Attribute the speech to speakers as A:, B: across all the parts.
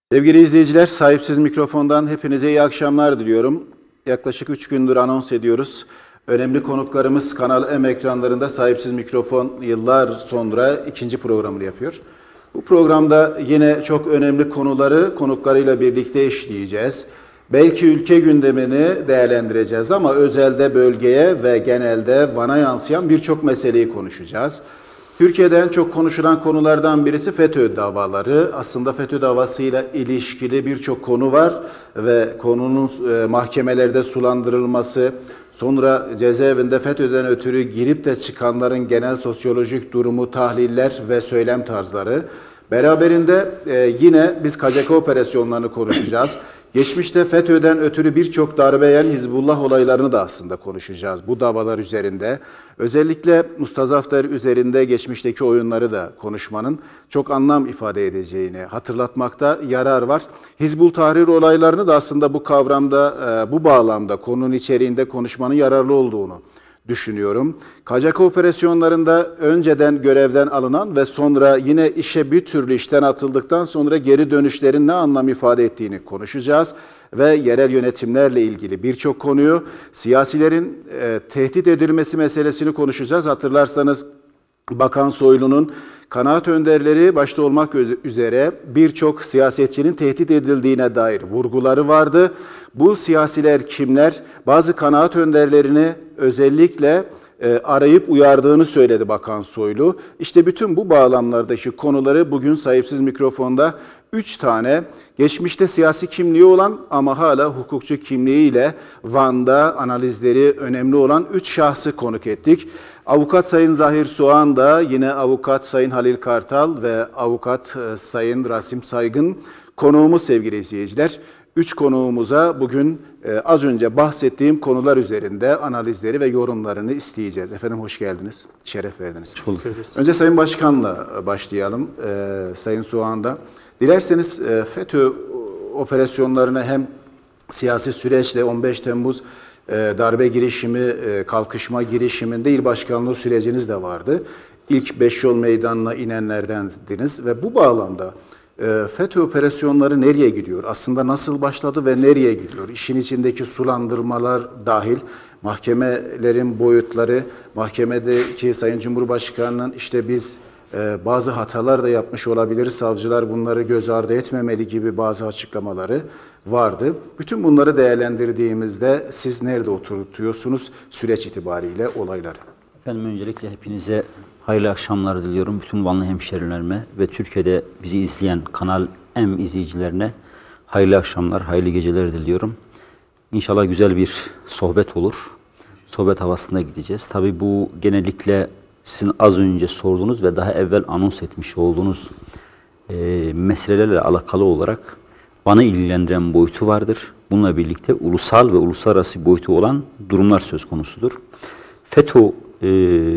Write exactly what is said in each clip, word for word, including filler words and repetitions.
A: Sevgili izleyiciler, Sahipsiz Mikrofon'dan hepinize iyi akşamlar diliyorum. Yaklaşık üç gündür anons ediyoruz. Önemli konuklarımız Kanal M ekranlarında Sahipsiz Mikrofon yıllar sonra ikinci programını yapıyor. Bu programda yine çok önemli konuları konuklarıyla birlikte işleyeceğiz. Belki ülke gündemini değerlendireceğiz ama özelde bölgeye ve genelde Van'a yansıyan birçok meseleyi konuşacağız. Türkiye'de en çok konuşulan konulardan birisi FETÖ davaları. Aslında FETÖ davasıyla ilişkili birçok konu var ve konunun e, mahkemelerde sulandırılması, sonra cezaevinde FETÖ'den ötürü girip de çıkanların genel sosyolojik durumu, tahliller ve söylem tarzları. Beraberinde e, yine biz K C K operasyonlarını konuşacağız. Geçmişte FETÖ'den ötürü birçok darbe yiyen Hizbullah olaylarını da aslında konuşacağız bu davalar üzerinde. Özellikle Mustazaflar üzerinde geçmişteki oyunları da konuşmanın çok anlam ifade edeceğini hatırlatmakta yarar var. Hizbul Tahrir olaylarını da aslında bu kavramda, bu bağlamda, konunun içeriğinde konuşmanın yararlı olduğunu düşünüyorum. K C K operasyonlarında önceden görevden alınan ve sonra yine işe bir türlü işten atıldıktan sonra geri dönüşlerin ne anlam ifade ettiğini konuşacağız. Ve yerel yönetimlerle ilgili birçok konuyu, siyasilerin e, tehdit edilmesi meselesini konuşacağız. Hatırlarsanız Bakan Soylu'nun kanaat önderleri başta olmak üzere birçok siyasetçinin tehdit edildiğine dair vurguları vardı. Bu siyasiler kimler? Bazı kanaat önderlerini özellikle e, arayıp uyardığını söyledi Bakan Soylu. İşte bütün bu bağlamlardaki konuları bugün Sahipsiz Mikrofon'da üç tane geçmişte siyasi kimliği olan ama hala hukukçu kimliğiyle Van'da analizleri önemli olan üç şahsı konuk ettik. Avukat Sayın Zahir Soğan da yine Avukat Sayın Halil Kartal ve Avukat Sayın Rasim Saygın konuğumuz sevgili izleyiciler. Üç konuğumuza bugün e, az önce bahsettiğim konular üzerinde analizleri ve yorumlarını isteyeceğiz. Efendim hoş geldiniz, şeref verdiniz. Önce Sayın Başkan'la başlayalım, e, Sayın Soğan'da. Dilerseniz e, FETÖ operasyonlarına hem siyasi süreçle on beş Temmuz e, darbe girişimi, e, kalkışma girişiminde il başkanlığı süreciniz de vardı. İlk beş yol meydanına inenlerdendiniz ve bu bağlamda e, FETÖ operasyonları nereye gidiyor? Aslında nasıl başladı ve nereye gidiyor? İşin içindeki sulandırmalar dahil, mahkemelerin boyutları, mahkemedeki Sayın Cumhurbaşkanı'nın işte biz Ee, bazı hatalar da yapmış olabilir, savcılar bunları göz ardı etmemeli gibi bazı açıklamaları vardı. Bütün bunları değerlendirdiğimizde siz nerede oturtuyorsunuz süreç itibariyle olayları?
B: Efendim öncelikle hepinize hayırlı akşamlar diliyorum. Bütün Vanlı hemşerilerime ve Türkiye'de bizi izleyen Kanal M izleyicilerine hayırlı akşamlar, hayırlı geceler diliyorum. İnşallah güzel bir sohbet olur. Sohbet havasında gideceğiz. Tabii bu genellikle sizin az önce sorduğunuz ve daha evvel anons etmiş olduğunuz e, meselelerle alakalı olarak bana ilgilendiren boyutu vardır. Bununla birlikte ulusal ve uluslararası boyutu olan durumlar söz konusudur. FETÖ, e,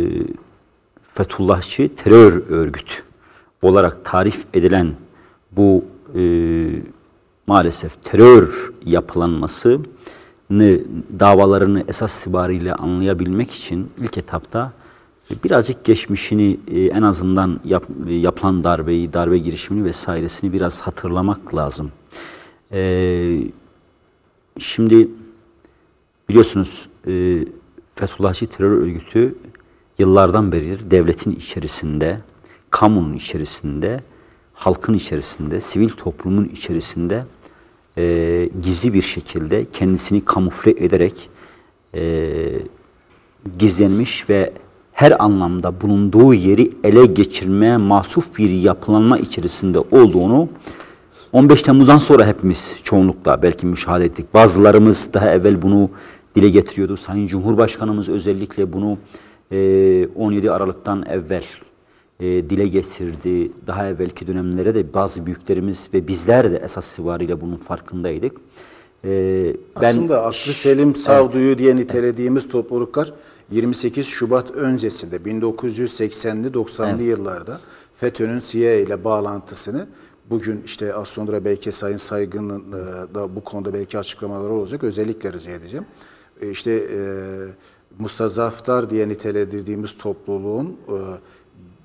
B: Fethullahçı terör örgütü olarak tarif edilen bu e, maalesef terör yapılanmasını, davalarını esas itibariyle anlayabilmek için ilk etapta birazcık geçmişini, en azından yap, yapılan darbeyi, darbe girişimini vesairesini biraz hatırlamak lazım. Ee, şimdi biliyorsunuz e, Fethullahçı terör örgütü yıllardan beridir devletin içerisinde, kamunun içerisinde, halkın içerisinde, sivil toplumun içerisinde e, gizli bir şekilde kendisini kamufle ederek e, gizlenmiş ve her anlamda bulunduğu yeri ele geçirmeye mahsuf bir yapılanma içerisinde olduğunu on beş Temmuz'dan sonra hepimiz çoğunlukla belki müşahede ettik. Bazılarımız daha evvel bunu dile getiriyordu. Sayın Cumhurbaşkanımız özellikle bunu on yedi Aralık'tan evvel dile getirdi. Daha evvelki dönemlere de bazı büyüklerimiz ve bizler de esas itibariyle bunun farkındaydık.
A: Ben, Aslında aklı selim sağduyu evet, diye nitelediğimiz evet. topluluklar yirmi sekiz Şubat öncesinde bin dokuz yüz seksenli doksanlı evet. yıllarda FETÖ'nün C I A ile bağlantısını bugün işte az sonra belki Sayın Saygın'ın da bu konuda belki açıklamaları olacak. Özellikle rica edeceğim. İşte e, Mustazaflar diye nitelendirdiğimiz topluluğun e,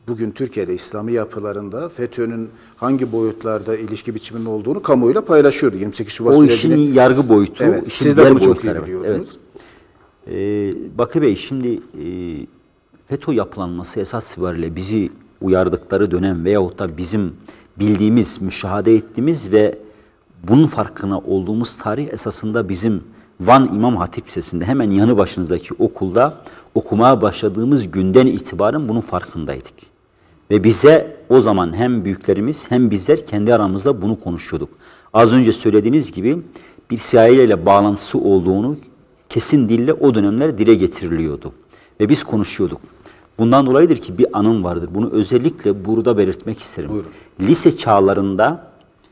A: bugün Türkiye'de İslami yapılarında FETÖ'nün hangi boyutlarda ilişki biçiminin olduğunu kamuoyuyla paylaşıyordu. yirmi sekiz Şubat
B: o
A: sürecini.
B: işin yargı boyutu,
A: Evet,
B: işin
A: siz de
B: diğer
A: bunu çok iyi
B: boyutları var.
A: biliyordunuz.
B: Evet. Ee, Bakı Bey, şimdi e, FETÖ yapılanması esas itibariyle bizi uyardıkları dönem veyahut da bizim bildiğimiz, müşahede ettiğimiz ve bunun farkına olduğumuz tarih esasında bizim Van İmam Hatip Lisesi'nde hemen yanı başınızdaki okulda okumaya başladığımız günden itibaren bunun farkındaydık. Ve bize o zaman hem büyüklerimiz hem bizler kendi aramızda bunu konuşuyorduk. Az önce söylediğiniz gibi bir C I A ile bağlantısı olduğunu kesin dille o dönemler dile getiriliyordu. Ve biz konuşuyorduk. Bundan dolayıdır ki bir anım vardır. Bunu özellikle burada belirtmek isterim.
A: Buyurun.
B: Lise çağlarında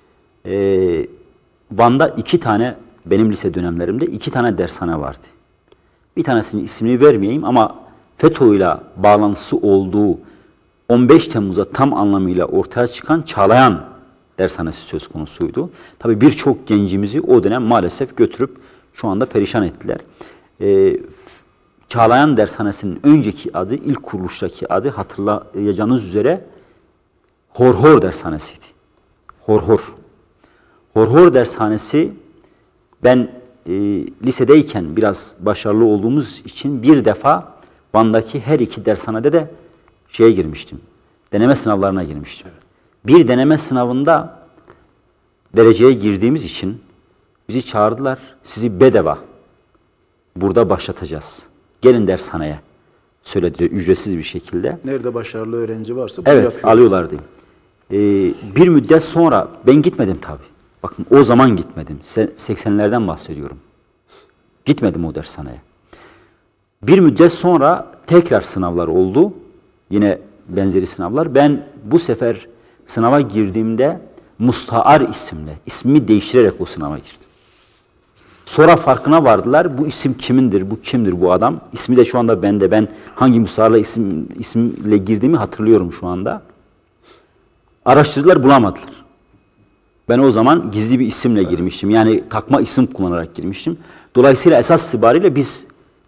B: e, Van'da iki tane, benim lise dönemlerimde iki tane dershane vardı. Bir tanesinin ismini vermeyeyim ama FETÖ ile bağlantısı olduğu on beş Temmuz'a tam anlamıyla ortaya çıkan Çağlayan dershanesi söz konusuydu. Tabii birçok gencimizi o dönem maalesef götürüp şu anda perişan ettiler. Ee, Çağlayan dershanesinin önceki adı, ilk kuruluştaki adı hatırlayacağınız üzere Horhor dershanesiydi. Horhor. Horhor dershanesi, ben e, lisedeyken biraz başarılı olduğumuz için bir defa Van'daki her iki dershanede de şeye girmiştim. Deneme sınavlarına girmiştim. Evet. Bir deneme sınavında dereceye girdiğimiz için bizi çağırdılar. Sizi bedava burada başlatacağız. Gelin dershaneye. Söylediler ücretsiz bir şekilde.
A: Nerede başarılı öğrenci varsa bunu
B: evet,
A: yapıyor.
B: alıyorlardı. Ee, bir müddet sonra ben gitmedim tabii. Bakın o zaman gitmedim. seksenlerden bahsediyorum. Gitmedim o dershaneye. Bir müddet sonra tekrar sınavlar oldu. Yine benzeri sınavlar. Ben bu sefer sınava girdiğimde Musta'ar isimle, ismimi değiştirerek o sınava girdim. Sonra farkına vardılar. Bu isim kimindir, bu kimdir bu adam? İsmi de şu anda bende. Ben hangi Musta'ar'la isim, isimle girdiğimi hatırlıyorum şu anda. Araştırdılar, bulamadılar. Ben o zaman gizli bir isimle girmiştim. Yani takma isim kullanarak girmiştim. Dolayısıyla esas itibariyle biz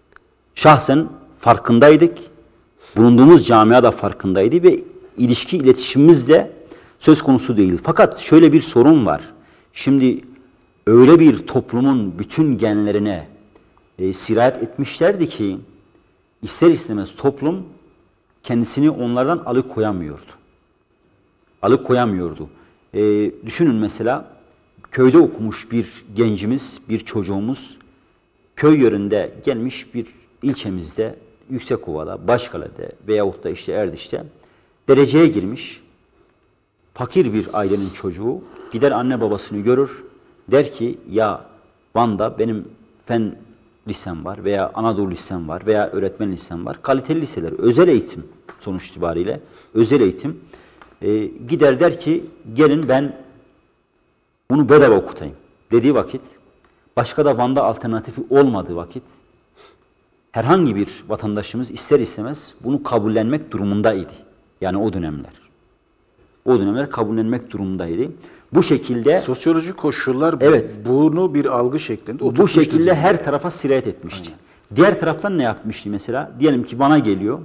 B: şahsen farkındaydık. Bulunduğumuz camia da farkındaydı ve ilişki, iletişimimiz de söz konusu değil. Fakat şöyle bir sorun var. Şimdi öyle bir toplumun bütün genlerine e, sirayet etmişlerdi ki ister istemez toplum kendisini onlardan alıkoyamıyordu. Alıkoyamıyordu. E, düşünün mesela köyde okumuş bir gencimiz, bir çocuğumuz köy yöründe gelmiş bir ilçemizde, Yüksekova'da, Başkale'de veyahut da işte Erdiş'te dereceye girmiş. Fakir bir ailenin çocuğu gider anne babasını görür. Der ki ya Van'da benim fen lisem var veya Anadolu lisem var veya öğretmen lisem var. Kaliteli liseler, özel eğitim sonuç itibariyle. Özel eğitim. Ee, gider der ki gelin ben bunu bedava okutayım dediği vakit, başka da Van'da alternatifi olmadığı vakit herhangi bir vatandaşımız ister istemez bunu kabullenmek durumundaydı. Yani o dönemler. O dönemler kabullenmek durumundaydı. Bu şekilde
A: sosyolojik koşullar
B: evet,
A: bunu bir algı şeklinde
B: bu şekilde
A: zihnine.
B: her tarafa sirayet etmişti.
A: Aynen.
B: Diğer taraftan ne yapmıştı mesela? Diyelim ki Van'a geliyor.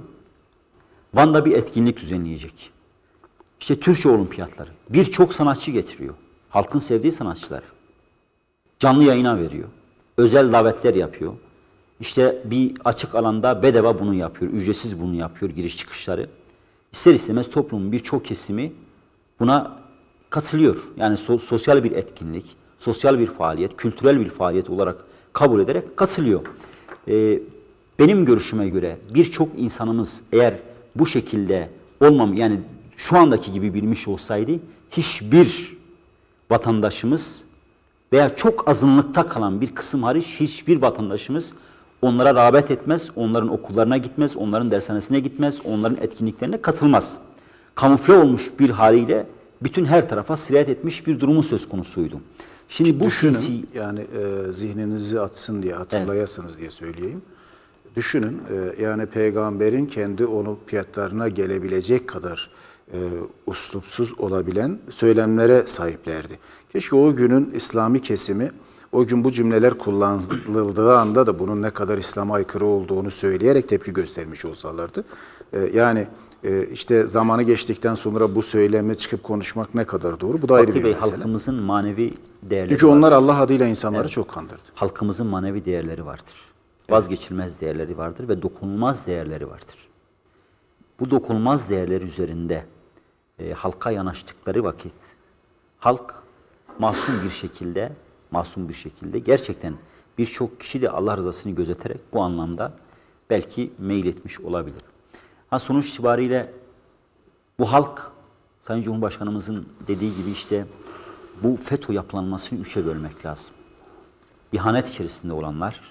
B: Van'da bir etkinlik düzenleyecek. İşte Türkçe olimpiyatları. Birçok sanatçı getiriyor. Halkın sevdiği sanatçılar. Canlı yayına veriyor. Özel davetler yapıyor. İşte bir açık alanda bedava bunu yapıyor. Ücretsiz bunu yapıyor, giriş çıkışları. İster istemez toplumun birçok kesimi buna katılıyor. Yani so sosyal bir etkinlik, sosyal bir faaliyet, kültürel bir faaliyet olarak kabul ederek katılıyor. Ee, benim görüşüme göre birçok insanımız eğer bu şekilde olmam, yani şu andaki gibi bilmiş olsaydı hiçbir vatandaşımız veya çok azınlıkta kalan bir kısım hariç hiçbir vatandaşımız onlara rağbet etmez, onların okullarına gitmez, onların dershanesine gitmez, onların etkinliklerine katılmaz. Kamufle olmuş bir haliyle bütün her tarafa sirayet etmiş bir durumu söz konusuydu. Şimdi bu
A: düşünün,
B: sinsi...
A: yani e, zihninizi atsın diye, hatırlayasınız evet, diye söyleyeyim. Düşünün, e, yani peygamberin kendi olimpiyatlarına gelebilecek kadar e, uslupsuz olabilen söylemlere sahiplerdi. Keşke o günün İslami kesimi o gün bu cümleler kullanıldığı anda da bunun ne kadar İslam'a aykırı olduğunu söyleyerek tepki göstermiş olsalardı. E, yani E, işte zamanı geçtikten sonra bu söylemi çıkıp konuşmak ne kadar doğru? Bu da ayrı
B: Bakı
A: bir
B: Bey,
A: mesele.
B: halkımızın manevi değerleri
A: Çünkü
B: vardır.
A: onlar Allah adıyla insanları
B: Evet.
A: çok kandırdı.
B: Halkımızın manevi değerleri vardır. Vazgeçilmez değerleri vardır ve dokunulmaz değerleri vardır. Bu dokunulmaz değerler üzerinde e, halka yanaştıkları vakit halk masum bir şekilde masum bir şekilde gerçekten birçok kişi de Allah rızasını gözeterek bu anlamda belki meyletmiş olabilir. Ha, sonuç itibariyle bu halk Sayın Cumhurbaşkanımızın dediği gibi işte bu FETÖ yapılanmasını üçe bölmek lazım. İhanet içerisinde olanlar,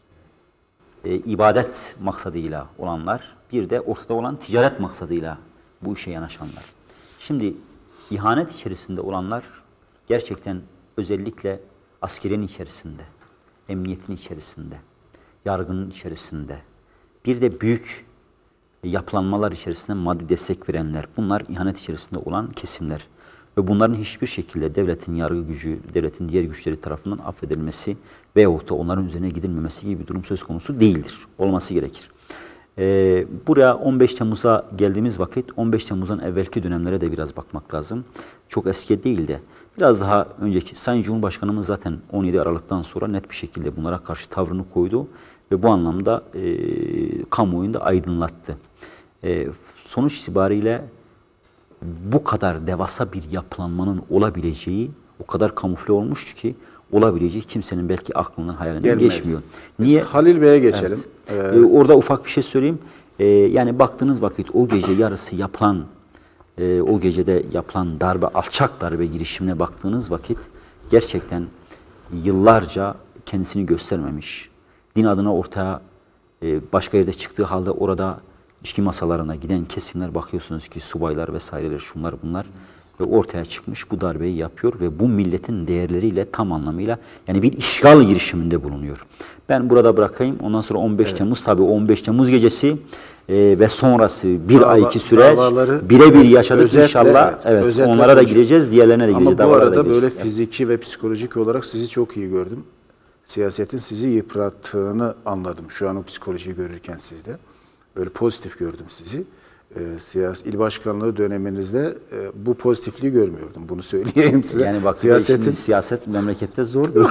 B: e, ibadet maksadıyla olanlar, bir de ortada olan ticaret maksadıyla bu işe yanaşanlar. Şimdi ihanet içerisinde olanlar gerçekten özellikle askerin içerisinde, emniyetin içerisinde, yargının içerisinde, bir de büyük yapılanmalar içerisinde maddi destek verenler, bunlar ihanet içerisinde olan kesimler. Ve bunların hiçbir şekilde devletin yargı gücü, devletin diğer güçleri tarafından affedilmesi veyahut da onların üzerine gidilmemesi gibi bir durum söz konusu değildir. Olması gerekir. Ee, buraya on beş Temmuz'a geldiğimiz vakit, on beş Temmuz'dan evvelki dönemlere de biraz bakmak lazım. Çok eski değil de biraz daha önceki, Sayın Cumhurbaşkanımız zaten on yedi Aralık'tan sonra net bir şekilde bunlara karşı tavrını koydu ve bu anlamda e, kamuoyunu da aydınlattı. E, sonuç itibariyle bu kadar devasa bir yapılanmanın olabileceği o kadar kamufle olmuştu ki olabileceği kimsenin belki aklından hayalinden
A: Gelmez.
B: geçmiyor.
A: Niye? Biz Halil Bey'e geçelim.
B: Evet. Ee, ee, orada ufak bir şey söyleyeyim. Ee, yani baktığınız vakit o gece yarısı yapılan e, o gecede yapılan darbe, alçak darbe girişimine baktığınız vakit gerçekten yıllarca kendisini göstermemiş. Din adına ortaya e, başka yerde çıktığı halde orada İçki masalarına giden kesimler bakıyorsunuz ki subaylar vesaireler şunlar bunlar ve ortaya çıkmış bu darbeyi yapıyor ve bu milletin değerleriyle tam anlamıyla yani bir işgal girişiminde bulunuyor. Ben burada bırakayım. Ondan sonra on beş evet. Temmuz tabii on beş Temmuz gecesi e, ve sonrası bir Dava, ay iki süreç birebir yaşadık özetle, inşallah. Evet, evet onlara da gireceğiz, diğerlerine de gireceğiz.
A: Ama bu arada böyle fiziki ve psikolojik olarak sizi çok iyi gördüm. Siyasetin sizi yıprattığını anladım şu an o psikolojiyi görürken sizde. Böyle pozitif gördüm sizi. E, siyasi il başkanlığı döneminizde e, bu pozitifliği görmüyordum. Bunu söyleyeyim size.
B: Yani bak
A: siyasetin
B: siyaset memlekette zordur.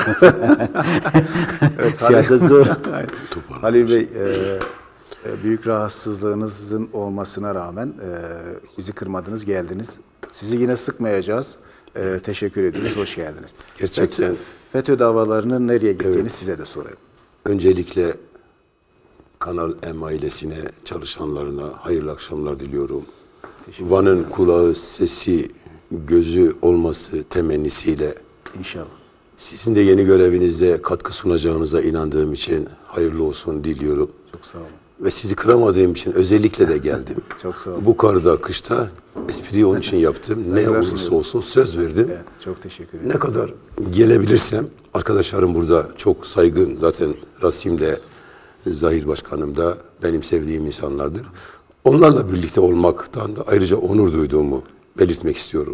A: Evet,
B: siyaset zor.
A: Halil Bey, e, e, büyük rahatsızlığınızın olmasına rağmen e, bizi kırmadınız, geldiniz. Sizi yine sıkmayacağız. E, teşekkür ediyoruz. Hoş geldiniz.
C: Gerçekten
A: FETÖ, FETÖ davalarının nereye gittiğini
C: evet.
A: size de sorayım.
C: Öncelikle Kanal M ailesine, çalışanlarına hayırlı akşamlar diliyorum. Van'ın kulağı, sesi, gözü olması temennisiyle
A: İnşallah.
C: Sizin de yeni görevinizde katkı sunacağınıza inandığım için hayırlı olsun diliyorum.
A: Çok sağ olun.
C: Ve sizi kıramadığım için özellikle de geldim.
A: Çok sağ olun.
C: Bu karda, kışta espriyi onun için yaptım. Ne olursa olsun söz verdim.
A: Evet, çok teşekkür ederim.
C: Ne kadar gelebilirsem, arkadaşlarım burada çok saygın, zaten Rasim de, Zahir Başkanım da benim sevdiğim insanlardır. Onlarla birlikte olmaktan da ayrıca onur duyduğumu belirtmek istiyorum.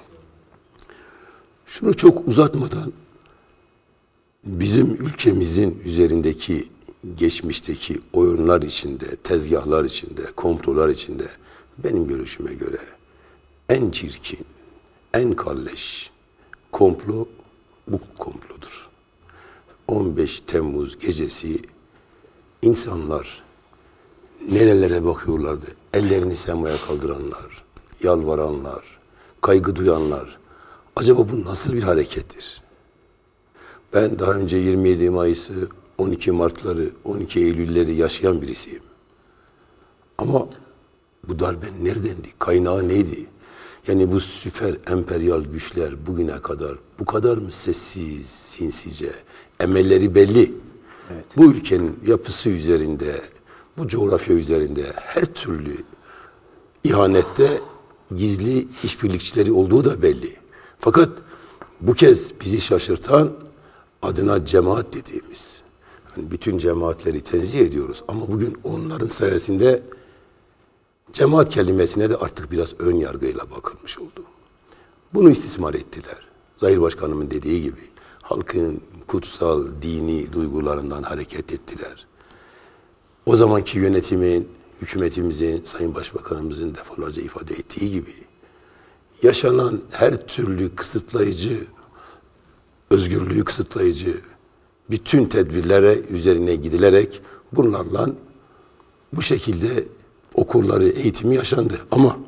C: Şunu çok uzatmadan bizim ülkemizin üzerindeki geçmişteki oyunlar içinde, tezgahlar içinde, komplolar içinde benim görüşüme göre en çirkin, en kalleş komplo bu komplodur. on beş Temmuz gecesi İnsanlar nerelere bakıyorlardı? Ellerini semaya kaldıranlar, yalvaranlar, kaygı duyanlar. Acaba bu nasıl bir harekettir? Ben daha önce yirmi yedi Mayıs'ı, on iki Mart'ları, on iki Eylül'leri yaşayan birisiyim. Ama bu darbe neredendi? Kaynağı neydi? Yani bu süper emperyal güçler bugüne kadar bu kadar mı sessiz, sinsice, emelleri belli? Evet. Bu ülkenin yapısı üzerinde, bu coğrafya üzerinde her türlü ihanette gizli işbirlikçileri olduğu da belli. Fakat bu kez bizi şaşırtan adına cemaat dediğimiz, yani bütün cemaatleri tenzih ediyoruz ama bugün onların sayesinde cemaat kelimesine de artık biraz ön yargıyla bakılmış oldu. Bunu istismar ettiler. Zahir Başkanımın dediği gibi halkın kutsal dini duygularından hareket ettiler. O zamanki yönetimin hükümetimizin, Sayın Başbakanımızın defalarca ifade ettiği gibi yaşanan her türlü kısıtlayıcı, özgürlüğü kısıtlayıcı bütün tedbirlere üzerine gidilerek bunlarla bu şekilde okulları, eğitimi yaşandı. Ama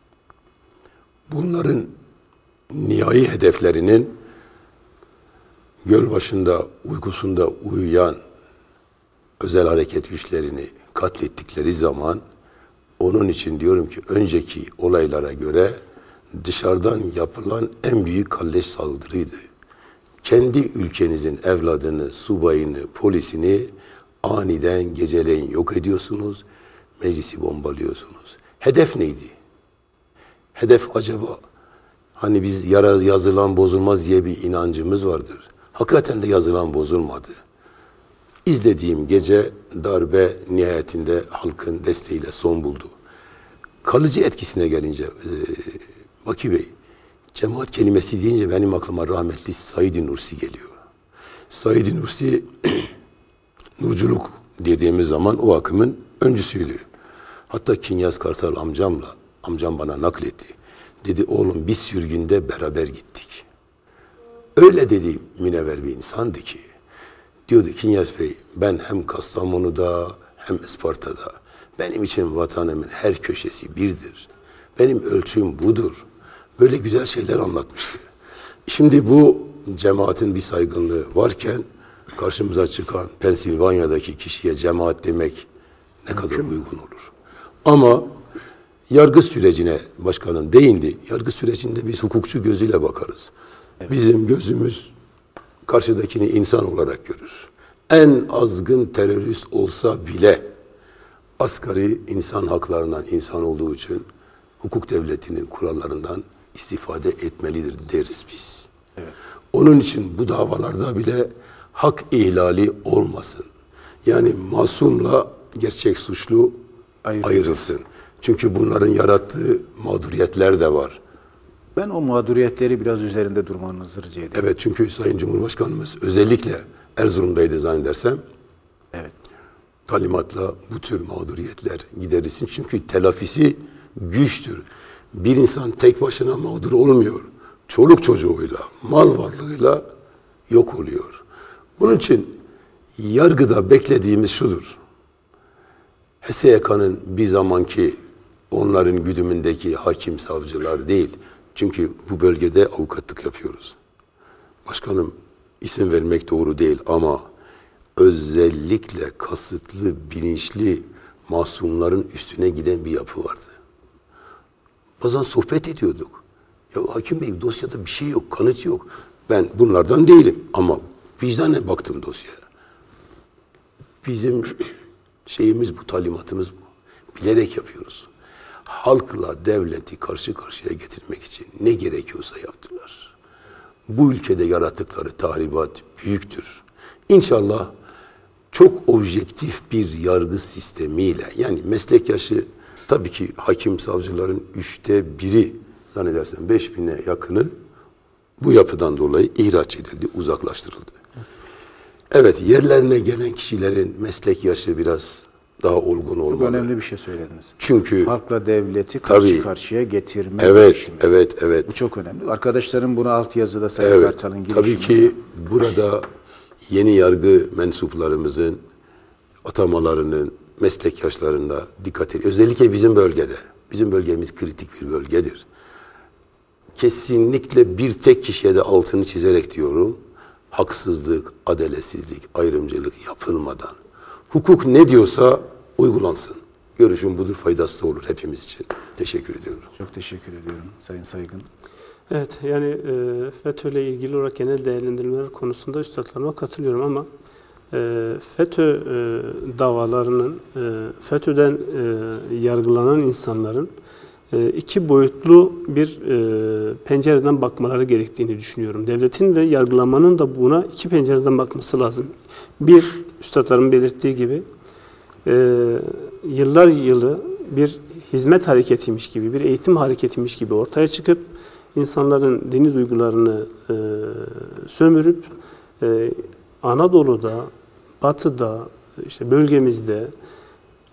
C: bunların nihai hedeflerinin göl başında uykusunda uyuyan özel hareket güçlerini katlettikleri zaman, onun için diyorum ki önceki olaylara göre dışarıdan yapılan en büyük kalleş saldırıydı. Kendi ülkenizin evladını, subayını, polisini aniden geceleyin yok ediyorsunuz, meclisi bombalıyorsunuz. Hedef neydi? Hedef acaba, hani biz yara yazılan bozulmaz diye bir inancımız vardır. Hakikaten de yazılan bozulmadı. İzlediğim gece darbe nihayetinde halkın desteğiyle son buldu. Kalıcı etkisine gelince e, Baki Bey, cemaat kelimesi deyince benim aklıma rahmetli Said Nursi geliyor. Said Nursi nurculuk dediğimiz zaman o akımın öncüsüydü. Hatta Kinyas Kartal amcamla, amcam bana nakletti. Dedi oğlum biz sürgünde beraber gittik. Öyle dedi münevver bir insandı ki. Diyordu Kinyas Bey, ben hem Kastamonu'da hem Isparta'da, benim için vatanımın her köşesi birdir. Benim ölçüm budur. Böyle güzel şeyler anlatmıştı. Şimdi bu cemaatin bir saygınlığı varken karşımıza çıkan Pensilvanya'daki kişiye cemaat demek ne kadar uygun olur. Ama yargı sürecine başkanın değindi. Yargı sürecinde biz hukukçu gözüyle bakarız. Bizim gözümüz karşıdakini insan olarak görür. En azgın terörist olsa bile asgari insan haklarından insan olduğu için hukuk devletinin kurallarından istifade etmelidir deriz biz. Evet. Onun için bu davalarda bile hak ihlali olmasın. Yani masumla gerçek suçlu Ayrı. ayrılsın. Çünkü bunların yarattığı mağduriyetler de var.
A: Ben o mağduriyetleri biraz üzerinde durmanızı rica ederim.
C: Evet, çünkü Sayın Cumhurbaşkanımız özellikle Erzurum'daydı zannedersem.
A: Evet.
C: Talimatla bu tür mağduriyetler giderilsin. Çünkü telafisi güçtür. Bir insan tek başına mağdur olmuyor. Çoluk çocuğuyla, mal varlığıyla yok oluyor. Bunun için yargıda beklediğimiz şudur. H S Y K'nın bir zamanki onların güdümündeki hakim savcılar değil. Çünkü bu bölgede avukatlık yapıyoruz. Başkanım, isim vermek doğru değil ama özellikle kasıtlı, bilinçli masumların üstüne giden bir yapı vardı. Bazen sohbet ediyorduk. Ya hakim bey, dosyada bir şey yok, kanıt yok. Ben bunlardan değilim ama vicdanen baktım dosyaya. Bizim şeyimiz bu, talimatımız bu. Bilerek yapıyoruz. Halkla devleti karşı karşıya getirmek için ne gerekiyorsa yaptılar. Bu ülkede yarattıkları tahribat büyüktür. İnşallah çok objektif bir yargı sistemiyle, yani meslektaşı tabii ki hakim savcıların üçte biri, zannedersem beş bine yakını bu yapıdan dolayı ihraç edildi, uzaklaştırıldı. Evet, yerlerine gelen kişilerin meslek yaşı biraz daha olgun olmalı.
A: Çok önemli bir şey söylediniz.
C: Çünkü
A: halkla devleti karşı
C: tabii,
A: karşıya getirme
C: evet,
A: girişimi.
C: Evet, evet.
A: Bu çok önemli. Arkadaşlarım bunu altyazıda Sayın
C: Evet,
A: Kartal'ın girişimi.
C: tabii ki burada yeni yargı mensuplarımızın atamalarının meslektaşlarında dikkat ediyor. Özellikle bizim bölgede. Bizim bölgemiz kritik bir bölgedir. Kesinlikle bir tek kişiye de altını çizerek diyorum. Haksızlık, adaletsizlik, ayrımcılık yapılmadan hukuk ne diyorsa uygulansın. Görüşüm budur, faydası da olur hepimiz için. Teşekkür ediyorum.
A: Çok teşekkür ediyorum Sayın Saygın.
D: Evet, yani e, FETÖ ile ilgili olarak genel değerlendirmeler konusunda üstadlarıma katılıyorum ama e, FETÖ e, davalarının, e, FETÖ'den e, yargılanan insanların e, iki boyutlu bir e, pencereden bakmaları gerektiğini düşünüyorum. Devletin ve yargılamanın da buna iki pencereden bakması lazım. Bir, üstadların belirttiği gibi e, yıllar yılı bir hizmet hareketiymiş gibi, bir eğitim hareketiymiş gibi ortaya çıkıp insanların dini duygularını e, sömürüp e, Anadolu'da, Batı'da, işte bölgemizde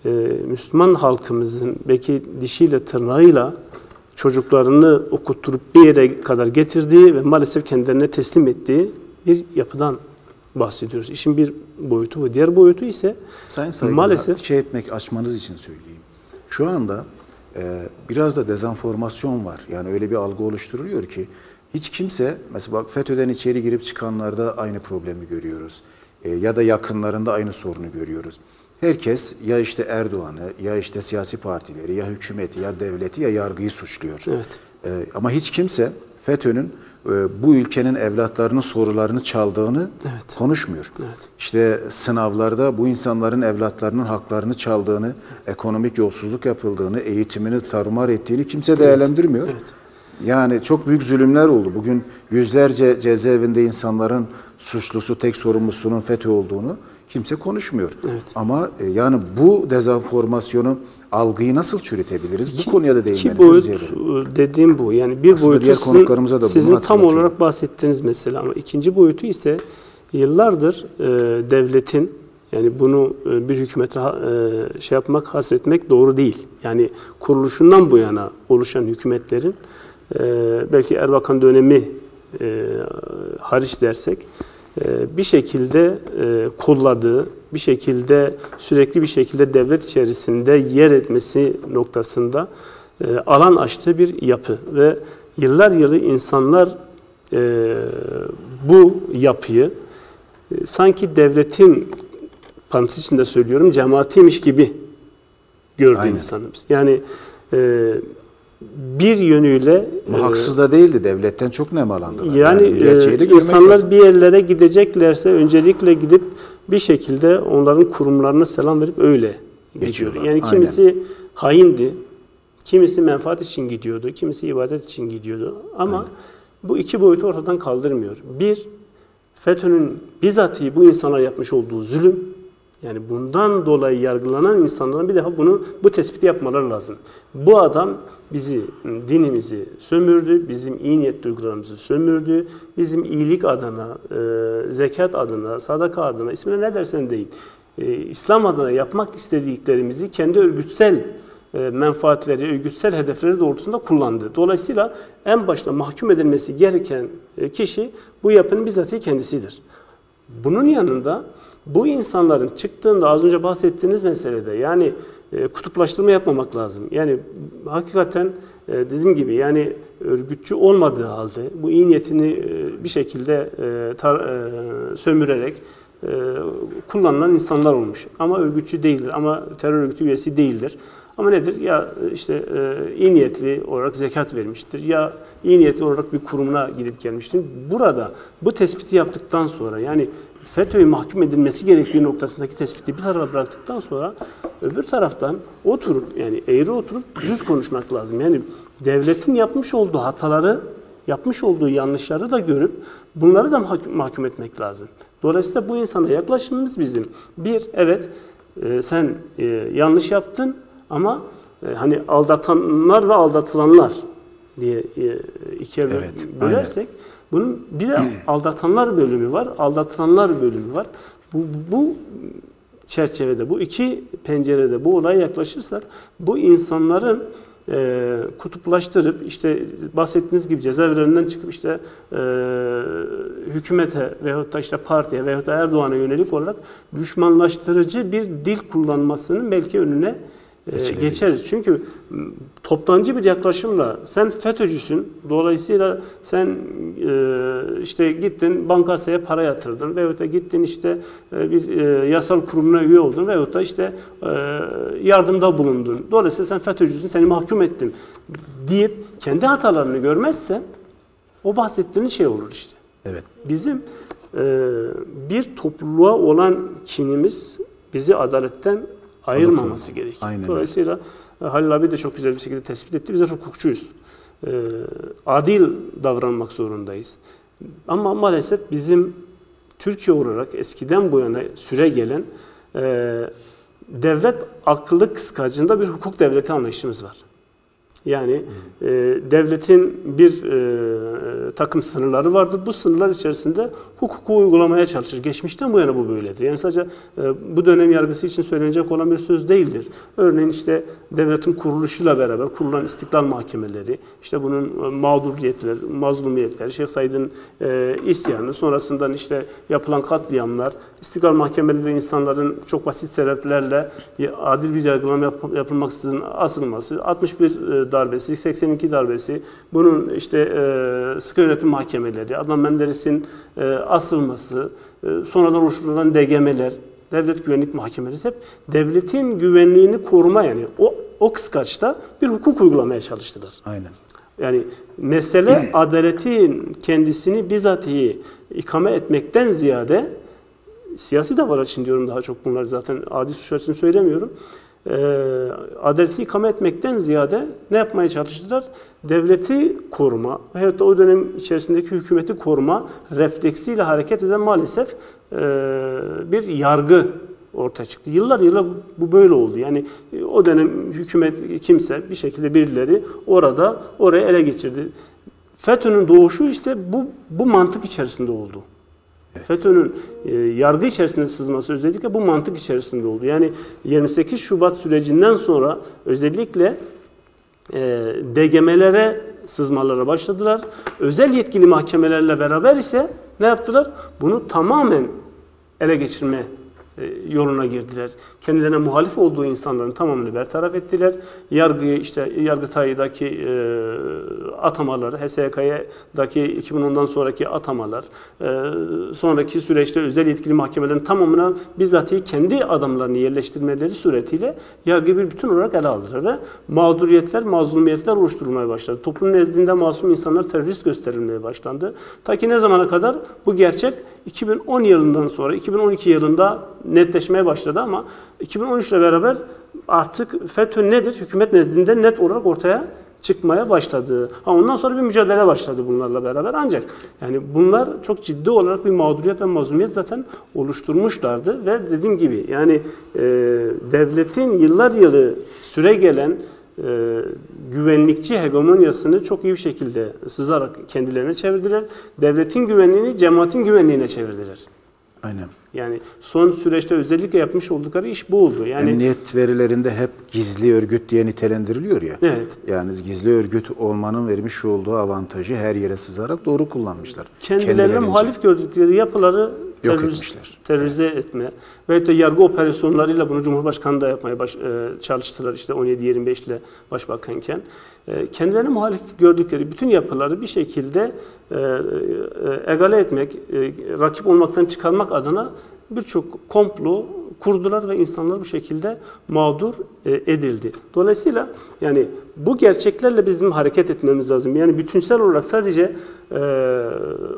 D: e, Müslüman halkımızın belki dişiyle tırnağıyla çocuklarını okutturup bir yere kadar getirdiği ve maalesef kendilerine teslim ettiği bir yapıdan bahsediyoruz. İşin bir boyutu bu. Diğer boyutu ise
A: Sayın Saygılar,
D: maalesef
A: şey etmek, açmanız için söyleyeyim. Şu anda e, biraz da dezenformasyon var. Yani öyle bir algı oluşturuluyor ki hiç kimse, mesela bak FETÖ'den içeri girip çıkanlarda aynı problemi görüyoruz. E, ya da yakınlarında aynı sorunu görüyoruz. Herkes ya işte Erdoğan'ı, ya işte siyasi partileri, ya hükümeti, ya devleti, ya yargıyı suçluyor.
D: evet.
A: E, ama hiç kimse FETÖ'nün e, bu ülkenin evlatlarının sorularını çaldığını
D: Evet.
A: konuşmuyor.
D: Evet.
A: İşte sınavlarda bu insanların evlatlarının haklarını çaldığını, ekonomik yolsuzluk yapıldığını, eğitimini tarumar ettiğini kimse değerlendirmiyor.
D: Evet.
A: Yani çok büyük zulümler oldu. Bugün yüzlerce cezaevinde insanların suçlusu, tek sorumlusunun FETÖ olduğunu kimse konuşmuyor.
D: Evet.
A: Ama e, yani bu dezenformasyonu, algıyı nasıl çürütebiliriz?
D: İki,
A: bu konuya da
D: iki
A: değinmenizi
D: boyut
A: rica ederim.
D: dediğim bu. Yani bir
A: Aslında
D: boyutu
A: diğer
D: sizin,
A: konuklarımıza da bunu
D: sizin tam
A: hatırlatıyorum.
D: olarak bahsettiğiniz mesele, ama ikinci boyutu ise yıllardır e, devletin, yani bunu e, bir hükümete e, şey yapmak, hasretmek doğru değil. Yani kuruluşundan bu yana oluşan hükümetlerin e, belki Erbakan dönemi e, hariç dersek e, bir şekilde e, kolladığı, bir şekilde sürekli bir şekilde devlet içerisinde yer etmesi noktasında e, alan açtığı bir yapı ve yıllar yılı insanlar e, bu yapıyı e, sanki devletin, parantez içinde söylüyorum, cemaatiymiş gibi gördü
A: Aynen.
D: insanımız. Yani e, bir yönüyle
A: Bu
D: e,
A: haksız da değildi. Devletten çok nemalandılar.
D: yani
A: bu gerçeği de
D: e,
A: görmek
D: insanlar
A: lazım.
D: bir yerlere gideceklerse öncelikle gidip bir şekilde onların kurumlarına selam verip öyle gidiyor.
A: Geçiyorlar,
D: Yani
A: aynen.
D: kimisi haindi, kimisi menfaat için gidiyordu, kimisi ibadet için gidiyordu. Ama
A: Aynen.
D: bu iki boyutu ortadan kaldırmıyor. Bir, FETÖ'nün bizatihi bu insanlar yapmış olduğu zulüm. Yani bundan dolayı yargılanan insanların bir defa bunu, bu tespiti yapmaları lazım. Bu adam bizi, dinimizi sömürdü, bizim iyi niyet duygularımızı sömürdü, bizim iyilik adına, e, zekat adına, sadaka adına, ismine ne dersen deyin, e, İslam adına yapmak istediklerimizi kendi örgütsel e, menfaatleri, örgütsel hedefleri doğrultusunda kullandı. Dolayısıyla en başta mahkum edilmesi gereken e, kişi bu yapının bizatihi kendisidir. Bunun yanında bu insanların çıktığında az önce bahsettiğiniz meselede, yani e, kutuplaştırma yapmamak lazım. Yani hakikaten e, dediğim gibi, yani örgütçü olmadığı halde bu iyi niyetini e, bir şekilde e, tar, e, sömürerek e, kullanılan insanlar olmuş. Ama örgütçü değildir, ama terör örgütü üyesi değildir. Ama nedir? Ya işte e, iyi niyetli olarak zekat vermiştir. Ya iyi niyetli olarak bir kurumuna gidip gelmiştir. Burada bu tespiti yaptıktan sonra, yani FETÖ'ye mahkum edilmesi gerektiği noktasındaki tespiti bir tarafa bıraktıktan sonra öbür taraftan oturup, yani eğri oturup düz konuşmak lazım. Yani devletin yapmış olduğu hataları, yapmış olduğu yanlışları da görüp bunları da mahkum, mahkum etmek lazım. Dolayısıyla bu insana yaklaşımımız bizim. Bir, evet e, sen e, yanlış yaptın ama e, hani aldatanlar ve aldatılanlar diye e, ikiye
A: Evet,
D: bölersek, bunun bir de aldatanlar bölümü var, aldatılanlar bölümü var. Bu, bu çerçevede, bu iki pencerede bu olaya yaklaşırsak, bu insanların e, kutuplaştırıp, işte bahsettiğiniz gibi cezaevlerinden çıkıp işte e, hükümete veyahut da işte partiye veyahut da Erdoğan'a yönelik olarak düşmanlaştırıcı bir dil kullanmasının belki önüne e, geçeriz. Çünkü toptancı bir yaklaşımla sen FETÖ'cüsün, dolayısıyla sen e, işte gittin bankasaya para yatırdın veyahut da gittin işte e, bir e, yasal kurumuna üye oldun veyahut da işte e, yardımda bulundun. Dolayısıyla sen FETÖ'cüsün, seni mahkum ettim deyip kendi hatalarını görmezsen o bahsettiğin şey olur işte.
A: Evet.
D: Bizim e, bir topluluğa olan kinimiz bizi adaletten ayırmaması gerekir.
A: Aynen.
D: Dolayısıyla e, Halil abi de çok güzel bir şekilde tespit etti. Bizler hukukçuyuz. E, adil davranmak zorundayız. Ama maalesef bizim Türkiye olarak eskiden bu yana süre gelen e, devlet akıllı kıskacında bir hukuk devleti anlayışımız var. Yani e, devletin bir e, takım sınırları vardır. Bu sınırlar içerisinde hukuku uygulamaya çalışır. Geçmişten bu yana bu böyledir. Yani sadece e, bu dönem yargısı için söylenecek olan bir söz değildir. Örneğin işte devletin kuruluşuyla beraber kurulan istiklal mahkemeleri, işte bunun mağduriyetleri, mazlumiyetleri, Şeyh Said'in e, isyanı, sonrasından işte yapılan katliamlar, istiklal mahkemeleri insanların çok basit sebeplerle adil bir yargılama yap, yapılmaksızın asılması, altmış bir e, darbesi, seksen iki darbesi, bunun işte e, sıkı yönetim mahkemeleri, Adnan Menderes'in e, asılması, e, sonradan oluşturulan D G M'ler, devlet güvenlik mahkemeleri hep devletin güvenliğini koruma, yani o o kıskaçta bir hukuk uygulamaya çalıştılar.
A: Aynen.
D: Yani mesele adaletin kendisini bizatihi ikame etmekten ziyade, siyasi davalar için diyorum daha çok, bunlar zaten adi suçlar için söylemiyorum. Ee, adaleti ikame etmekten ziyade ne yapmaya çalıştılar? Devleti koruma veyahut da o dönem içerisindeki hükümeti koruma refleksiyle hareket eden maalesef e, bir yargı ortaya çıktı. Yıllar yıllar bu böyle oldu. Yani o dönem hükümet kimse bir şekilde birileri orada oraya ele geçirdi. FETÖ'nün doğuşu işte bu bu mantık içerisinde oldu. FETÖ'nün e, yargı içerisinde sızması özellikle bu mantık içerisinde oldu. Yani yirmi sekiz Şubat sürecinden sonra özellikle e, D G M'lere sızmalara başladılar. Özel yetkili mahkemelerle beraber ise ne yaptılar? Bunu tamamen ele geçirme yoluna girdiler. Kendilerine muhalif olduğu insanların tamamını bertaraf ettiler. Yargıyı, işte Yargıtay'daki e, atamaları, H S Y K'daki iki bin ondan sonraki atamalar, e, sonraki süreçte özel yetkili mahkemelerin tamamına bizzatihi kendi adamlarını yerleştirmeleri suretiyle yargıyı bir bütün olarak ele aldılar ve mağduriyetler, mazlumiyetler oluşturulmaya başladı. Toplum nezdinde masum insanlar terörist gösterilmeye başlandı. Ta ki ne zamana kadar? Bu gerçek iki bin on yılından sonra, iki bin on iki yılında netleşmeye başladı ama iki bin on üç ile beraber artık FETÖ nedir? Hükümet nezdinde net olarak ortaya çıkmaya başladı. Ha, ondan sonra bir mücadele başladı bunlarla beraber, ancak yani bunlar çok ciddi olarak bir mağduriyet ve mazlumiyet zaten oluşturmuşlardı ve dediğim gibi yani e, devletin yıllar yılı süre gelen e, güvenlikçi hegemonyasını çok iyi bir şekilde sızarak kendilerine çevirdiler. Devletin güvenliğini cemaatin güvenliğine çevirdiler.
A: Aynen.
D: Yani son süreçte özellikle yapmış oldukları iş bu oldu. Yani
A: emniyet verilerinde hep gizli örgüt diye nitelendiriliyor ya.
D: Evet.
A: Yani gizli örgüt olmanın vermiş olduğu avantajı her yere sızarak doğru kullanmışlar.
D: Kendilerine
A: Kendilerince.
D: muhalif gördükleri yapıları
A: Yok
D: teröriz,
A: etmişler.
D: terörize etme ve de yargı operasyonlarıyla bunu Cumhurbaşkanı da yapmaya baş, e, çalıştılar işte on yedi yirmi beş ile başbakanken. E, kendilerine muhalif gördükleri bütün yapıları bir şekilde e, e, egale etmek, e, rakip olmaktan çıkarmak adına birçok komplo kurdular ve insanlar bu şekilde mağdur e, edildi. Dolayısıyla yani bu gerçeklerle bizim hareket etmemiz lazım. Yani bütünsel olarak sadece e,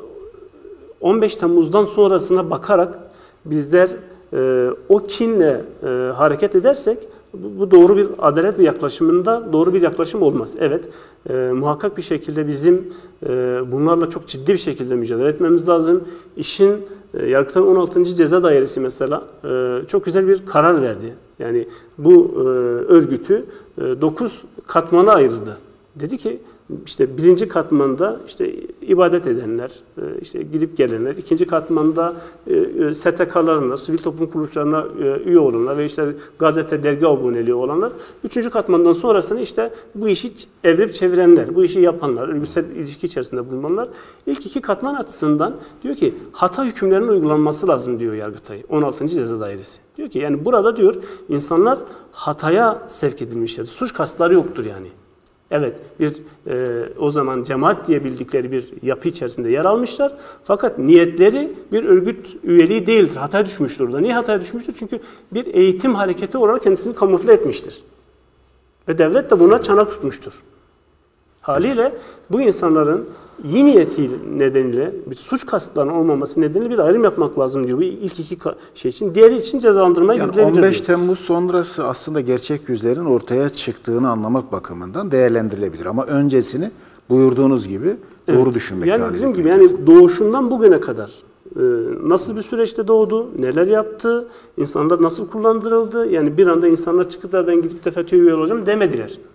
D: on beş Temmuz'dan sonrasına bakarak bizler e, o kinle e, hareket edersek bu, bu doğru bir adalet yaklaşımında doğru bir yaklaşım olmaz. Evet, e, muhakkak bir şekilde bizim e, bunlarla çok ciddi bir şekilde mücadele etmemiz lazım. İşin e, Yargıtay on altıncı Ceza Dairesi mesela e, çok güzel bir karar verdi. Yani bu e, örgütü e, dokuz katmana ayırdı. Dedi ki işte birinci katmanda işte ibadet edenler, işte gidip gelenler, ikinci katmanda S T K'larına, sivil toplum kuruluşlarına üye olanlar ve işte gazete, dergi aboneliği olanlar, üçüncü katmandan sonrasını işte bu işi evrip çevirenler, bu işi yapanlar, örgütsel ilişki içerisinde bulunanlar. İlk iki katman açısından diyor ki hata hükümlerinin uygulanması lazım diyor Yargıtay on altıncı Ceza Dairesi. Diyor ki yani burada diyor insanlar hataya sevk edilmişler, suç kastları yoktur yani. Evet, bir e, o zaman cemaat diye bildikleri bir yapı içerisinde yer almışlar. Fakat niyetleri bir örgüt üyeliği değildir. Hataya düşmüştür orada. Niye hataya düşmüştür? Çünkü bir eğitim hareketi olarak kendisini kamufle etmiştir. Ve devlet de buna çanak tutmuştur. Haliyle bu insanların iyi niyeti nedeniyle, bir suç kasıtlarının olmaması nedeniyle bir ayrım yapmak lazım diyor bu ilk iki şey için. Diğeri için cezalandırmaya
A: yani
D: gidilebilir
A: on beş
D: diyor.
A: Temmuz sonrası aslında gerçek yüzlerin ortaya çıktığını anlamak bakımından değerlendirilebilir. Ama öncesini buyurduğunuz gibi doğru
D: Evet.
A: düşünmek
D: yani
A: talep
D: bizim gibi
A: etmek
D: yani doğuşundan bugüne kadar e, nasıl bir süreçte doğdu, neler yaptı, insanlar nasıl kullandırıldı, yani bir anda insanlar çıkıp da ben gidip de FETÖ'ye üye olacağım demediler.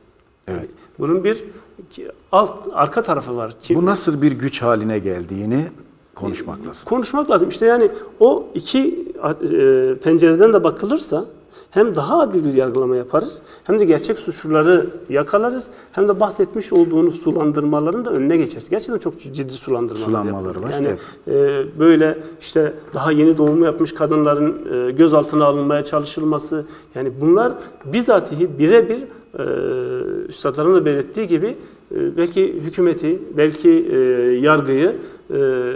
A: Evet.
D: Yani bunun bir alt arka tarafı var. Ki,
A: Bu nasıl bir güç haline geldiğini konuşmak lazım.
D: Konuşmak lazım. İşte yani o iki e, pencereden de bakılırsa hem daha adil bir yargılama yaparız, hem de gerçek suçluları yakalarız, hem de bahsetmiş olduğunuz sulandırmaların da önüne geçeriz. Gerçekten çok ciddi sulandırmalar
A: Sulanmaları var.
D: Yani
A: evet.
D: e, böyle işte daha yeni doğum yapmış kadınların e, gözaltına alınmaya çalışılması, yani bunlar bizatihi birebir e, üstadların da belirttiği gibi e, belki hükümeti, belki e, yargıyı e,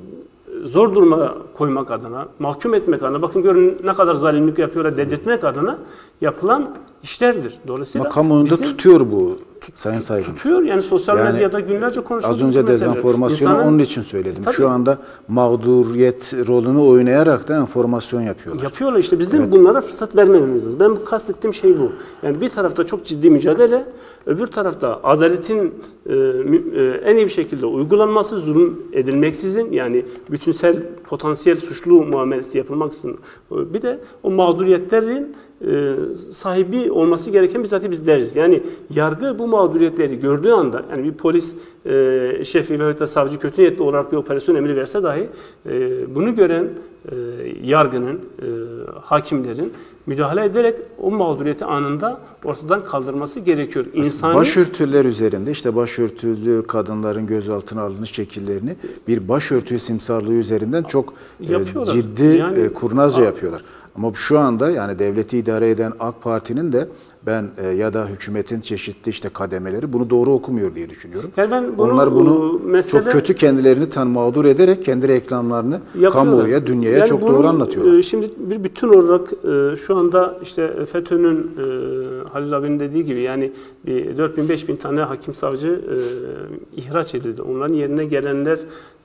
D: zor duruma koymak adına, mahkum etmek adına, bakın görün ne kadar zalimlik yapıyorlar dedirtmek adına yapılan işlerdir. Dolayısıyla
A: Ama kamuoyunda
D: bizim,
A: tutuyor bu Sayın Saygın.
D: Tutuyor yani sosyal
A: Yani
D: medyada günlerce konuşulduğu
A: az önce
D: mesele.
A: dezenformasyonu
D: İnsanın,
A: onun için söyledim.
D: tabii,
A: Şu anda mağduriyet rolünü oynayarak da enformasyon yapıyorlar.
D: Yapıyorlar işte. Bizim
A: Evet.
D: bunlara fırsat vermememiz lazım. Ben kastettiğim şey bu. Yani bir tarafta çok ciddi mücadele, öbür tarafta adaletin e, e, en iyi bir şekilde uygulanması, zulüm edilmeksizin, yani bütünsel potansiyel suçlu muamelesi yapılmaksızın. Bir de o mağduriyetlerin e, sahibi olması gereken bizatihi biz deriz. Yani yargı bu mağduriyetleri gördüğü anda, yani bir polis e, şefi veyahut da savcı kötü niyetli olarak bir operasyon emri verse dahi e, bunu gören e, yargının, e, hakimlerin müdahale ederek o mağduriyeti anında ortadan kaldırması gerekiyor. İnsani,
A: başörtüler üzerinde işte başörtülü kadınların gözaltına alınış şekillerini bir başörtü simsarlığı üzerinden çok e, ciddi,
D: yani,
A: e, kurnazca yapıyorlar. Ama şu anda yani devleti idare eden AK Parti'nin de ben e, ya da hükümetin çeşitli işte kademeleri bunu doğru okumuyor diye düşünüyorum.
D: Yani ben bunu,
A: Onlar bunu
D: mesele,
A: çok kötü kendilerini tan mağdur ederek kendi reklamlarını kamuoya, dünyaya
D: yani
A: çok
D: bunu,
A: doğru anlatıyorlar.
D: Şimdi bir bütün olarak şu anda işte FETÖ'nün Halil abinin dediği gibi yani dört bin beş bin tane hakim savcı ihraç edildi. Onların yerine gelenler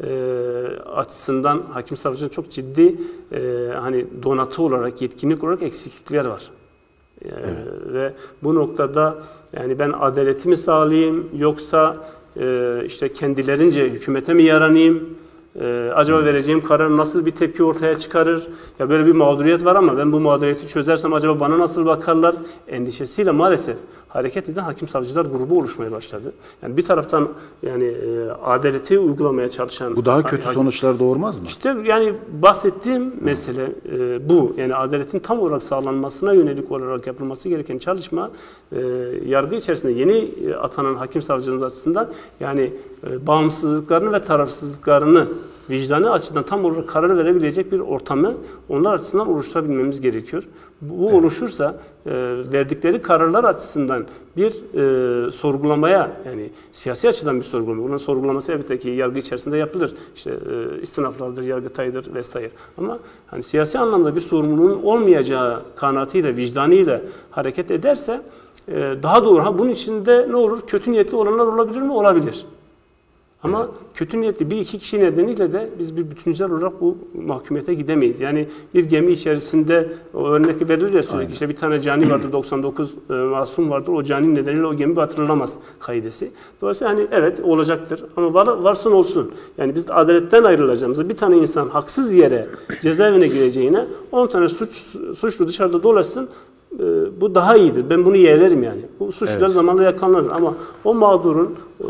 D: açısından hakim savcının çok ciddi hani donatı olarak, yetkinlik olarak eksiklikler var. Evet. Ve bu noktada yani ben adaletimi mi sağlayayım yoksa e, işte kendilerince hükümete mi yaranayım? E, acaba vereceğim karar nasıl bir tepki ortaya çıkarır? Ya böyle bir mağduriyet var ama ben bu mağduriyeti çözersem acaba bana nasıl bakarlar? Endişesiyle maalesef hareket eden hakim savcılar grubu oluşmaya başladı. Yani bir taraftan yani e, adaleti uygulamaya çalışan...
A: Bu daha kötü
D: hakim,
A: sonuçlar doğurmaz mı?
D: İşte yani bahsettiğim mesele e, bu. Yani adaletin tam olarak sağlanmasına yönelik olarak yapılması gereken çalışma e, yargı içerisinde yeni atanan hakim savcıların açısından yani e, bağımsızlıklarını ve tarafsızlıklarını vicdani açıdan tam olarak karar verebilecek bir ortamı onlar açısından oluşturabilmemiz gerekiyor. Bu evet. oluşursa e, verdikleri kararlar açısından bir e, sorgulamaya yani siyasi açıdan bir sorgulama. Bunun sorgulaması elbette ki yargı içerisinde yapılır. İşte e, istinaflardır, yargıtaydır vesaire. Ama hani siyasi anlamda bir sorumluluğun olmayacağı kanaatiyle, vicdanıyla hareket ederse e, daha doğru. Ha bunun içinde ne olur? Kötü niyetli olanlar olabilir mi? Olabilir. Ama evet. kötü niyetli bir iki kişi nedeniyle de biz bir bütüncül olarak bu mahkumiyete gidemeyiz. Yani bir gemi içerisinde o örnek verilir ya sürekli Aynen. işte bir tane cani vardır, doksan dokuz e, masum vardır. O cani nedeniyle o gemi batırılamaz kaidesi. Dolayısıyla hani evet olacaktır ama var, varsın olsun. Yani biz adaletten ayrılacağımızda bir tane insan haksız yere cezaevine gireceğine on tane suç suçlu dışarıda dolaşsın. E, bu daha iyidir. Ben bunu yeğlerim yani. Bu suçlular evet. zamanla yakalanır ama o mağdurun e,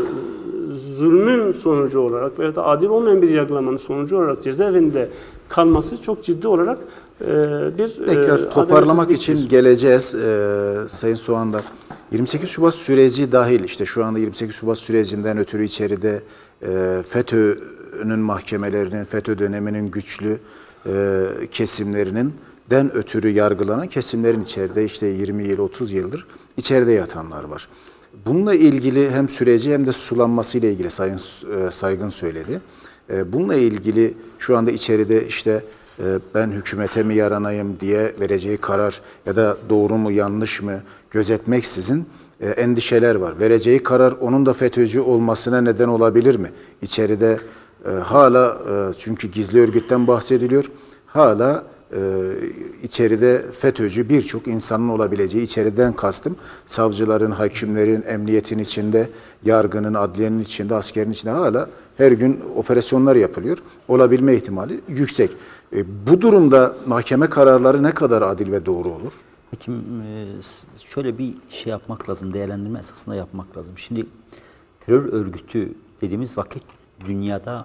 D: zulmün sonucu olarak veya da adil olmayan bir yargılamanın sonucu olarak cezaevinde kalması çok ciddi olarak e, bir
A: Tekrar
D: e,
A: toparlamak için geleceğiz e, Sayın Soğan'da. yirmi sekiz Şubat süreci dahil işte şu anda yirmi sekiz Şubat sürecinden ötürü içeride e, FETÖ'nün mahkemelerinin, FETÖ döneminin güçlü e, kesimlerinin den ötürü yargılanan kesimlerin içeride işte yirmi yıl, otuz yıldır içeride yatanlar var. Bununla ilgili hem süreci hem de sulanmasıyla ilgili Sayın Saygın söyledi. Bununla ilgili şu anda içeride işte ben hükümete mi yaranayım diye vereceği karar ya da doğru mu yanlış mı gözetmeksizin endişeler var. Vereceği karar onun da FETÖ'cü olmasına neden olabilir mi? İçeride hala çünkü gizli örgütten bahsediliyor. Hala Ee, içeride FETÖ'cü birçok insanın olabileceği, içeriden kastım savcıların, hakimlerin, emniyetin içinde, yargının, adliyenin içinde, askerin içinde hala her gün operasyonlar yapılıyor. Olabilme ihtimali yüksek. Ee, bu durumda mahkeme kararları ne kadar adil ve doğru olur?
B: Peki şöyle bir şey yapmak lazım, değerlendirme esasında yapmak lazım. Şimdi terör örgütü dediğimiz vakit dünyada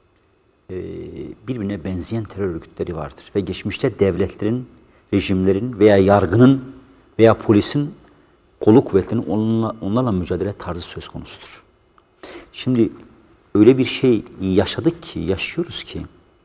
B: birbirine benzeyen terör örgütleri vardır. Ve geçmişte devletlerin, rejimlerin veya yargının veya polisin kolluk kuvvetlerinin onlarla, onlarla mücadele tarzı söz konusudur. Şimdi öyle bir şey yaşadık ki, yaşıyoruz ki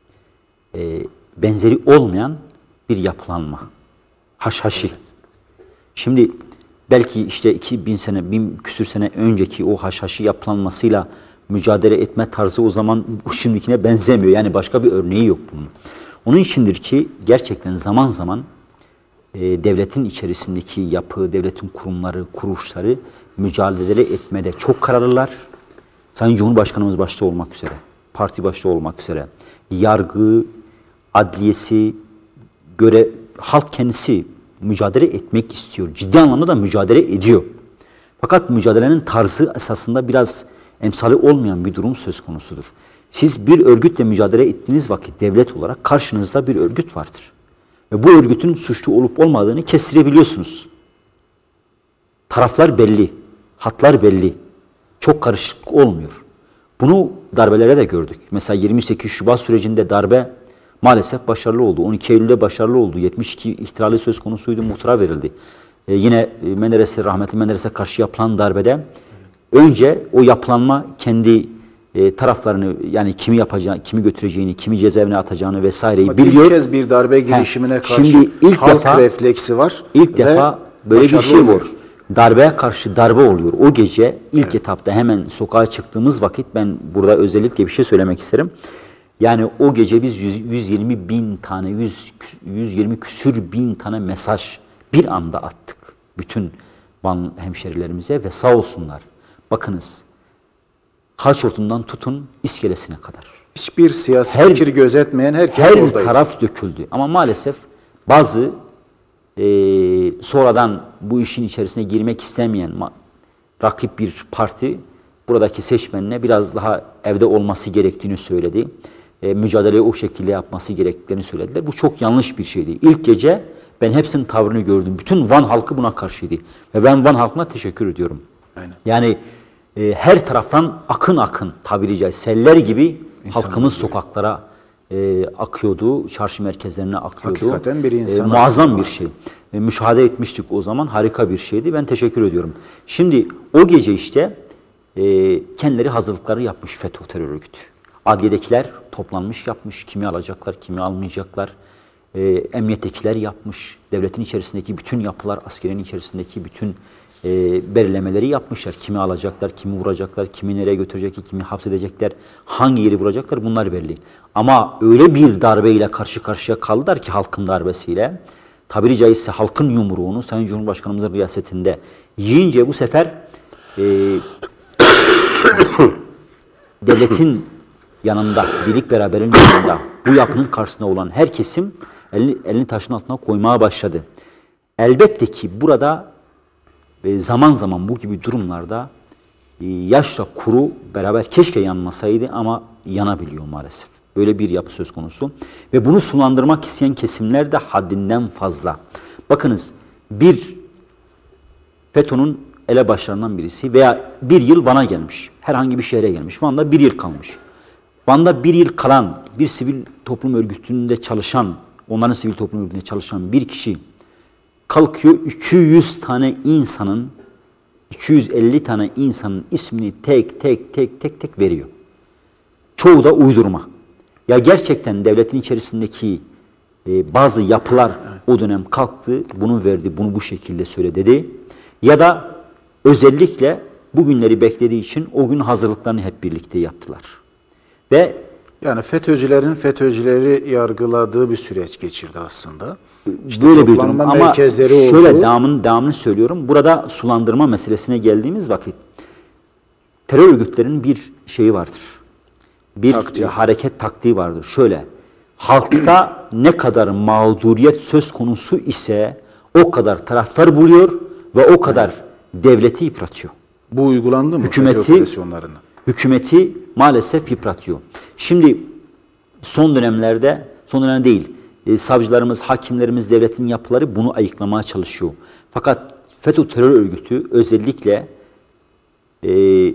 B: e, benzeri olmayan bir yapılanma. Haşhaşi. Evet. Şimdi belki işte iki bin sene, bin küsür sene önceki o haşhaşi yapılanmasıyla mücadele etme tarzı o zaman şimdikine benzemiyor. Yani başka bir örneği yok bunun. Onun içindir ki gerçekten zaman zaman e, devletin içerisindeki yapı, devletin kurumları, kuruluşları mücadele etmede çok kararlılar. Sayın Cumhurbaşkanımız başta olmak üzere, parti başta olmak üzere, yargı, adliyesi, göre halk kendisi mücadele etmek istiyor. Ciddi anlamda da mücadele ediyor. Fakat mücadelenin tarzı esasında biraz emsali olmayan bir durum söz konusudur. Siz bir örgütle mücadele ettiğiniz vakit devlet olarak karşınızda bir örgüt vardır. Ve bu örgütün suçlu olup olmadığını kestirebiliyorsunuz. Taraflar belli, hatlar belli. Çok karışık olmuyor. Bunu darbelere de gördük. Mesela yirmi sekiz Şubat sürecinde darbe maalesef başarılı oldu. on iki Eylül'de başarılı oldu. yetmiş iki ihtilali söz konusuydu, muhtıra verildi. Ee, yine Menderes'e, rahmetli Menderes'e karşı yapılan darbede önce o yapılanma kendi e, taraflarını, yani kimi yapacağını, kimi götüreceğini, kimi cezaevine atacağını vesaireyi
A: Bak,
B: biliyor.
A: İlk kez bir darbe girişimine
B: He,
A: karşı
B: şimdi ilk
A: halk
B: defa,
A: refleksi var.
B: İlk defa böyle bir şey
A: oluyor.
B: var. Darbeye karşı darbe oluyor. O gece ilk evet. etapta hemen sokağa çıktığımız vakit ben burada özellikle bir şey söylemek isterim. Yani o gece biz yüz yirmi bin tane, yüz yirmi küsür bin tane mesaj bir anda attık. Bütün Van hemşerilerimize ve sağ olsunlar. Bakınız, Haçortu'ndan tutun iskelesine kadar.
A: Hiçbir siyasi
B: her,
A: fikir gözetmeyen herkes
B: her
A: oradaydı.
B: Her taraf döküldü. Ama maalesef bazı e, sonradan bu işin içerisine girmek istemeyen rakip bir parti buradaki seçmenine biraz daha evde olması gerektiğini söyledi. E, mücadeleyi o şekilde yapması gerektiğini söylediler. Bu çok yanlış bir şeydi. İlk gece ben hepsinin tavrını gördüm. Bütün Van halkı buna karşıydı. Ve ben Van halkına teşekkür ediyorum. Aynen. Yani e, her taraftan akın akın tabiri caizse seller gibi İnsan halkımız gibi sokaklara e, akıyordu. Çarşı merkezlerine akıyordu.
A: Hakikaten bir insan.
B: E, muazzam bir şey. E, müşahede etmiştik o zaman. Harika bir şeydi. Ben teşekkür ediyorum. Şimdi o gece işte e, kendileri hazırlıkları yapmış FETÖ terör örgütü. Adliyedekiler toplanmış yapmış. Kimi alacaklar, kimi almayacaklar. E, emniyettekiler yapmış. Devletin içerisindeki bütün yapılar, askerin içerisindeki bütün e, belirlemeleri yapmışlar. Kimi alacaklar, kimi vuracaklar, kimi nereye götürecekler, kimi hapsedecekler, hangi yeri vuracaklar, bunlar belli. Ama öyle bir darbeyle karşı karşıya kaldılar ki, halkın darbesiyle, tabiri caizse halkın yumruğunu Sayın Cumhurbaşkanımızın riyasetinde yiyince bu sefer e, devletin yanında, birlik beraberin yanında, bu yapının karşısında olan her kesim elini, elini taşın altına koymaya başladı. Elbette ki burada e, zaman zaman bu gibi durumlarda e, yaşla kuru beraber keşke yanmasaydı ama yanabiliyor maalesef. Böyle bir yapı söz konusu. Ve bunu sulandırmak isteyen kesimler de haddinden fazla. Bakınız, bir FETÖ'nün elebaşlarından birisi veya bir yıl Van'a gelmiş. Herhangi bir şehre gelmiş. Van'da bir yıl kalmış. Van'da bir yıl kalan bir sivil toplum örgütünde çalışan, onların sivil toplum örgütünde çalışan bir kişi kalkıyor iki yüz tane insanın, iki yüz elli tane insanın ismini tek tek tek tek tek veriyor. Çoğu da uydurma. Ya gerçekten devletin içerisindeki e, bazı yapılar o dönem kalktı, bunu verdi, bunu bu şekilde söyle dedi. Ya da özellikle bugünleri beklediği için o gün hazırlıklarını hep birlikte yaptılar. Ve
A: yani FETÖ'cülerin FETÖ'cüleri yargıladığı bir süreç geçirdi aslında. İşte
B: böyle bir durum. Ama şöyle
A: oldu.
B: devamını, devamını söylüyorum. Burada sulandırma meselesine geldiğimiz vakit terör örgütlerinin bir şeyi vardır. Bir taktiği. hareket taktiği vardır. Şöyle, halkta ne kadar mağduriyet söz konusu ise o kadar taraftar buluyor ve o kadar devleti yıpratıyor.
A: Bu uygulandı mı?
B: Hükümeti, hükümeti maalesef yıpratıyor. Şimdi son dönemlerde, son dönem değil, e, savcılarımız, hakimlerimiz, devletin yapıları bunu ayıklamaya çalışıyor. Fakat FETÖ terör örgütü özellikle e,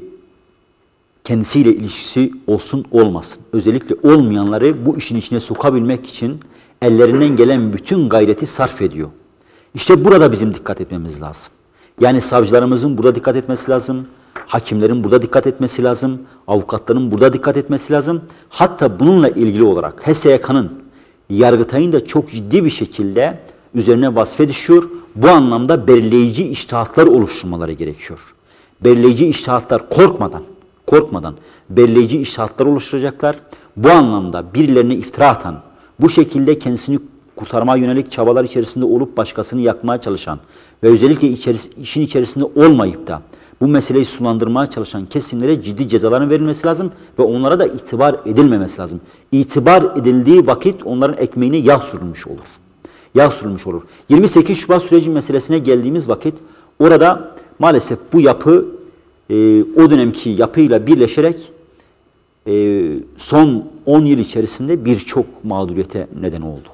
B: kendisiyle ilişkisi olsun olmasın, özellikle olmayanları bu işin içine sokabilmek için ellerinden gelen bütün gayreti sarf ediyor. İşte burada bizim dikkat etmemiz lazım. Yani savcılarımızın burada dikkat etmesi lazım, hakimlerin burada dikkat etmesi lazım, avukatların burada dikkat etmesi lazım. Hatta bununla ilgili olarak H S Y K'nın, Yargıtay'ın da çok ciddi bir şekilde üzerine vazife düşüyor. Bu anlamda belirleyici içtihatlar oluşturmaları gerekiyor. Belirleyici içtihatlar korkmadan, korkmadan belirleyici içtihatlar oluşturacaklar. Bu anlamda birilerine iftira atan, bu şekilde kendisini kurtarmaya yönelik çabalar içerisinde olup başkasını yakmaya çalışan ve özellikle içeris işin içerisinde olmayıp da bu meseleyi sulandırmaya çalışan kesimlere ciddi cezaların verilmesi lazım ve onlara da itibar edilmemesi lazım. İtibar edildiği vakit onların ekmeğine yağ sürülmüş olur. Yağ sürülmüş olur. yirmi sekiz Şubat süreci meselesine geldiğimiz vakit orada maalesef bu yapı e, o dönemki yapıyla birleşerek e, son on yıl içerisinde birçok mağduriyete neden oldu.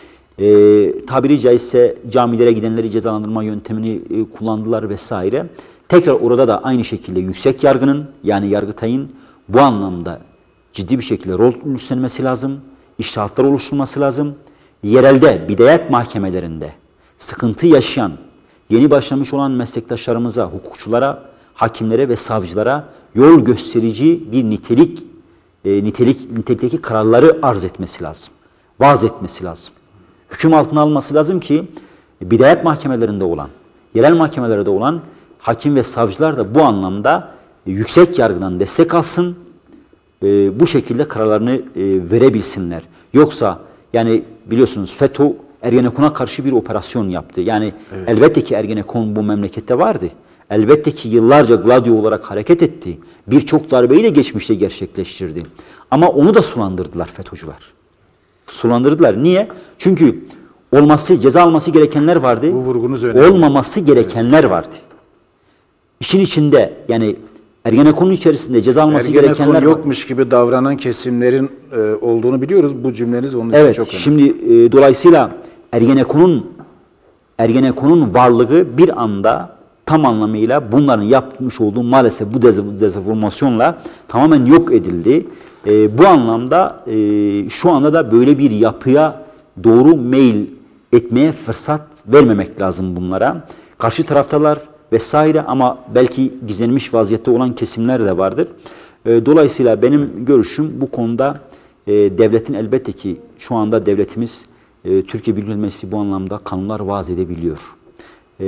B: E, tabiri caizse camilere gidenleri cezalandırma yöntemini e, kullandılar vesaire. Tekrar orada da aynı şekilde yüksek yargının, yani Yargıtay'ın bu anlamda ciddi bir şekilde rol üstlenmesi lazım, içtihatlar oluşturulması lazım. Yerelde, bidayet mahkemelerinde sıkıntı yaşayan, yeni başlamış olan meslektaşlarımıza, hukukçulara, hakimlere ve savcılara yol gösterici bir nitelik, e, nitelik, nitelikteki kararları arz etmesi lazım, vaaz etmesi lazım. Hüküm altına alması lazım ki bidayet mahkemelerinde olan, yerel mahkemelerde olan hakim ve savcılar da bu anlamda yüksek yargıdan destek alsın, e, bu şekilde kararlarını e, verebilsinler. Yoksa yani biliyorsunuz FETÖ Ergenekon'a karşı bir operasyon yaptı. Yani evet. Elbette ki Ergenekon bu memlekette vardı. Elbette ki yıllarca Gladio olarak hareket etti. Birçok darbeyi de geçmişte gerçekleştirdi. Ama onu da sulandırdılar FETÖ'cüler. Sulandırdılar. Niye? Çünkü olması, ceza alması gerekenler vardı.
A: Bu vurgunuz önemli.
B: Olmaması gerekenler evet. vardı. İşin içinde yani Ergenekon'un içerisinde ceza alması
A: Ergenekon
B: gerekenler
A: yokmuş var. gibi davranan kesimlerin e, olduğunu biliyoruz. Bu cümleniz onun için
B: evet,
A: çok önemli.
B: Şimdi e, dolayısıyla Ergenekon'un Ergenekon'un varlığı bir anda tam anlamıyla bunların yapmış olduğu maalesef bu dezenformasyonla tamamen yok edildi. E, bu anlamda e, şu anda da böyle bir yapıya doğru meyil etmeye fırsat vermemek lazım bunlara. Karşı taraftalar vesaire ama belki gizlenmiş vaziyette olan kesimler de vardır. E, dolayısıyla benim görüşüm bu konuda e, devletin elbette ki şu anda devletimiz e, Türkiye Büyük Millet Meclisi bu anlamda kanunlar vaaz edebiliyor. E,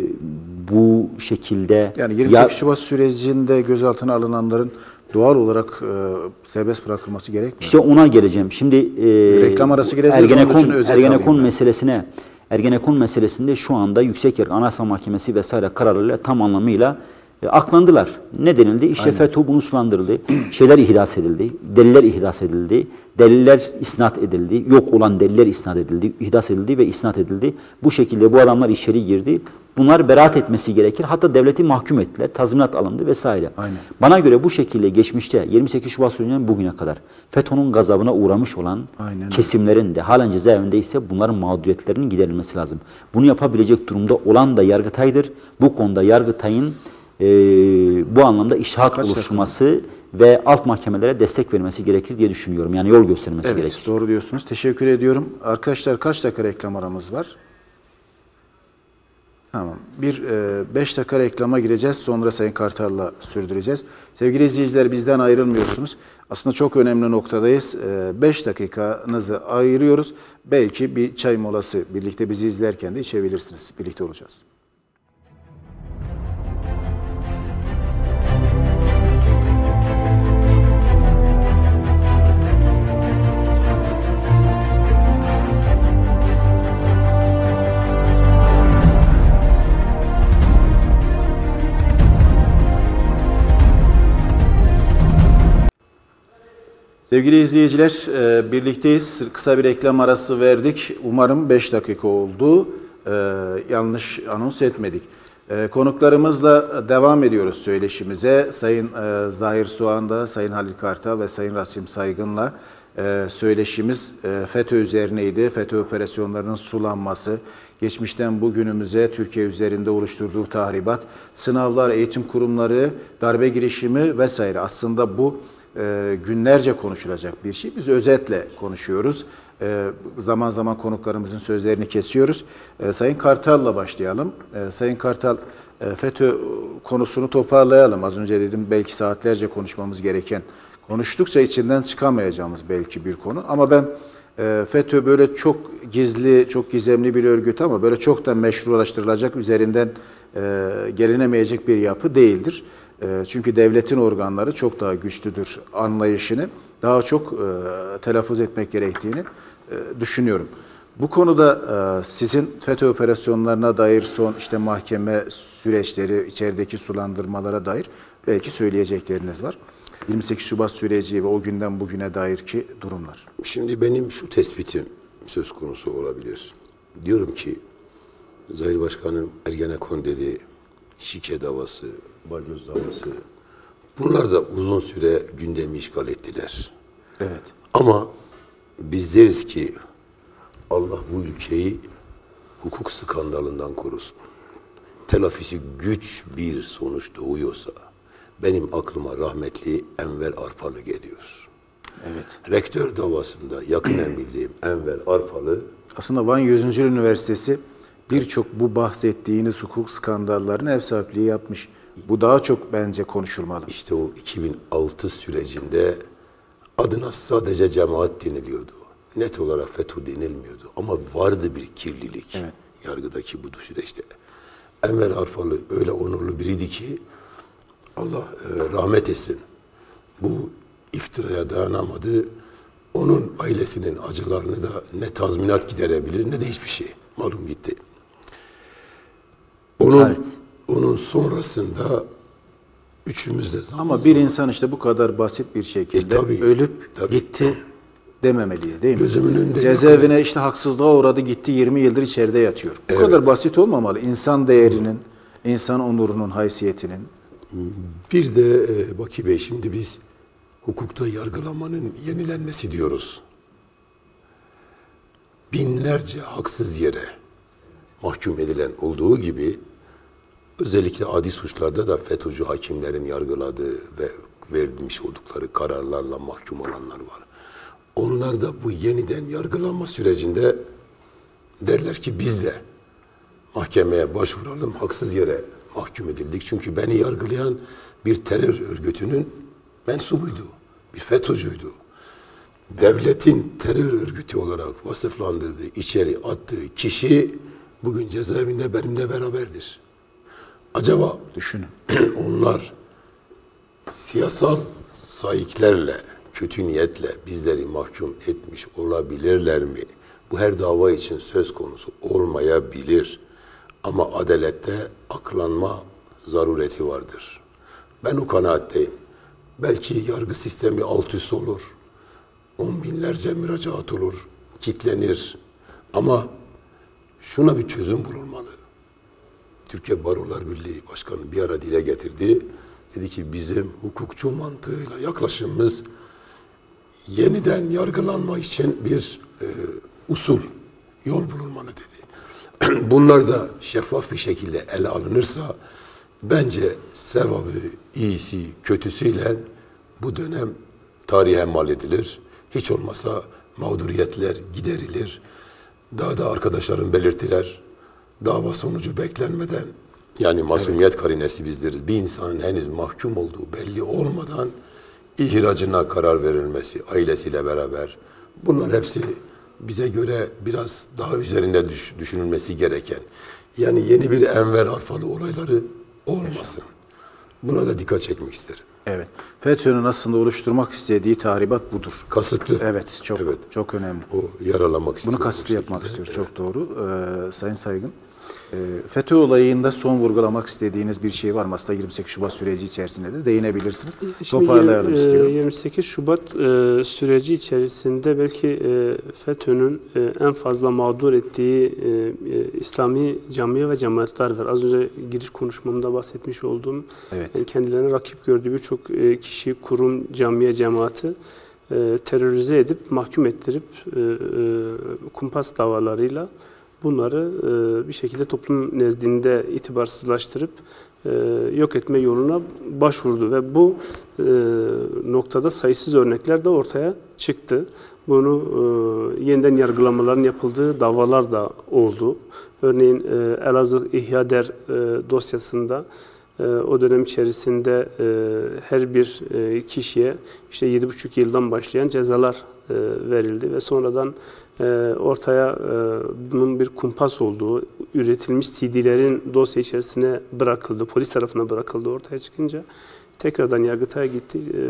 B: bu şekilde
A: yani yirmi sekiz Şubat sürecinde gözaltına alınanların doğal olarak e, serbest bırakılması gerekmiyor.
B: İşte ona geleceğim. Şimdi e,
A: reklam arası gireceğiz.
B: Ergenekon, Ergenekon meselesine Ergenekon meselesinde şu anda Yüksek Yargı Anayasa Mahkemesi vesaire kararlarıyla tam anlamıyla e, aklandılar. Ne denildi? İşte Aynen. FETÖ bunu sulandırıldı. Şeyler ihdas edildi. Deliller ihdas edildi. Deliller isnat edildi. Yok olan deliller isnat edildi. İhdas edildi ve isnat edildi. Bu şekilde bu adamlar içeri girdi. Bunlar beraat etmesi gerekir. Hatta devleti mahkum ettiler. Tazminat alındı vesaire. Aynen. Bana göre bu şekilde geçmişte yirmi sekiz Şubat sürecinden bugüne kadar FETÖ'nün gazabına uğramış olan Aynen. kesimlerin de halen cezaevinde ise bunların mağduriyetlerinin giderilmesi lazım. Bunu yapabilecek durumda olan da Yargıtay'dır. Bu konuda Yargıtay'ın e, bu anlamda içtihat oluşturması takım? ve alt mahkemelere destek vermesi gerekir diye düşünüyorum. Yani yol göstermesi
A: evet,
B: gerekir.
A: Doğru diyorsunuz. Teşekkür ediyorum. Arkadaşlar kaç dakika reklam aramız var? Tamam. Bir e, beş dakika reklama gireceğiz. Sonra Sayın Kartal'la sürdüreceğiz. Sevgili izleyiciler bizden ayrılmıyorsunuz. Aslında çok önemli noktadayız. E, beş dakikanızı ayırıyoruz. Belki bir çay molası birlikte bizi izlerken de içebilirsiniz. Birlikte olacağız. Sevgili izleyiciler, birlikteyiz. Kısa bir reklam arası verdik. Umarım beş dakika oldu. Yanlış anons etmedik. Konuklarımızla devam ediyoruz söyleşimize. Sayın Zahir Soğan'da, Sayın Halil Kartal ve Sayın Rasim Saygın'la e, söyleşimiz e, FETÖ üzerineydi. FETÖ operasyonlarının sulanması, geçmişten bugünümüze Türkiye üzerinde oluşturduğu tahribat, sınavlar, eğitim kurumları, darbe girişimi vesaire. Aslında bu e, günlerce konuşulacak bir şey. Biz özetle konuşuyoruz. E, zaman zaman konuklarımızın sözlerini kesiyoruz. E, Sayın Kartal'la başlayalım. E, Sayın Kartal, e, FETÖ konusunu toparlayalım. Az önce dedim belki saatlerce konuşmamız gereken, konuştukça içinden çıkamayacağımız belki bir konu. Ama ben e, FETÖ böyle çok gizli, çok gizemli bir örgüt ama böyle çok da meşrulaştırılacak, üzerinden e, gelinemeyecek bir yapı değildir. E, çünkü devletin organları çok daha güçlüdür anlayışını daha çok e, telaffuz etmek gerektiğini e, düşünüyorum. Bu konuda e, sizin FETÖ operasyonlarına dair son işte mahkeme süreçleri, içerideki sulandırmalara dair belki söyleyecekleriniz var. yirmi sekiz Şubat süreci ve o günden bugüne dair ki durumlar.
C: Şimdi benim şu tespitim söz konusu olabilir. Diyorum ki Zahir Başkan'ın Ergenekon dediği şike davası, balyoz davası, bunlar da uzun süre gündemi işgal ettiler.
A: Evet.
C: Ama biz deriz ki Allah bu ülkeyi hukuk skandalından korusun. Telafisi güç bir sonuç doğuyorsa benim aklıma rahmetli Enver Arpalı geliyor.
A: Evet.
C: Rektör davasında yakinen bildiğim Enver Arpalı,
A: Aslında Van yüzüncü. Üniversitesi birçok bu bahsettiğiniz hukuk skandallarının ev sahipliği yapmış. Bu daha çok bence konuşulmalı.
C: işte o iki bin altı sürecinde adına sadece cemaat deniliyordu. Net olarak FETÖ denilmiyordu. Ama vardı bir kirlilik
A: Evet.
C: yargıdaki bu süreçte. Enver Arpalı öyle onurlu biriydi ki Allah e, rahmet etsin. Bu iftiraya dayanamadı. Onun ailesinin acılarını da ne tazminat giderebilir ne de hiçbir şey. Malum gitti. Onun
B: Evet.
C: onun sonrasında üçümüz de zaman
A: Ama bir
C: zaman
A: insan işte bu kadar basit bir şekilde
C: E, tabii,
A: ölüp
C: tabii.
A: gitti dememeliyiz değil mi?
C: Gözümün önünde
A: Cezaevine işte haksızlığa uğradı, gitti, yirmi yıldır içeride yatıyor. Bu
C: Evet.
A: kadar basit olmamalı. İnsan değerinin, insan onurunun, haysiyetinin.
C: Bir de e, Baki Bey, şimdi biz hukukta yargılamanın yenilenmesi diyoruz. Binlerce haksız yere mahkum edilen olduğu gibi özellikle adi suçlarda da FETÖ'cü hakimlerin yargıladığı ve verilmiş oldukları kararlarla mahkum olanlar var. Onlar da bu yeniden yargılanma sürecinde derler ki biz de mahkemeye başvuralım, haksız yere mahkum edildik. Çünkü beni yargılayan bir terör örgütünün mensubuydu, bir FETÖ'cüydü. Devletin terör örgütü olarak vasıflandırdığı, içeri attığı kişi bugün cezaevinde benimle beraberdir. Acaba
A: Düşünün.
C: onlar siyasal sahiplerle, kötü niyetle bizleri mahkum etmiş olabilirler mi? Bu her dava için söz konusu olmayabilir. Ama adalette aklanma zarureti vardır. Ben o kanaatteyim. Belki yargı sistemi alt üst olur. On binlerce müracaat olur, kitlenir. Ama şuna bir çözüm bulunmalı. Türkiye Barolar Birliği Başkanı bir ara dile getirdi. Dedi ki bizim hukukçu mantığıyla yaklaşımımız yeniden yargılanma için bir e, usul, yol bulunmalı dedi. Bunlar da şeffaf bir şekilde ele alınırsa bence sevabı, iyisi, kötüsüyle bu dönem tarihe mal edilir. Hiç olmasa mağduriyetler giderilir. Daha da arkadaşlarım belirtiler. Dava sonucu beklenmeden, yani masumiyet karinesi bizleriz. Bir insanın henüz mahkum olduğu belli olmadan ihracına karar verilmesi ailesiyle beraber. Bunlar hepsi bize göre biraz daha üzerinde düş, düşünülmesi gereken. Yani yeni bir Enver Arpalı olayları olmasın. Buna da dikkat çekmek isterim.
A: Evet. FETÖ'nün aslında oluşturmak istediği tahribat budur.
C: Kasıtlı.
A: Evet, çok
C: Evet.
A: çok önemli.
C: O yaralamak istiyor.
A: Bunu kasıtlı
C: bu
A: yapmak
C: şekilde.
A: istiyor. Çok doğru. Ee, Sayın Saygın. Ee, FETÖ olayında son vurgulamak istediğiniz bir şey var mı? Aslında yirmi sekiz Şubat süreci içerisinde de değinebilirsiniz.
D: Şimdi
A: Toparlayalım
D: yirmi-
A: istiyorum.
D: yirmi sekiz Şubat e, süreci içerisinde belki e, FETÖ'nün e, en fazla mağdur ettiği e, e, İslami camiye ve cemaatler var. Az önce giriş konuşmamda bahsetmiş olduğum
A: Evet.
D: yani kendilerine rakip gördüğü birçok e, kişi, kurum, camiye, cemaati e, terörize edip, mahkum ettirip e, e, kumpas davalarıyla bunları e, bir şekilde toplum nezdinde itibarsızlaştırıp e, yok etme yoluna başvurdu ve bu e, noktada sayısız örnekler de ortaya çıktı. Bunu e, yeniden yargılamaların yapıldığı davalar da oldu. Örneğin e, Elazığ İhya Der e, dosyasında e, o dönem içerisinde e, her bir e, kişiye işte yedi buçuk yıldan başlayan cezalar e, verildi ve sonradan e, ortaya e, bunun bir kumpas olduğu, üretilmiş C D'lerin dosya içerisine bırakıldı, polis tarafına bırakıldı ortaya çıkınca tekrardan Yargıtay'a gitti, e,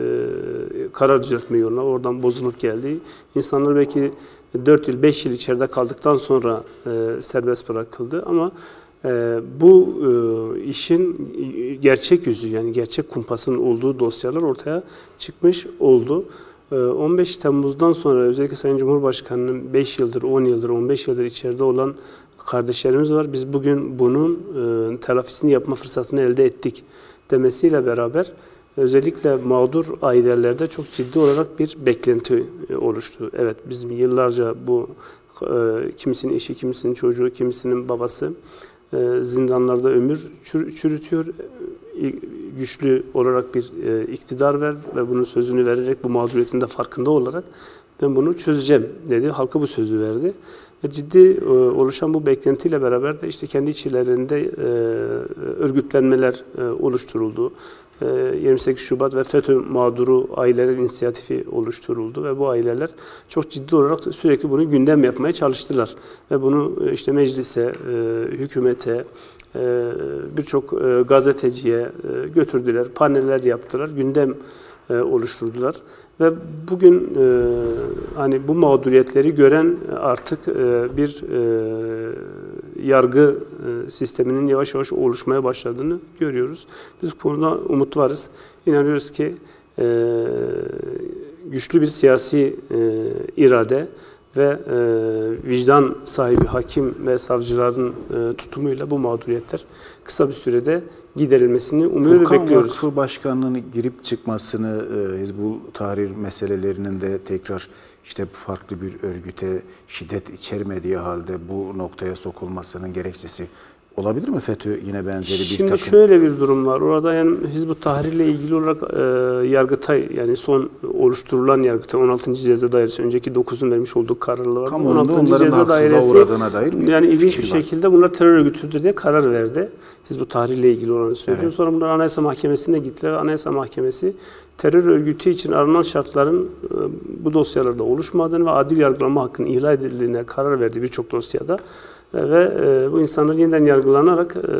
D: karar düzeltme yoluna, oradan bozulup geldi. İnsanlar belki dört yıl, beş yıl içeride kaldıktan sonra e, serbest bırakıldı ama e, bu e, işin gerçek yüzü, yani gerçek kumpasın olduğu dosyalar ortaya çıkmış oldu. E, on beş Temmuz'dan sonra özellikle Sayın Cumhurbaşkanı'nın beş yıldır, on yıldır, on beş yıldır içeride olan kardeşlerimiz var. Biz bugün bunun e, telafisini yapma fırsatını elde ettik demesiyle beraber özellikle mağdur ailelerde çok ciddi olarak bir beklenti oluştu. Evet, bizim yıllarca bu e, kimisinin eşi, kimisinin çocuğu, kimisinin babası e, zindanlarda ömür çür, çürütüyor. E, güçlü olarak bir e, iktidar ver ve bunun sözünü vererek bu mağduriyetin de farkında olarak ben bunu çözeceğim dedi. Halka bu sözü verdi. Ve ciddi e, oluşan bu beklentiyle beraber de işte kendi içlerinde e, örgütlenmeler e, oluşturuldu. E, yirmi sekiz Şubat ve FETÖ mağduru ailelerin inisiyatifi oluşturuldu ve bu aileler çok ciddi olarak sürekli bunu gündem yapmaya çalıştılar. Ve bunu e, işte meclise, e, hükümete, e, birçok e, gazeteciye e, götürdüler, paneller yaptılar, gündem e, oluşturdular. Ve bugün e, hani bu mağduriyetleri gören artık e, bir e, yargı e, sisteminin yavaş yavaş oluşmaya başladığını görüyoruz. Biz bu konuda umut varız. İnanıyoruz ki e, güçlü bir siyasi e, irade ve e, vicdan sahibi hakim ve savcıların e, tutumuyla bu mağduriyetler kısa bir sürede giderilmesini umuyor ve bekliyoruz.
A: Furkan Vakfı Başkanlığı'nın girip çıkmasını, e, Hizbul Tahrir meselelerinin de tekrar işte farklı bir örgüte şiddet içermediği halde bu noktaya sokulmasının gerekçesi olabilir mi? FETÖ yine benzeri bir
D: Şimdi
A: takım.
D: şöyle bir durum var. Orada yani Hizbul Tahrir ile ilgili olarak e, Yargıtay, yani son oluşturulan Yargıtay on altıncı Ceza Dairesi, önceki dokuzun vermiş olduğu kararlı vardı. on altıncı Ceza Dairesi yani ilginç bir şekilde bunlar terör örgütüdür diye karar verdi. Hizbul Tahrir ile ilgili olanı söylüyor. Evet. Sonra bunlar Anayasa Mahkemesi'ne gittiler. Anayasa Mahkemesi terör örgütü için aranan şartların e, bu dosyalarda oluşmadığını ve adil yargılama hakkının ihlal edildiğine karar verdi birçok dosyada. Ve e, bu insanlar yeniden yargılanarak e,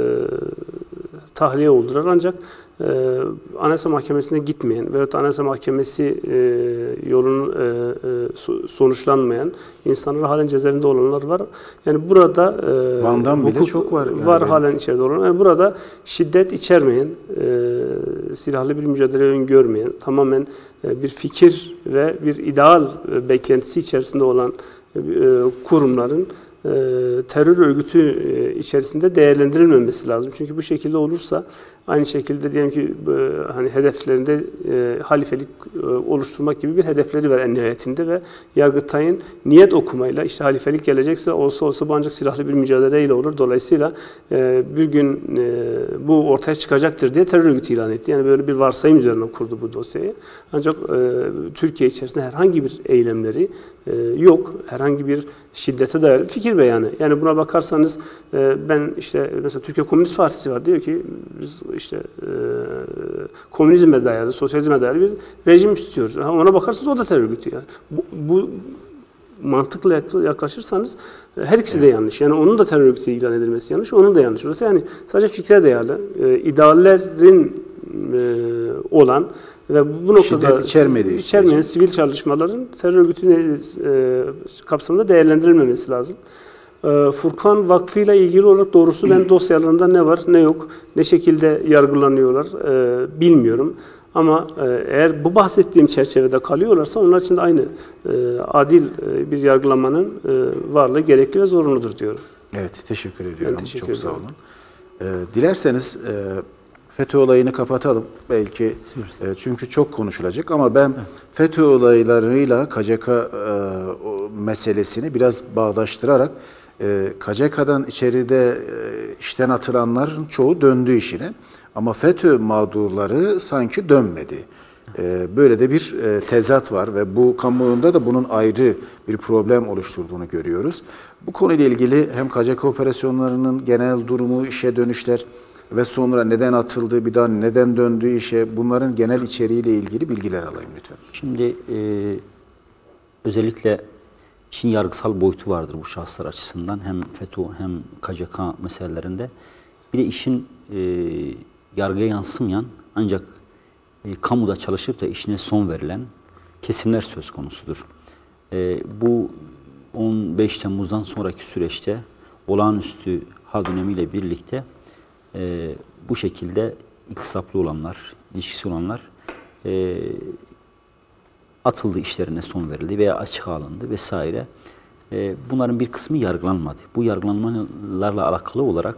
D: tahliye oldular. Ancak e, Anayasa Mahkemesi'ne gitmeyen veyahut Anayasa Mahkemesi e, yolunun e, e, sonuçlanmayan, insanlar halen cezaevinde olanlar var. Yani burada e,
A: Van'dan bile çok var. Yani
D: var
A: benim.
D: halen içeride olan. Yani burada şiddet içermeyen, e, silahlı bir mücadele öngörmeyen, tamamen e, bir fikir ve bir ideal e, beklentisi içerisinde olan e, kurumların E, terör örgütü e, içerisinde değerlendirilmemesi lazım. Çünkü bu şekilde olursa aynı şekilde diyelim ki e, hani hedeflerinde e, halifelik e, oluşturmak gibi bir hedefleri var en nihayetinde ve Yargıtay'ın niyet okumayla işte halifelik gelecekse olsa olsa bu ancak silahlı bir mücadeleyle olur. Dolayısıyla e, bir gün e, bu ortaya çıkacaktır diye terör örgütü ilan etti. Yani böyle bir varsayım üzerine kurdu bu dosyayı. Ancak e, Türkiye içerisinde herhangi bir eylemleri e, yok. Herhangi bir şiddete dayalı fikir beyanı. Yani buna bakarsanız e, ben işte mesela Türkiye Komünist Partisi var, diyor ki biz işte e, komünizme dayalı, sosyalizme dayalı bir rejim istiyoruz. Ona bakarsanız o da terör örgütü yani. Bu, bu mantıkla yaklaşırsanız her ikisi de yanlış. Yani onun da terör örgütü ilan edilmesi yanlış, onun da yanlış. Orası yani sadece fikre dayalı, e, ideallerin e, olan ve bu noktada
A: içermediği
D: içermeyen işte. Sivil çalışmaların terör örgütü e, kapsamında değerlendirilmemesi lazım. E, Furkan Vakfı ile ilgili olarak doğrusu ben dosyalarında ne var ne yok, ne şekilde yargılanıyorlar e, bilmiyorum. Ama e, eğer bu bahsettiğim çerçevede kalıyorlarsa onlar için de aynı e, adil e, bir yargılamanın e, varlığı gerekli ve zorunludur diyorum.
A: Evet, teşekkür ediyorum.
D: Ben teşekkür
A: Çok
D: ediyorum.
A: sağ olun. Ee, dilerseniz e, FETÖ olayını kapatalım belki e, çünkü çok konuşulacak ama ben evet. FETÖ olaylarıyla K C K e, meselesini biraz bağdaştırarak e, K C K'dan içeride e, işten atılanların çoğu döndü işine ama FETÖ mağdurları sanki dönmedi. E, böyle de bir e, tezat var ve bu kamuoyunda da bunun ayrı bir problem oluşturduğunu görüyoruz. Bu konuyla ilgili hem K C K operasyonlarının genel durumu, işe dönüşler ve sonra neden atıldı, bir daha neden döndüğü işe, bunların genel içeriğiyle ilgili bilgiler alayım lütfen.
B: Şimdi e, özellikle işin yargısal boyutu vardır bu şahıslar açısından. Hem FETÖ hem K C K meselelerinde. Bir de işin e, yargıya yansımayan ancak e, kamuda çalışıp da işine son verilen kesimler söz konusudur. E, bu on beş Temmuz'dan sonraki süreçte olağanüstü hal dönemiyle birlikte e, bu şekilde iktisaplı olanlar, ilişkisi olanlar e, atıldı, işlerine son verildi veya açığa alındı vesaire. E, bunların bir kısmı yargılanmadı. Bu yargılanmalarla alakalı olarak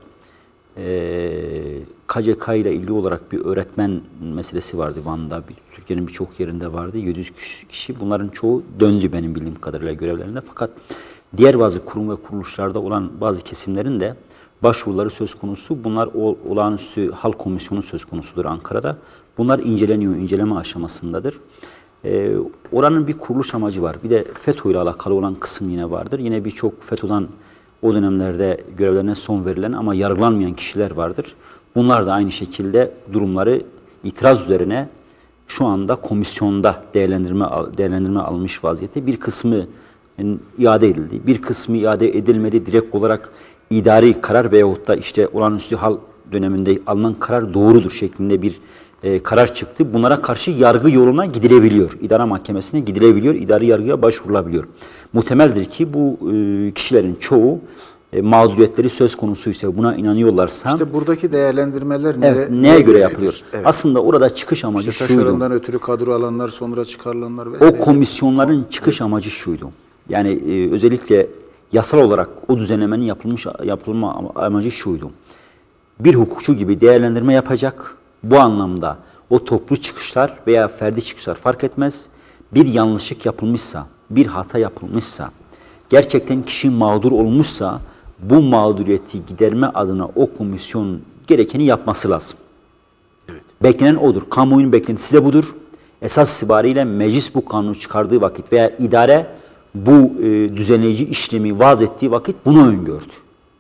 B: e, K C K ile ilgili olarak bir öğretmen meselesi vardı Van'da. Türkiye'nin birçok yerinde vardı. yedi yüz kişi. Bunların çoğu döndü benim bildiğim kadarıyla görevlerinde. Fakat diğer bazı kurum ve kuruluşlarda olan bazı kesimlerin de başvuruları söz konusu. Bunlar olağanüstü hal komisyonu söz konusudur Ankara'da. Bunlar inceleniyor, inceleme aşamasındadır. Ee, oranın bir kuruluş amacı var. Bir de FETÖ ile alakalı olan kısım yine vardır. Yine birçok FETÖ'den o dönemlerde görevlerine son verilen ama yargılanmayan kişiler vardır. Bunlar da aynı şekilde durumları itiraz üzerine şu anda komisyonda değerlendirme değerlendirme alınmış vaziyette. Bir kısmı yani, iade edildi. Bir kısmı iade edilmedi. Direkt olarak idari karar veyahut da işte olağanüstü hal döneminde alınan karar doğrudur şeklinde bir e, karar çıktı. Bunlara karşı yargı yoluna gidilebiliyor. İdare mahkemesine gidilebiliyor. İdari yargıya başvurulabiliyor. Muhtemeldir ki bu e, kişilerin çoğu e, mağduriyetleri söz konusuysa, buna inanıyorlarsa...
A: İşte buradaki değerlendirmeler
B: nere, evet, neye göre yapılıyor? Evet. Aslında orada çıkış amacı
A: işte
B: şuydu.
A: Taşerondan ötürü kadro alanlar, sonra çıkarılanlar vesaire.
B: O komisyonların çıkış amacı şuydu. Yani e, özellikle yasal olarak o düzenlemenin yapılmış yapılma amacı şuydu. Bir hukukçu gibi değerlendirme yapacak. Bu anlamda o toplu çıkışlar veya ferdi çıkışlar fark etmez. Bir yanlışlık yapılmışsa, bir hata yapılmışsa, gerçekten kişi mağdur olmuşsa bu mağduriyeti giderme adına o komisyon gerekeni yapması lazım. Evet. Beklenen odur. Kamuoyunun beklentisi de budur. Esas itibariyle meclis bu kanunu çıkardığı vakit veya idare bu e, düzenleyici işlemi vaz ettiği vakit bunu öngördü.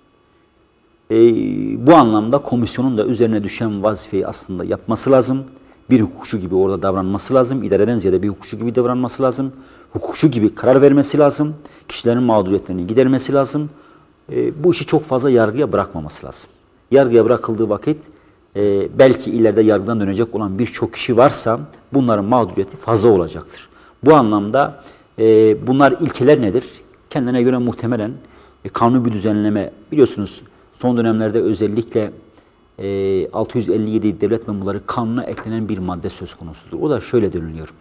B: E, bu anlamda komisyonun da üzerine düşen vazifeyi aslında yapması lazım. Bir hukukçu gibi orada davranması lazım. İdareden ziyade bir hukukçu gibi davranması lazım. Hukukçu gibi karar vermesi lazım. Kişilerin mağduriyetlerini gidermesi lazım. E, bu işi çok fazla yargıya bırakmaması lazım. Yargıya bırakıldığı vakit e, belki ileride yargıdan dönecek olan birçok kişi varsa bunların mağduriyeti fazla olacaktır. Bu anlamda e, bunlar ilkeler nedir? Kendine göre muhtemelen e, kanuni bir düzenleme, biliyorsunuz son dönemlerde özellikle e, altı yüz elli yedi devlet memurları kanuna eklenen bir madde söz konusudur. O da şöyle deniliyor.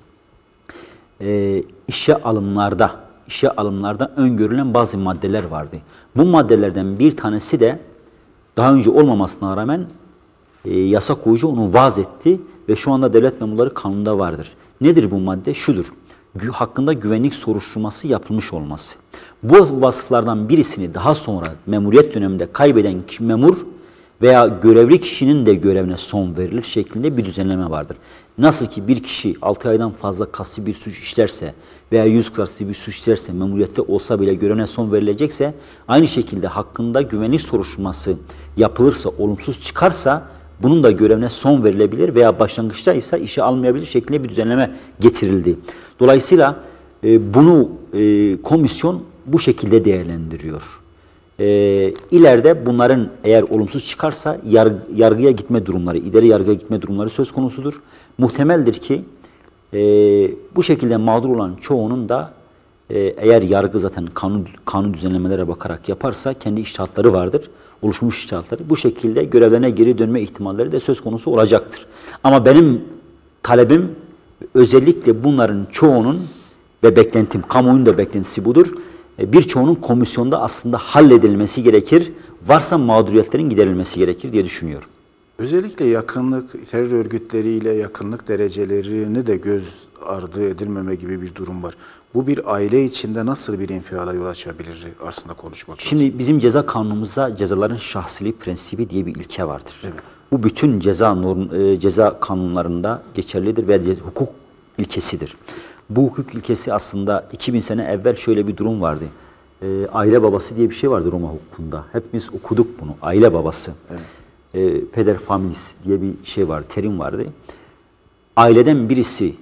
B: E, işe alımlarda, işe alımlarda öngörülen bazı maddeler vardı. Bu maddelerden bir tanesi de daha önce olmamasına rağmen e, yasa koyucu onu vaz etti ve şu anda devlet memurları kanunda vardır. Nedir bu madde? Şudur. Gü hakkında güvenlik soruşturması yapılmış olması. Bu vasıflardan birisini daha sonra memuriyet döneminde kaybeden memur veya görevli kişinin de görevine son verilir şeklinde bir düzenleme vardır. Nasıl ki bir kişi altı aydan fazla kasti bir suç işlerse veya yüz kasti bir suç işlerse memuriyette olsa bile görevine son verilecekse, aynı şekilde hakkında güvenlik soruşturması yapılırsa, olumsuz çıkarsa bunun da görevine son verilebilir veya başlangıçta ise işe almayabilir şeklinde bir düzenleme getirildi. Dolayısıyla e, bunu e, komisyon bu şekilde değerlendiriyor. E, ileride bunların eğer olumsuz çıkarsa yarg yargıya gitme durumları, ileri yargıya gitme durumları söz konusudur. Muhtemeldir ki e, bu şekilde mağdur olan çoğunun da e, eğer yargı zaten kanun, kanun düzenlemelere bakarak yaparsa kendi içtihatları vardır. Oluşmuş içtihatları. Bu şekilde görevlerine geri dönme ihtimalleri de söz konusu olacaktır. Ama benim talebim özellikle bunların çoğunun ve beklentim, kamuoyunun da beklentisi budur. Birçoğunun komisyonda aslında halledilmesi gerekir. Varsa mağduriyetlerin giderilmesi gerekir diye düşünüyorum.
A: Özellikle yakınlık, terör örgütleriyle yakınlık derecelerini de göz ardı edilmeme gibi bir durum var. Bu bir aile içinde nasıl bir infiala yol açabilir aslında konuşmak lazım.
B: Şimdi bizim ceza kanunumuzda cezaların şahsiliği prensibi diye bir ilke vardır.
A: Evet.
B: Bu bütün ceza norm, e, ceza kanunlarında geçerlidir ve ce- hukuk ilkesidir. Bu hukuk ilkesi aslında iki bin sene evvel şöyle bir durum vardı. E, aile babası diye bir şey vardı Roma hukukunda. Hepimiz okuduk bunu. Aile babası. Evet. E, peder familis diye bir şey vardı, terim vardı. Aileden birisi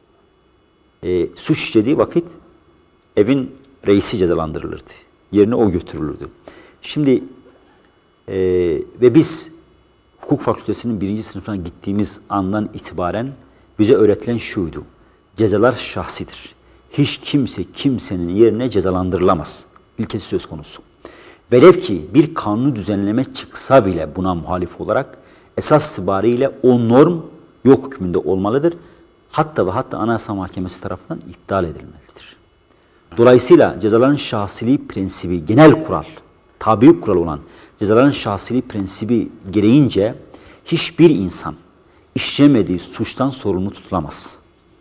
B: e, suç işlediği vakit evin reisi cezalandırılırdı. Yerine o götürülürdü. Şimdi e, ve biz hukuk fakültesinin birinci sınıfına gittiğimiz andan itibaren bize öğretilen şuydu. Cezalar şahsidir. Hiç kimse kimsenin yerine cezalandırılamaz. İlkesi söz konusu. Velev ki bir kanunu düzenleme çıksa bile buna muhalif olarak esas itibariyle o norm yok hükmünde olmalıdır. Hatta ve hatta Anayasa Mahkemesi tarafından iptal edilmelidir. Dolayısıyla cezaların şahsiliği prensibi genel kural, tabi kural olan cezaların şahsiliği prensibi gereğince hiçbir insan işlemediği suçtan sorumlu tutulamaz.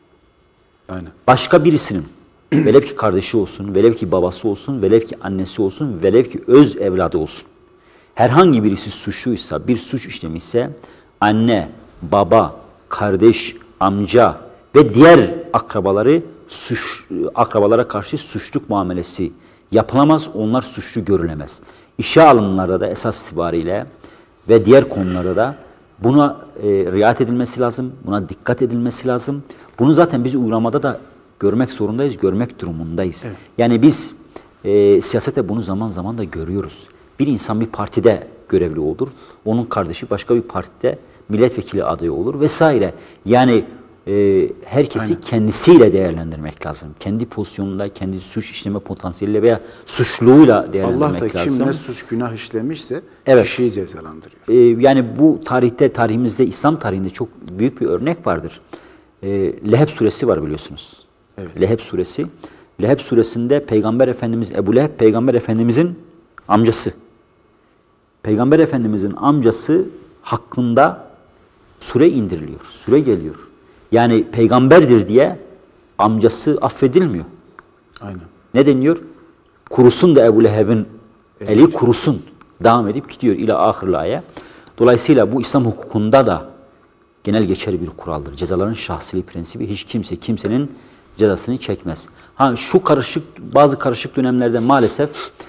A: Aynen.
B: Başka birisinin velev ki kardeşi olsun, velev ki babası olsun, velev ki annesi olsun, velev ki öz evladı olsun. Herhangi birisi suçluysa, bir suç işlemişse anne, baba, kardeş, amca ve diğer akrabaları suç, akrabalara karşı suçluluk muamelesi yapılamaz, onlar suçlu görülemez. İşe alımlarda da esas itibariyle ve diğer konularda da buna e, riayet edilmesi lazım, buna dikkat edilmesi lazım. Bunu zaten biz uygulamada da görmek zorundayız, görmek durumundayız. Evet. Yani biz e, siyasette bunu zaman zaman da görüyoruz. Bir insan bir partide görevli olur, onun kardeşi başka bir partide milletvekili adayı olur vesaire. Yani e, herkesi Aynen. kendisiyle değerlendirmek lazım. Kendi pozisyonunda, kendi suç işleme potansiyeliyle veya suçluluğuyla değerlendirmek
A: Allah da
B: lazım.
A: kim ne suç günah işlemişse
B: evet.
A: kişiyi cezalandırıyor.
B: E, yani bu tarihte, tarihimizde, İslam tarihinde çok büyük bir örnek vardır. E, Leheb suresi var biliyorsunuz. Evet. Leheb suresi. Leheb suresinde Peygamber Efendimiz Ebu Leheb, Peygamber Efendimizin amcası. Peygamber Efendimizin amcası hakkında sure indiriliyor, sure geliyor. Yani peygamberdir diye amcası affedilmiyor.
A: Aynen.
B: Ne deniyor? Kurusun da Ebu Leheb'in evet. eli kurusun. Devam edip gidiyor ila ahirlaya. Dolayısıyla bu İslam hukukunda da genel geçerli bir kuraldır. Cezaların şahsiliği prensibi hiç kimse kimsenin cezasını çekmez. Ha şu karışık bazı karışık dönemlerde maalesef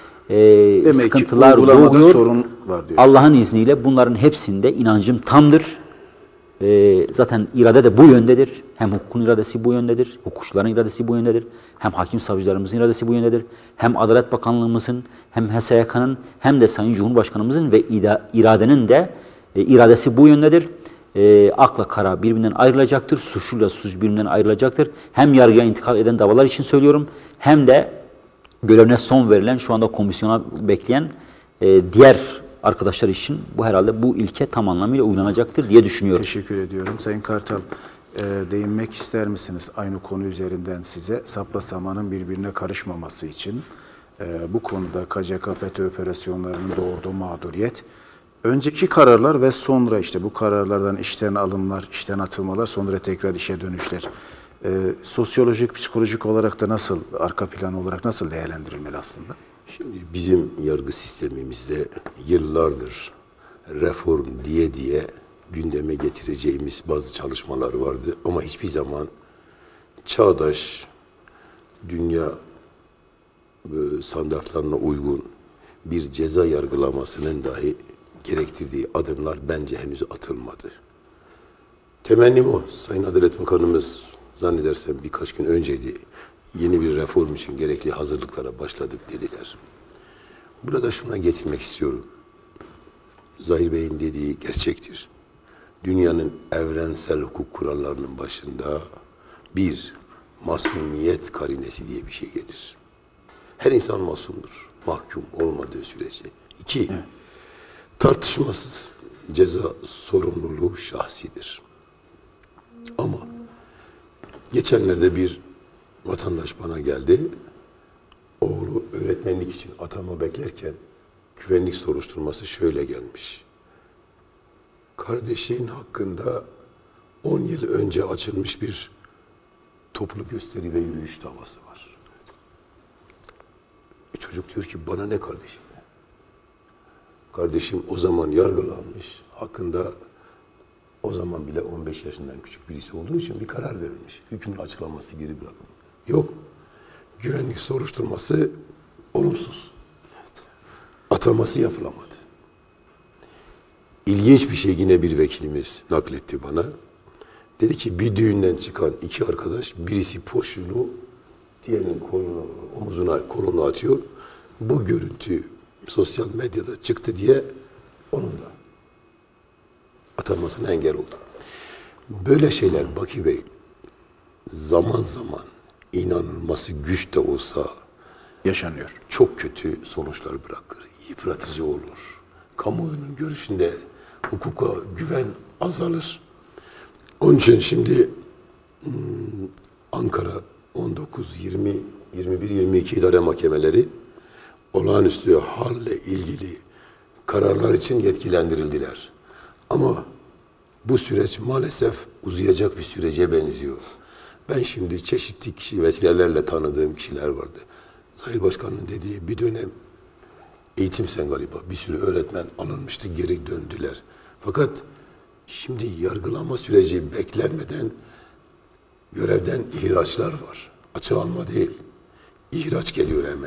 B: e, sıkıntılar doğuyor.
A: Sorun var
B: Allah'ın izniyle bunların hepsinde inancım tamdır. E, zaten irade de bu yöndedir. Hem hukukun iradesi bu yöndedir. Hukukçuların iradesi bu yöndedir. Hem hakim savcılarımızın iradesi bu yöndedir. Hem Adalet Bakanlığımızın, hem H S Y K'nın, hem de Sayın Cumhurbaşkanımızın ve iradenin de e, iradesi bu yöndedir. E, akla kara birbirinden ayrılacaktır. Suçluyla suç birbirinden ayrılacaktır. Hem yargıya intikal eden davalar için söylüyorum. Hem de görevine son verilen, şu anda komisyona bekleyen e, diğer arkadaşlar için bu herhalde bu ilke tam anlamıyla uygulanacaktır diye düşünüyorum.
A: Teşekkür ediyorum. Sayın Kartal, e, değinmek ister misiniz aynı konu üzerinden size? Sapla samanın birbirine karışmaması için e, bu konuda K C K FETÖ operasyonlarının doğurduğu mağduriyet, önceki kararlar ve sonra işte bu kararlardan işten alımlar, işten atılmalar, sonra tekrar işe dönüşler. Ee, sosyolojik, psikolojik olarak da nasıl, arka plan olarak nasıl değerlendirilmeli aslında?
C: Şimdi bizim yargı sistemimizde yıllardır reform diye diye gündeme getireceğimiz bazı çalışmalar vardı. Ama hiçbir zaman çağdaş, dünya e, standartlarına uygun bir ceza yargılamasının dahi gerektirdiği adımlar bence henüz atılmadı. Temennim o. Sayın Adalet Bakanımız zannedersem birkaç gün önceydi. Yeni bir reform için gerekli hazırlıklara başladık dediler. Burada şuna getirmek istiyorum. Zahir Bey'in dediği gerçektir. Dünyanın evrensel hukuk kurallarının başında bir masumiyet karinesi diye bir şey gelir. Her insan masumdur. Mahkum olmadığı sürece. İki, evet. tartışmasız ceza sorumluluğu şahsidir. Ama geçenlerde bir vatandaş bana geldi. Oğlu öğretmenlik için atama beklerken güvenlik soruşturması şöyle gelmiş. kardeşin hakkında on yıl önce açılmış bir toplu gösteri ve yürüyüş davası var. Bir çocuk diyor ki bana ne kardeşim? Kardeşim o zaman yargılanmış, hakkında o zaman bile on beş yaşından küçük birisi olduğu için bir karar verilmiş. Hükmün açıklanması geri bırakılmış. Yok, güvenlik soruşturması olumsuz. Evet. Ataması yapılamadı. İlginç bir şey yine bir vekilimiz nakletti bana. Dedi ki bir düğünden çıkan iki arkadaş, birisi poşulu, diğerinin kolunu, omuzuna kolunu atıyor. Bu görüntü sosyal medyada çıktı diye onun da atanmasına engel oldu. Böyle şeyler Baki Bey zaman zaman inanılması güç de olsa
A: yaşanıyor.
C: Çok kötü sonuçlar bırakır. Yıpratıcı olur. Kamuoyunun görüşünde hukuka güven azalır. Onun için şimdi Ankara on dokuz, yirmi, yirmi bir, yirmi iki idare mahkemeleri olağanüstü halle ilgili kararlar için yetkilendirildiler. Ama bu süreç maalesef uzayacak bir sürece benziyor. Ben şimdi çeşitli kişi vesilelerle tanıdığım kişiler vardı. Zahir Başkan'ın dediği bir dönem eğitim sen galiba bir sürü öğretmen alınmıştı, geri döndüler. Fakat şimdi yargılama süreci beklenmeden görevden ihraçlar var. Açığa alma değil. İhraç geliyor hemen.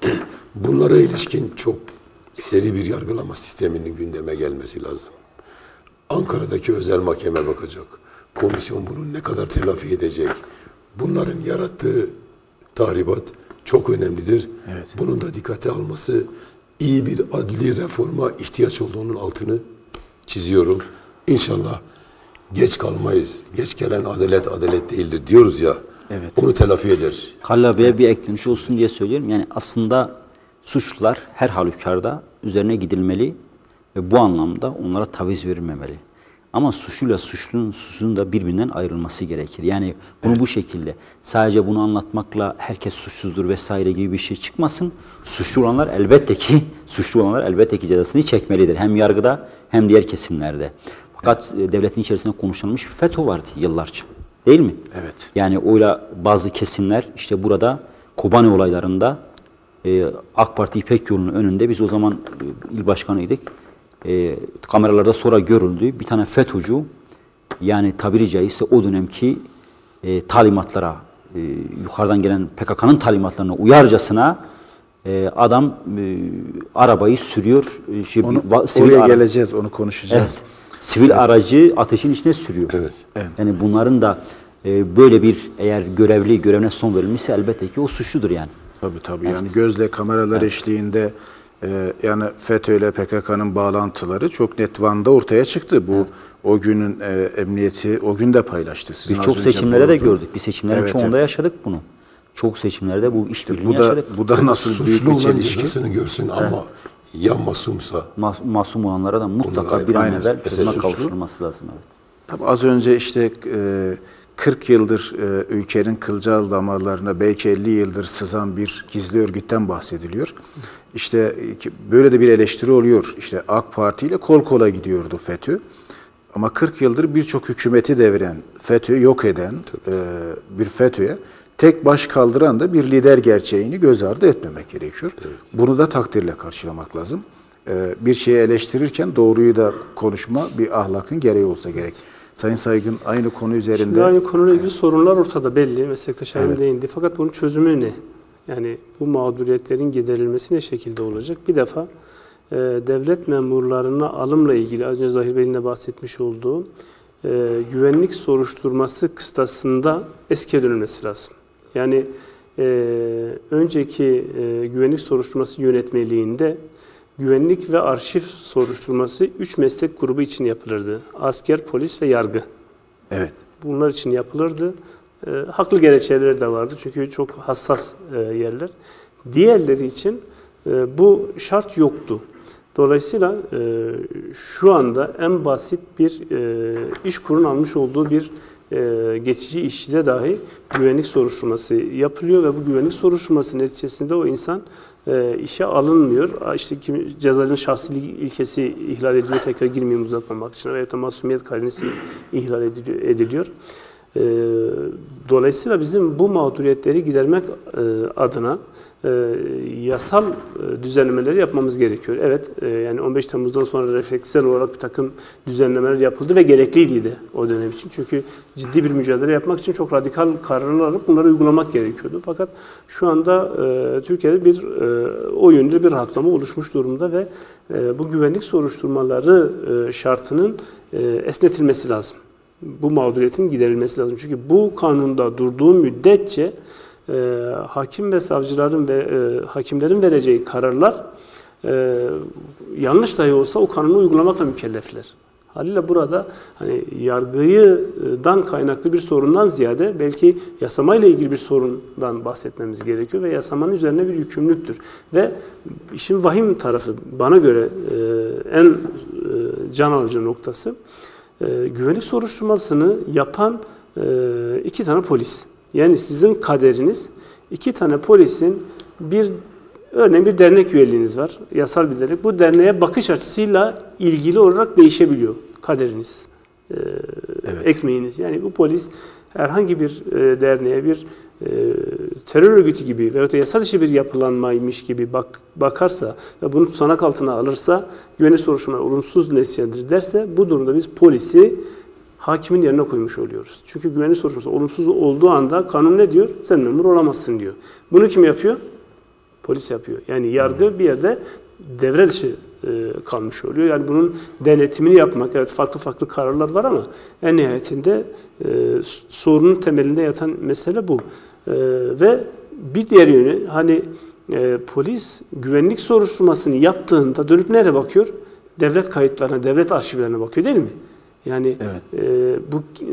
C: Bunlara ilişkin çok seri bir yargılama sisteminin gündeme gelmesi lazım. Ankara'daki özel mahkeme bakacak. Komisyon bunun ne kadar telafi edecek? Bunların yarattığı tahribat çok önemlidir. Evet. Bunun da dikkate alması, iyi bir adli reforma ihtiyaç olduğunun altını çiziyorum. İnşallah geç kalmayız. Geç gelen adalet adalet değildir diyoruz ya. Evet. Onu telafi eder.
B: Halil Bey'e bir eklemiş olsun diye söylüyorum. Yani aslında suçlular her halükarda üzerine gidilmeli ve bu anlamda onlara taviz verilmemeli. Ama suçluyla suçlunun suçunun da birbirinden ayrılması gerekir. Yani bunu evet. bu şekilde sadece bunu anlatmakla herkes suçsuzdur vesaire gibi bir şey çıkmasın. Suçlu olanlar elbette ki suçlu olanlar elbette ki cezasını çekmelidir. Hem yargıda hem diğer kesimlerde. Fakat evet. devletin içerisinde konuşulmuş bir FETÖ vardı yıllarca. Değil mi?
A: Evet.
B: Yani oyla bazı kesimler işte burada Kobani olaylarında e, AK Parti İpek Yolu'nun önünde biz o zaman e, il başkanıydık. E, kameralarda sonra görüldü. Bir tane FETÖ'cü yani tabiri caizse o dönemki e, talimatlara e, yukarıdan gelen P K K'nın talimatlarına uyarcasına e, adam e, arabayı sürüyor. E, şey,
A: onu,
B: va,
A: oraya geleceğiz, onu konuşacağız.
B: Evet. Sivil evet. aracı ateşin içine sürüyor.
C: Evet.
A: Evet.
B: Yani bunların da e, böyle bir eğer görevli görevine son verilmişse elbette ki o suçludur yani.
A: Tabii tabii. Evet. Yani gözle kameralar evet. eşliğinde e, yani FETÖ ile P K K'nın bağlantıları çok net Van'da ortaya çıktı. Bu evet. o günün e, emniyeti o gün de paylaştı.
B: Biz çok seçimlerde de gördük. Bir seçimlerin evet, çoğunda evet. yaşadık bunu. Çok seçimlerde bu işbirliğini
A: bu da,
B: yaşadık.
A: Bu da nasıl
C: suçlu olan cezasını görsün evet. ama ya masumsa
B: Mas, masum olanlara da mutlaka bir an evvel çözüme kavuşturulması lazım. Evet.
A: Tabii az önce işte e, kırk yıldır e, ülkenin kılcal damarlarına belki elli yıldır sızan bir gizli örgütten bahsediliyor. İşte böyle de bir eleştiri oluyor. İşte AK Parti ile kol kola gidiyordu FETÖ. Ama kırk yıldır birçok hükümeti deviren, FETÖ'yü yok eden e, bir FETÖ'ye tek baş kaldıran da bir lider gerçeğini göz ardı etmemek gerekiyor. Evet. Bunu da takdirle karşılamak lazım. Ee, bir şeyi eleştirirken doğruyu da konuşma bir ahlakın gereği olsa gerek. Sayın Saygın aynı konu üzerinde...
D: Şimdi aynı konuyla ilgili sorunlar ortada belli. Meslektaşlarım evet. değindi. Fakat bunun çözümü ne? Yani bu mağduriyetlerin giderilmesi ne şekilde olacak? Bir defa e, devlet memurlarına alımla ilgili az önce Zahir Bey'in de bahsetmiş olduğu e, güvenlik soruşturması kıstasında eskiye dönülmesi lazım. Yani e, önceki e, güvenlik soruşturması yönetmeliğinde güvenlik ve arşiv soruşturması üç meslek grubu için yapılırdı. Asker, polis ve yargı.
A: Evet.
D: Bunlar için yapılırdı. E, haklı gerekçeleri de vardı çünkü çok hassas e, yerler. Diğerleri için e, bu şart yoktu. Dolayısıyla e, şu anda en basit bir e, İşkur'un almış olduğu bir e, geçici işçide dahi güvenlik soruşturması yapılıyor ve bu güvenlik soruşturması neticesinde o insan e, işe alınmıyor. İşte kim, cezanın şahsilik ilkesi ihlal ediliyor, tekrar girmeyeyim uzatmamak için, veyahut da masumiyet karinesi ihlal ediliyor. ediliyor. E, dolayısıyla bizim bu mağduriyetleri gidermek e, adına e, yasal e, düzenlemeleri yapmamız gerekiyor. Evet, e, yani on beş Temmuz'dan sonra refleksel olarak bir takım düzenlemeler yapıldı ve gerekliydi de o dönem için. Çünkü ciddi bir mücadele yapmak için çok radikal kararlar alıp bunları uygulamak gerekiyordu. Fakat şu anda e, Türkiye'de bir e, o yönde bir rahatlama oluşmuş durumda ve e, bu güvenlik soruşturmaları e, şartının e, esnetilmesi lazım. Bu mağduriyetin giderilmesi lazım. Çünkü bu kanunda durduğu müddetçe e, hakim ve savcıların ve e, hakimlerin vereceği kararlar e, yanlış dahi olsa o kanunu uygulamakla mükellefler. Haliyle burada hani yargıdan kaynaklı bir sorundan ziyade belki yasamayla ilgili bir sorundan bahsetmemiz gerekiyor ve yasamanın üzerine bir yükümlülüktür. Ve işin vahim tarafı bana göre e, en e, can alıcı noktası e, güvenlik soruşturmasını yapan e, iki tane polis. Yani sizin kaderiniz iki tane polisin bir örneğin bir dernek üyeliğiniz var, yasal bir dernek. Bu derneğe bakış açısıyla ilgili olarak değişebiliyor kaderiniz, e,
A: evet.
D: ekmeğiniz. Yani bu polis herhangi bir e, derneğe, bir e, terör örgütü gibi veyahut da yasal dışı bir yapılanmaymış gibi bak, bakarsa ve bunu tutanak altına alırsa güvenlik soruşturma olumsuz neticelendirir derse bu durumda biz polisi hakimin yerine koymuş oluyoruz. Çünkü güvenlik soruşturması olumsuz olduğu anda kanun ne diyor? Sen memur olamazsın diyor. Bunu kim yapıyor? Polis yapıyor. Yani yargı bir yerde devre dışı e, kalmış oluyor. Yani bunun denetimini yapmak, evet farklı farklı kararlar var ama en nihayetinde e, sorunun temelinde yatan mesele bu. E, ve bir diğer yönü hani e, polis güvenlik soruşturmasını yaptığında dönüp nereye bakıyor? Devlet kayıtlarına, devlet arşivlerine bakıyor değil mi? Yani
A: evet.
D: e, bu e,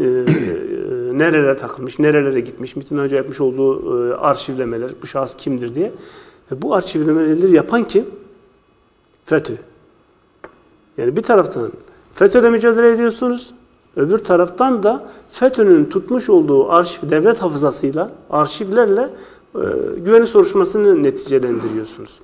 D: e, nerelere takılmış, nerelere gitmiş, MİT'in önce yapmış olduğu e, arşivlemeler, bu şahıs kimdir diye. Ve bu arşivlemeleri yapan kim? FETÖ. Yani bir taraftan FETÖ'yle mücadele ediyorsunuz, öbür taraftan da FETÖ'nün tutmuş olduğu arşiv, devlet hafızasıyla, arşivlerle e, güvenlik soruşturmasını neticelendiriyorsunuz.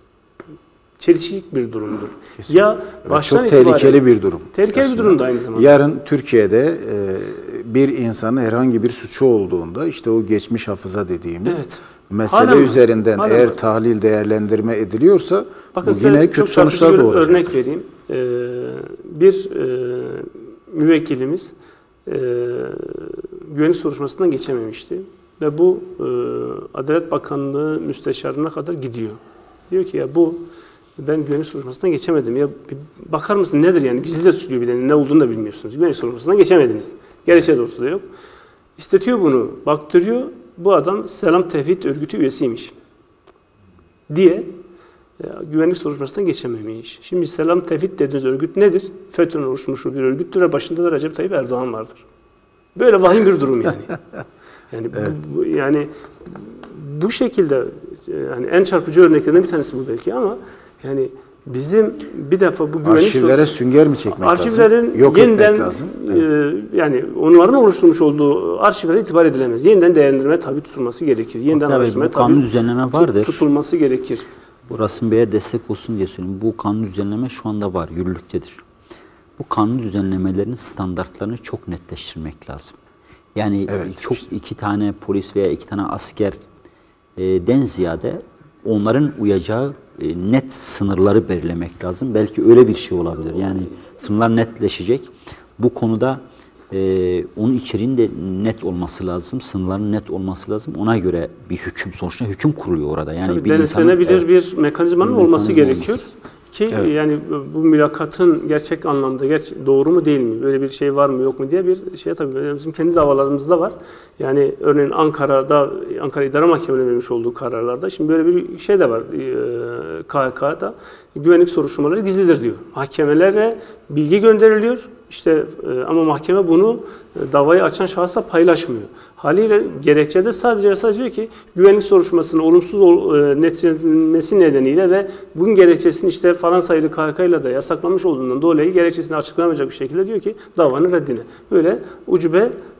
D: Çelişik bir durumdur.
A: Kesinlikle.
D: Ya baştan
A: çok
D: itibaren,
A: tehlikeli bir durum.
D: Tehlikeli
A: aslında.
D: bir durum da aynı zamanda.
A: Yarın Türkiye'de e, bir insanın herhangi bir suçu olduğunda işte o geçmiş hafıza dediğimiz
D: Evet.
A: mesele
D: Hala
A: üzerinden
D: hala
A: eğer
D: mı?
A: tahlil değerlendirme ediliyorsa
D: Bakın
A: bu yine kötü sonuçlar
D: bir
A: doğuracak.
D: örnek vereyim. Ee, bir e, müvekkilimiz e, güvenlik soruşturmasından geçememişti. Ve bu e, Adalet Bakanlığı müsteşarına kadar gidiyor. Diyor ki ya bu ben güvenlik soruşturmasından geçemedim. Ya bir bakar mısın nedir yani? Gizli de suçluyor bir de ne olduğunu da bilmiyorsunuz. Güvenlik soruşturmasından geçemediniz. Gerçeği de ortada yok. İstetiyor bunu, baktırıyor. Bu adam Selam Tevhid örgütü üyesiymiş diye e, güvenlik soruşturmasından geçememiş. Şimdi Selam Tevhid dediğiniz örgüt nedir? FETÖ'nün oluşmuş bir örgüttür ve başında da Recep Tayyip Erdoğan vardır. Böyle vahim bir durum yani. Yani evet. bu, bu, yani bu şekilde yani en çarpıcı örneklerinden bir tanesi bu belki ama yani bizim bir defa bu güvenlik
A: arşivlere sorusu, sünger mi çekmek
D: arşivlerin
A: lazım? Yok
D: yeniden,
A: etmek lazım. Evet.
D: E, yani onların oluşturmuş olduğu arşivlere itibar edilemez. Yeniden değerlendirmeye tabi tutulması gerekir. Yeniden araştırmaya tabi
B: düzenleme vardır.
D: tutulması gerekir.
B: Bu Rasim Bey'e destek olsun diye söyleyeyim. Bu kanun düzenleme şu anda var, yürürlüktedir. Bu kanun düzenlemelerinin standartlarını çok netleştirmek lazım. Yani
A: evet,
B: çok
A: işte.
B: iki tane polis veya iki tane asker e, den ziyade onların uyacağı e, net sınırları belirlemek lazım. Belki öyle bir şey olabilir. Yani sınırlar netleşecek. Bu konuda e, onun içeriğinin de net olması lazım. Sınırların net olması lazım. Ona göre bir hüküm, sonuçta hüküm kuruluyor orada. Yani
D: Tabii
B: bir
D: denetlenebilir
B: insanın,
D: bir mekanizmanın
B: bir
D: olması
B: mekanizma
D: gerekiyor.
B: olması.
D: Ki
A: Evet.
D: yani bu mülakatın gerçek anlamda gerçek, doğru mu değil mi? Böyle bir şey var mı yok mu diye bir şey tabii bizim kendi davalarımızda var. Yani örneğin Ankara'da Ankara İdare Mahkemeleri vermiş olduğu kararlarda şimdi böyle bir şey de var. K H K'da güvenlik soruşturmaları gizlidir diyor. Mahkemelere bilgi gönderiliyor. İşte ama mahkeme bunu davayı açan şahısla paylaşmıyor. Haliyle gerekçede sadece sadece diyor ki güvenlik soruşturmasının olumsuz neticelenmesi nedeniyle ve bunun gerekçesini işte falan sayılı K H K ile de yasaklamış olduğundan dolayı gerekçesini açıklanamayacak bir şekilde diyor ki davanın reddine. Böyle ucube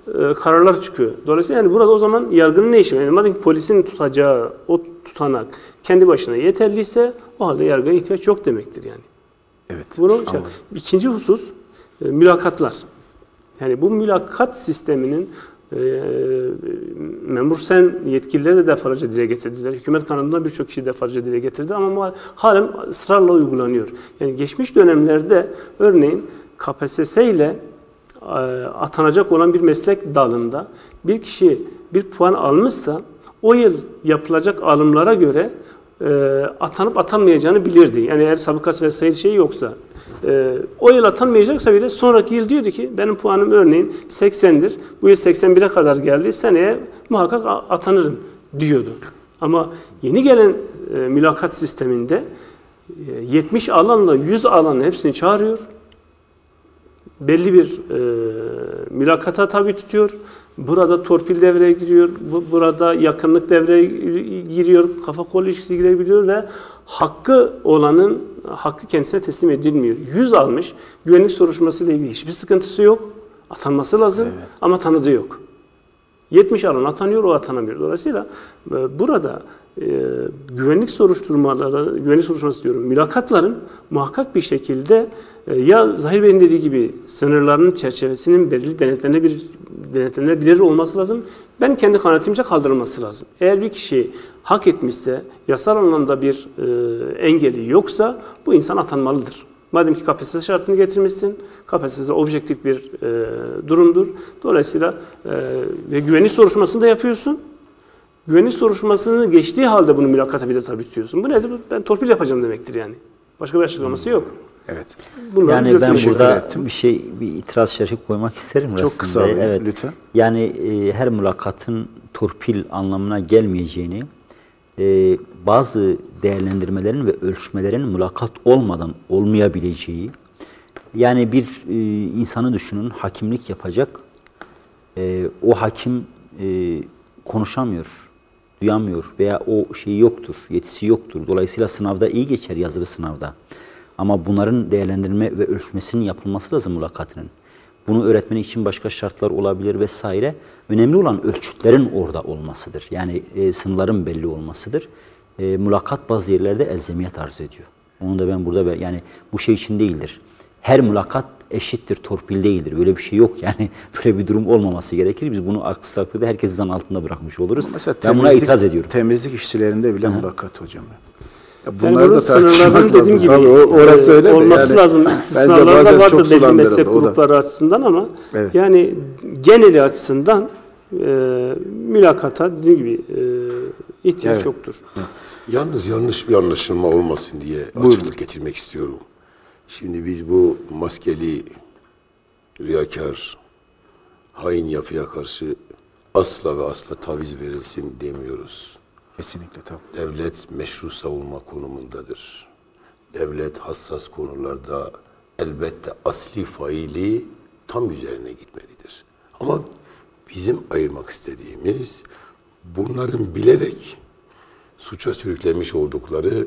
D: e, kararlar çıkıyor. Dolayısıyla yani burada o zaman yargının ne işi var? Yani madem ki polisin tutacağı o tutanak kendi başına yeterliyse o halde yargıya ihtiyaç yok demektir yani.
A: Evet.
D: Bunu
A: Anladım.
D: ikinci husus e, mülakatlar. Yani bu mülakat sisteminin e, memur sen yetkilileri de defalarca dile getirdiler. Hükümet kanadında birçok kişi defalarca dile getirdi ama halen ısrarla uygulanıyor. Yani geçmiş dönemlerde örneğin K P S S ile e, atanacak olan bir meslek dalında bir kişi bir puan almışsa o yıl yapılacak alımlara göre e, atanıp atanmayacağını bilirdi. Yani eğer sabıkası vesaire şey yoksa. E, o yıl atanmayacaksa bile sonraki yıl diyordu ki benim puanım örneğin seksendir. Bu yıl seksen bire kadar geldi. Seneye muhakkak atanırım diyordu. Ama yeni gelen e, mülakat sisteminde e, yetmiş alanla yüz alanın hepsini çağırıyor. Belli bir e, mülakata tabi tutuyor. Burada torpil devreye giriyor. Bu, burada yakınlık devreye giriyor. Kafa kol ilişkisi girebiliyor ve hakkı olanın hakkı kendisine teslim edilmiyor. yüz almış. Güvenlik soruşturmasıyla ilgili hiçbir sıkıntısı yok. Atanması lazım evet. Ama tanıdığı yok. yetmiş alan atanıyor, o atanamıyor. Dolayısıyla e, burada e, güvenlik soruşturmaları, güvenlik soruşturması diyorum, mülakatların muhakkak bir şekilde e, ya Zahir Bey'in dediği gibi sınırlarının çerçevesinin belirli denetlenebilir, denetlenebilir olması lazım. Ben kendi kanaatimce kaldırılması lazım. Eğer bir kişi hak etmişse, yasal anlamda bir e, engeli yoksa bu insan atanmalıdır. Madem ki K P S S şartını getirmişsin, K P S S objektif bir e, durumdur. Dolayısıyla e, ve güvenlik soruşturmasını da yapıyorsun. Güvenlik soruşturmasını geçtiği halde bunu mülakata bir de tabi tutuyorsun. Bu nedir? Ben torpil yapacağım demektir yani. Başka bir açıklaması yok.
A: Evet.
D: Bunları
B: yani ben burada
A: ettim.
B: bir şey, bir itiraz şerhi koymak isterim.
A: Çok
B: Rasim
A: kısa
B: Bey.
A: abi,
B: evet.
A: lütfen.
B: Yani e, her mülakatın torpil anlamına gelmeyeceğini, e, bazı değerlendirmelerin ve ölçmelerin mülakat olmadan olmayabileceği, yani bir e, insanı düşünün, hakimlik yapacak, e, o hakim e, konuşamıyor, duyamıyor veya o şeyi yoktur, yetisi yoktur. Dolayısıyla sınavda iyi geçer, yazılı sınavda. Ama bunların değerlendirme ve ölçmesinin yapılması lazım mülakatının. Bunu öğretmen için başka şartlar olabilir vesaire. Önemli olan ölçütlerin orada olmasıdır. Yani e, sınırların belli olmasıdır. E, mülakat bazı yerlerde elzemiyet arz ediyor. Onu da ben burada, yani bu şey için değildir. Her mülakat eşittir, torpil değildir. Böyle bir şey yok yani. Böyle bir durum olmaması gerekir. Biz bunu aksi takdirde herkesi zan altında bırakmış oluruz.
A: Mesela
B: ben buna itiraz ediyorum.
A: Temizlik işçilerinde bile Hı-hı. mülakat hocam. Ya bunları
D: yani
A: da tartışmak lazım.
D: Gibi,
A: Tabii orası öyle de.
D: Olması
A: yani,
D: lazım. İstisnalar da vardır belli meslek grupları
A: da.
D: açısından ama
A: evet.
D: yani geneli açısından e, mülakata dediğim gibi e, ihtiyaç
A: evet.
D: yoktur.
C: Evet. Yalnız yanlış bir anlaşılma olmasın diye
A: Buyurun.
C: açıklık getirmek istiyorum. Şimdi biz bu maskeli, riyakar, hain yapıya karşı asla ve asla taviz verilsin demiyoruz.
A: Kesinlikle tabii.
C: Devlet meşru savunma konumundadır. Devlet hassas konularda elbette asli faili tam üzerine gitmelidir. Ama bizim ayırmak istediğimiz bunların bilerek suça sürüklemiş oldukları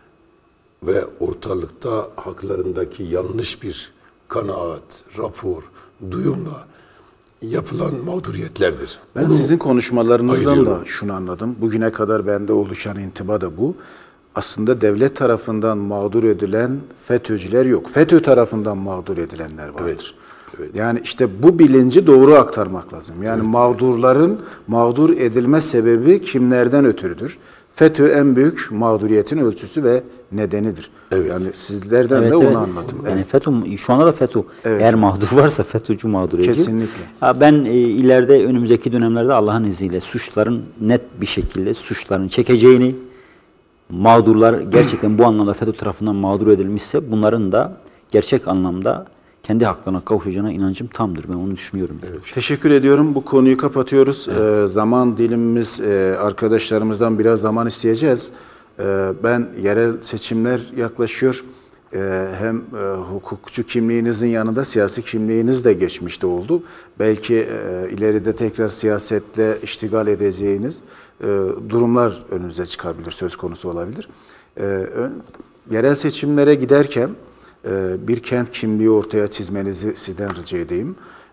C: ve ortalıkta haklarındaki yanlış bir kanaat, rapor, duyumla yapılan mağduriyetlerdir.
A: Ben
C: Bunu
A: sizin konuşmalarınızdan
C: ayırıyorum.
A: da şunu anladım. Bugüne kadar bende oluşan intiba da bu. Aslında devlet tarafından mağdur edilen FETÖ'cüler yok. FETÖ tarafından mağdur edilenler vardır.
C: Evet, evet.
A: Yani işte bu bilinci doğru aktarmak lazım. Yani evet, mağdurların mağdur edilme sebebi kimlerden ötürüdür? FETÖ en büyük mağduriyetin ölçüsü ve nedenidir. Evet. Yani sizlerden
B: evet,
A: de
B: evet.
A: onu anladım.
B: Yani
A: evet.
B: FETÖ, şu anda da FETÖ. Evet. Eğer mağdur varsa FETÖ'cü mağdur ediyor.
A: Kesinlikle.
B: Ha, ben e, ileride önümüzdeki dönemlerde Allah'ın izniyle suçların net bir şekilde suçların çekeceğini, mağdurlar gerçekten bu anlamda FETÖ tarafından mağdur edilmişse bunların da gerçek anlamda kendi haklarına kavuşacağına inancım tamdır. Ben onu düşünüyorum.
A: Evet. Teşekkür ediyorum. Bu konuyu kapatıyoruz. Evet. Ee, zaman dilimimiz, e, arkadaşlarımızdan biraz zaman isteyeceğiz. Ee, ben yerel seçimler yaklaşıyor. Ee, hem e, hukukçu kimliğinizin yanında siyasi kimliğiniz de geçmişte oldu. Belki e, ileride tekrar siyasetle iştigal edeceğiniz e, durumlar önünüze çıkabilir, söz konusu olabilir. E, ön, yerel seçimlere giderken bir kent kimliği ortaya çizmenizi sizden rica edeyim.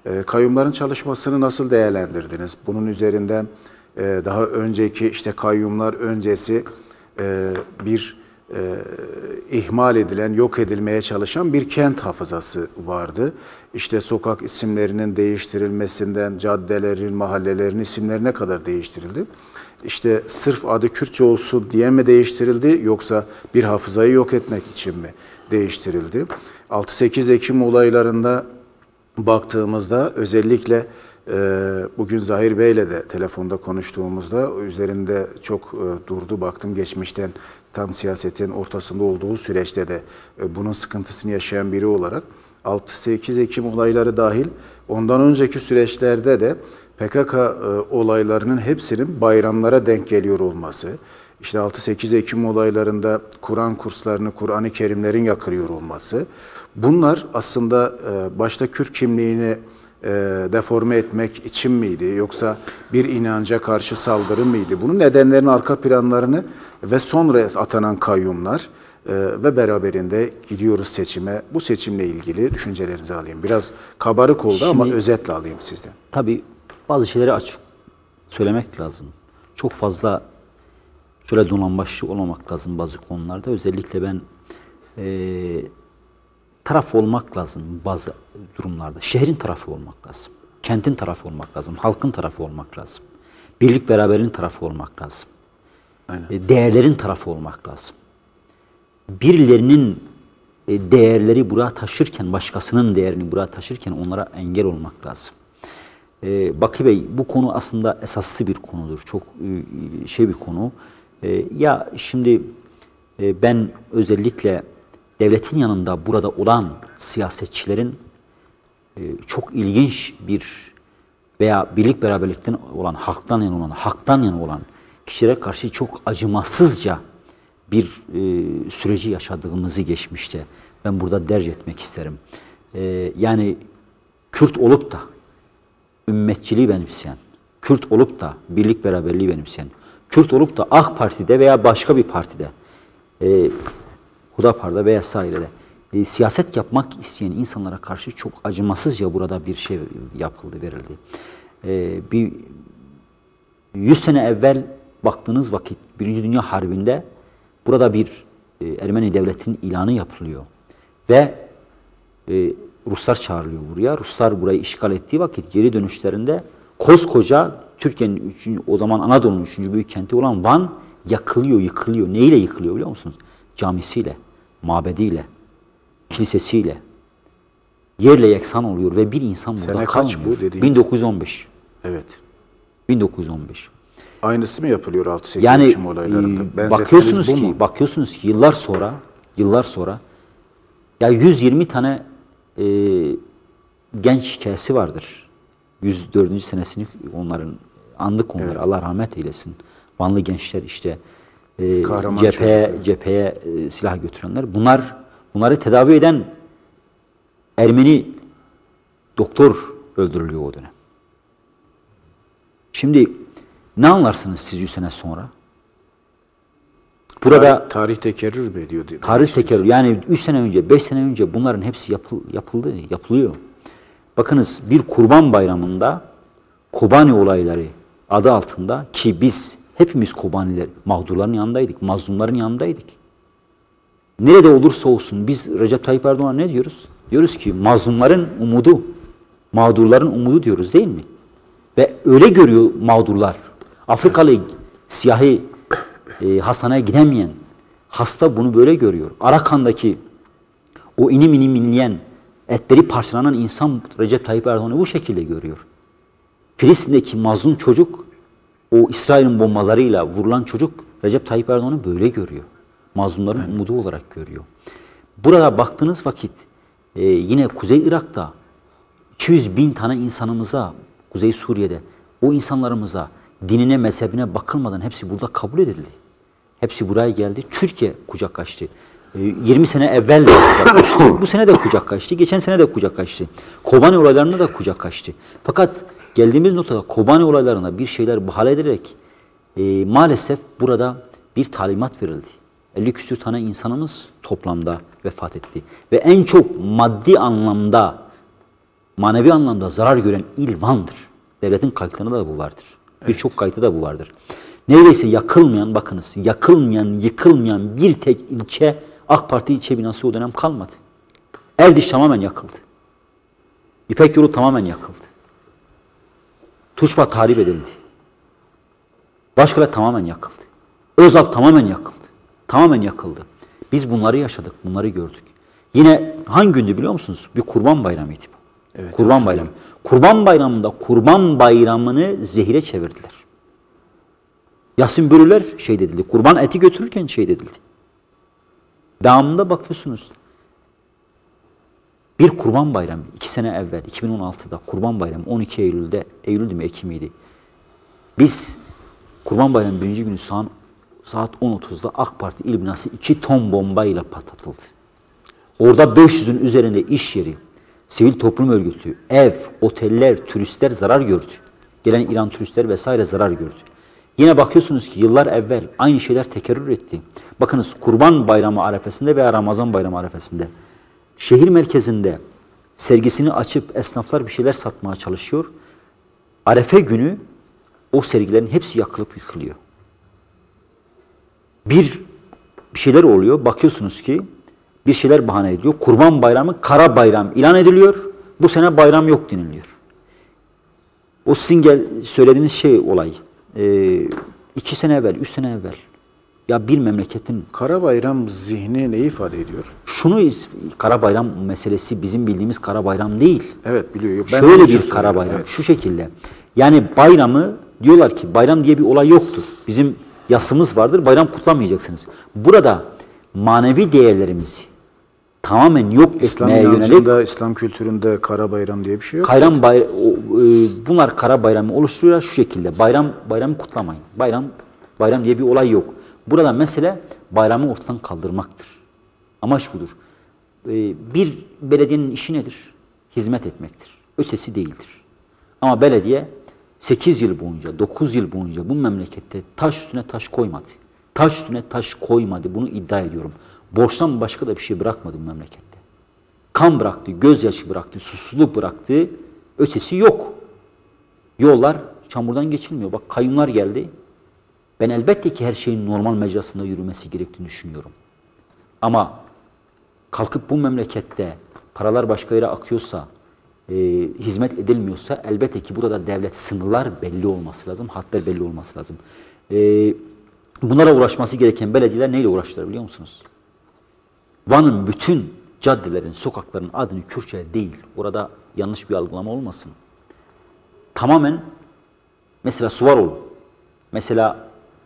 A: E, kayyumların çalışmasını nasıl değerlendirdiniz? Bunun üzerinden e, daha önceki işte kayyumlar öncesi e, bir e, ihmal edilen, yok edilmeye çalışan bir kent hafızası vardı. İşte sokak isimlerinin değiştirilmesinden caddelerin, mahallelerin isimlerine kadar değiştirildi. İşte sırf adı Kürtçe olsun diye mi değiştirildi yoksa bir hafızayı yok etmek için mi değiştirildi? altı sekiz Ekim olaylarında baktığımızda özellikle e, bugün Zahir Bey'le de telefonda konuştuğumuzda üzerinde çok e, durdu. Baktım geçmişten tam siyasetin ortasında olduğu süreçte de e, bunun sıkıntısını yaşayan biri olarak altı sekiz Ekim olayları dahil ondan önceki süreçlerde de P K K e, olaylarının hepsinin bayramlara denk geliyor olması, işte altı sekiz Ekim olaylarında Kur'an kurslarını, Kur'an-ı Kerimlerin yakılıyor olması, bunlar aslında e, başta Kürt kimliğini e, deforme etmek için miydi yoksa bir inanca karşı saldırı mıydı? Bunun nedenlerinin arka planlarını ve sonra atanan kayyumlar e, ve beraberinde gidiyoruz seçime. Bu seçimle ilgili düşüncelerinizi alayım. Biraz kabarık oldu
B: Şimdi,
A: ama özetle alayım sizden.
B: Tabii bazı şeyleri açık söylemek lazım. Çok fazla şöyle dolambaçlı olmamak lazım bazı konularda. Özellikle ben e, taraf olmak lazım bazı durumlarda. Şehrin tarafı olmak lazım. Kentin tarafı olmak lazım. Halkın tarafı olmak lazım. Birlik beraberliğin tarafı olmak lazım.
A: Aynen.
B: E, değerlerin tarafı olmak lazım. Birilerinin e, değerleri buraya taşırken, başkasının değerini buraya taşırken onlara engel olmak lazım. E, Baki Bey, bu konu aslında esaslı bir konudur. Çok e, şey bir konu. E, ya şimdi e, ben özellikle devletin yanında burada olan siyasetçilerin e, çok ilginç bir veya birlik beraberlikten olan, halktan yana olan, haktan yana olan kişilere karşı çok acımasızca bir e, süreci yaşadığımızı geçmişte ben burada derc etmek isterim. E, yani Kürt olup da ümmetçiliği benimseyen, Kürt olup da birlik beraberliği benimseyen, Kürt olup da AK Parti'de veya başka bir partide, e, Hudapar'da veya vesairede e, siyaset yapmak isteyen insanlara karşı çok acımasızca burada bir şey yapıldı, verildi. E, bir yüz sene evvel baktığınız vakit Birinci Dünya Harbi'nde burada bir e, Ermeni devletinin ilanı yapılıyor ve e, Ruslar çağrılıyor buraya. Ruslar burayı işgal ettiği vakit geri dönüşlerinde koskoca Türkiye'nin o zaman Anadolu'nun üçüncü büyük kenti olan Van yakılıyor, yıkılıyor. Neyle yıkılıyor biliyor musunuz? Camisiyle, mabediyle, kilisesiyle yerle yeksan oluyor ve bir insan burada
A: Sene
B: kalmıyor.
A: kaç bu dediğiniz?
B: bin dokuz yüz on beş.
A: Evet.
B: bin dokuz yüz on beş.
A: Aynısı mı yapılıyor altı sekiz
B: Yani
A: Ekim olaylarında?
B: e,
A: Benzetmeniz
B: bakıyorsunuz
A: bu
B: ki,
A: mu?
B: bakıyorsunuz ki yıllar sonra, yıllar sonra ya yüz yirmi tane e, genç hikayesi vardır. yüz dördüncü senesini onların andık onları.
A: Evet.
B: Allah rahmet eylesin. Vanlı gençler işte e,
A: Kahraman
B: cepheye
A: çocuklar.
B: cepheye e, silah götürenler. Bunlar bunları tedavi eden Ermeni doktor öldürülüyor o dönem. Şimdi ne anlarsınız siz yüz sene sonra? Burada
A: tarih, tarih tekerrür mü ediyor? diye
B: tarih
A: demiştiniz.
B: tekerrür. Yani üç sene önce, beş sene önce bunların hepsi yapıl, yapıldı, yapılıyor. Bakınız bir Kurban Bayramı'nda Kobani olayları adı altında ki biz hepimiz Kobaniler, mağdurların yanındaydık, mazlumların yanındaydık. Nerede olursa olsun biz Recep Tayyip Erdoğan'a ne diyoruz? Diyoruz ki mazlumların umudu, mağdurların umudu diyoruz değil mi? Ve öyle görüyor mağdurlar. Afrikalı siyahi e, hastaneye gidemeyen hasta bunu böyle görüyor. Arakan'daki o inim inim inleyen, etleri parçalanan insan Recep Tayyip Erdoğan'ı bu şekilde görüyor. Filistin'deki mazlum çocuk, o İsrail'in bombalarıyla vurulan çocuk Recep Tayyip Erdoğan'ı böyle görüyor. Mazlumların evet. umudu olarak görüyor. Burada baktığınız vakit e, yine Kuzey Irak'ta iki yüz bin tane insanımıza, Kuzey Suriye'de o insanlarımıza dinine, mezhebine bakılmadan hepsi burada kabul edildi. Hepsi buraya geldi. Türkiye kucak açtı. yirmi sene evvel de kucak açtı. Bu sene de kucak açtı. Geçen sene de kucak açtı. Kobani olaylarında da kucak açtı. Fakat geldiğimiz noktada Kobani olaylarına bir şeyler bahane edilerek e, maalesef burada bir talimat verildi. elli küsür tane insanımız toplamda vefat etti. Ve en çok maddi anlamda manevi anlamda zarar gören il Van'dır. Devletin kayıtlarında da bu vardır. Birçok kayıtı da bu vardır. Neredeyse yakılmayan, bakınız, yakılmayan, yıkılmayan bir tek ilçe, AK Parti ilçe binası o dönem kalmadı. Erdiş tamamen yakıldı. İpek Yolu tamamen yakıldı. Tuşba tahrip edildi. Başkale tamamen yakıldı. Özalp tamamen yakıldı. Tamamen yakıldı. Biz bunları yaşadık, bunları gördük. Yine hangi gündü biliyor musunuz? Bir Kurban Bayramı'ydı bu.
A: Evet,
B: Kurban Bayramı. Kurban Bayramı'nda Kurban Bayramı'nı zehire çevirdiler. Yasin Börüler şey dedildi. Kurban eti götürürken şey dedildi. Devamında bakıyorsunuz. Bir Kurban Bayramı iki sene evvel iki bin on altıda Kurban Bayramı on iki Eylül'de, Eylül'dü mü Ekim'iydi. Biz Kurban Bayramı birinci günü saat, saat on otuzda AK Parti il binası iki ton bombayla patlatıldı. Orada beş yüzün üzerinde iş yeri, sivil toplum örgütü, ev, oteller, turistler zarar gördü. Gelen İran turistler vesaire zarar gördü. Yine bakıyorsunuz ki yıllar evvel aynı şeyler tekerrür etti. Bakınız Kurban Bayramı arefesinde veya Ramazan Bayramı arefesinde şehir merkezinde sergisini açıp esnaflar bir şeyler satmaya çalışıyor. Arefe günü o sergilerin hepsi yakılıp yıkılıyor. Bir, bir şeyler oluyor. Bakıyorsunuz ki bir şeyler bahane ediliyor. Kurban Bayramı kara bayram ilan ediliyor. Bu sene bayram yok deniliyor. O sizin gel, söylediğiniz şey olay. Ee, iki sene evvel, üç sene evvel. Ya bir memleketin...
A: Kara bayram zihni neyi ifade ediyor?
B: Şunu, kara bayram meselesi bizim bildiğimiz kara bayram değil.
A: Evet biliyor. Ben
B: Şöyle bir kara bayram, evet. Şu şekilde. Yani bayramı diyorlar ki bayram diye bir olay yoktur. Bizim yasımız vardır, bayram kutlamayacaksınız. Burada manevi değerlerimizi tamamen yok
A: İslam
B: etmeye yönelik...
A: İslam kültüründe kara bayram diye bir şey yok.
B: Bayram, bayram, bunlar kara bayramı oluşturuyorlar şu şekilde. Bayram bayramı kutlamayın. Bayram bayram diye bir olay yok. Burada mesele bayramı ortadan kaldırmaktır. Amaç budur. Bir belediyenin işi nedir? Hizmet etmektir. Ötesi değildir. Ama belediye sekiz yıl boyunca, dokuz yıl boyunca bu memlekette taş üstüne taş koymadı. Taş üstüne taş koymadı. Bunu iddia ediyorum. Borçtan başka da bir şey bırakmadı bu memlekette. Kan bıraktı, gözyaşı bıraktı, susuzluk bıraktı. Ötesi yok. Yollar çamurdan geçilmiyor. Bak kayyumlar geldi. Ben elbette ki her şeyin normal mecrasında yürümesi gerektiğini düşünüyorum. Ama kalkıp bu memlekette paralar başka yere akıyorsa, e, hizmet edilmiyorsa elbette ki burada devlet sınırlar belli olması lazım, hatlar belli olması lazım. E, bunlara uğraşması gereken belediyeler neyle uğraştılar biliyor musunuz? Van'ın bütün caddelerin, sokakların adını Kürtçe değil, orada yanlış bir algılama olmasın. Tamamen, mesela Suvaroğlu, mesela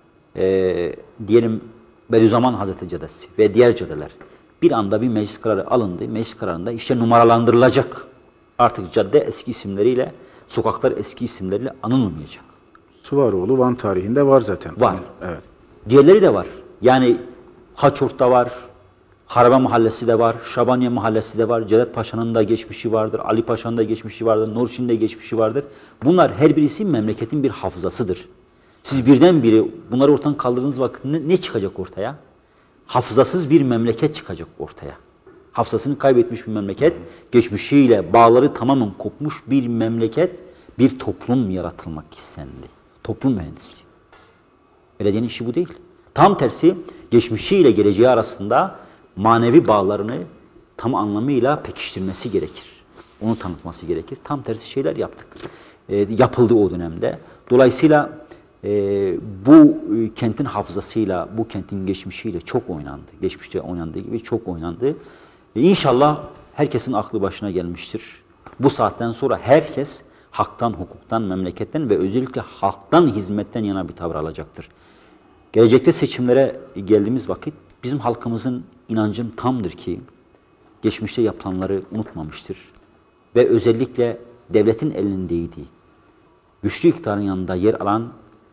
B: e, diyelim Bediüzzaman Hazretleri Caddesi ve diğer caddeler bir anda bir meclis kararı alındı. Meclis kararında işte numaralandırılacak. Artık cadde eski isimleriyle, sokaklar eski isimleriyle anılmayacak.
A: Suvaroğlu Van tarihinde var zaten.
B: Var.
A: Evet.
B: Diğerleri de var. Yani Haçurt'ta var, Harabe Mahallesi de var, Şabaniye Mahallesi de var, Cedet Paşa'nın da geçmişi vardır, Ali Paşa'nın da geçmişi vardır, Nurşin'in de geçmişi vardır. Bunlar her birisi memleketin bir hafızasıdır. Siz birdenbire bunları ortadan kaldırdığınız vakit ne, ne çıkacak ortaya? Hafızasız bir memleket çıkacak ortaya. Hafızasını kaybetmiş bir memleket, geçmişiyle bağları tamamen kopmuş bir memleket, bir toplum yaratılmak istendi. Toplum mühendisliği. Belediyenin işi bu değil. Tam tersi geçmişiyle geleceği arasında manevi bağlarını tam anlamıyla pekiştirmesi gerekir. Onu tanıtması gerekir. Tam tersi şeyler yaptık. E, yapıldı o dönemde. Dolayısıyla e, bu e, kentin hafızasıyla, bu kentin geçmişiyle çok oynandı. Geçmişte oynandığı gibi çok oynandı. E, İnşallah herkesin aklı başına gelmiştir. Bu saatten sonra herkes haktan, hukuktan, memleketten ve özellikle halktan, hizmetten yana bir tavır alacaktır. Gelecekte seçimlere geldiğimiz vakit bizim halkımızın inancım tamdır ki geçmişte yapılanları unutmamıştır. Ve özellikle devletin elindeydi. Güçlü iktidarın yanında yer alan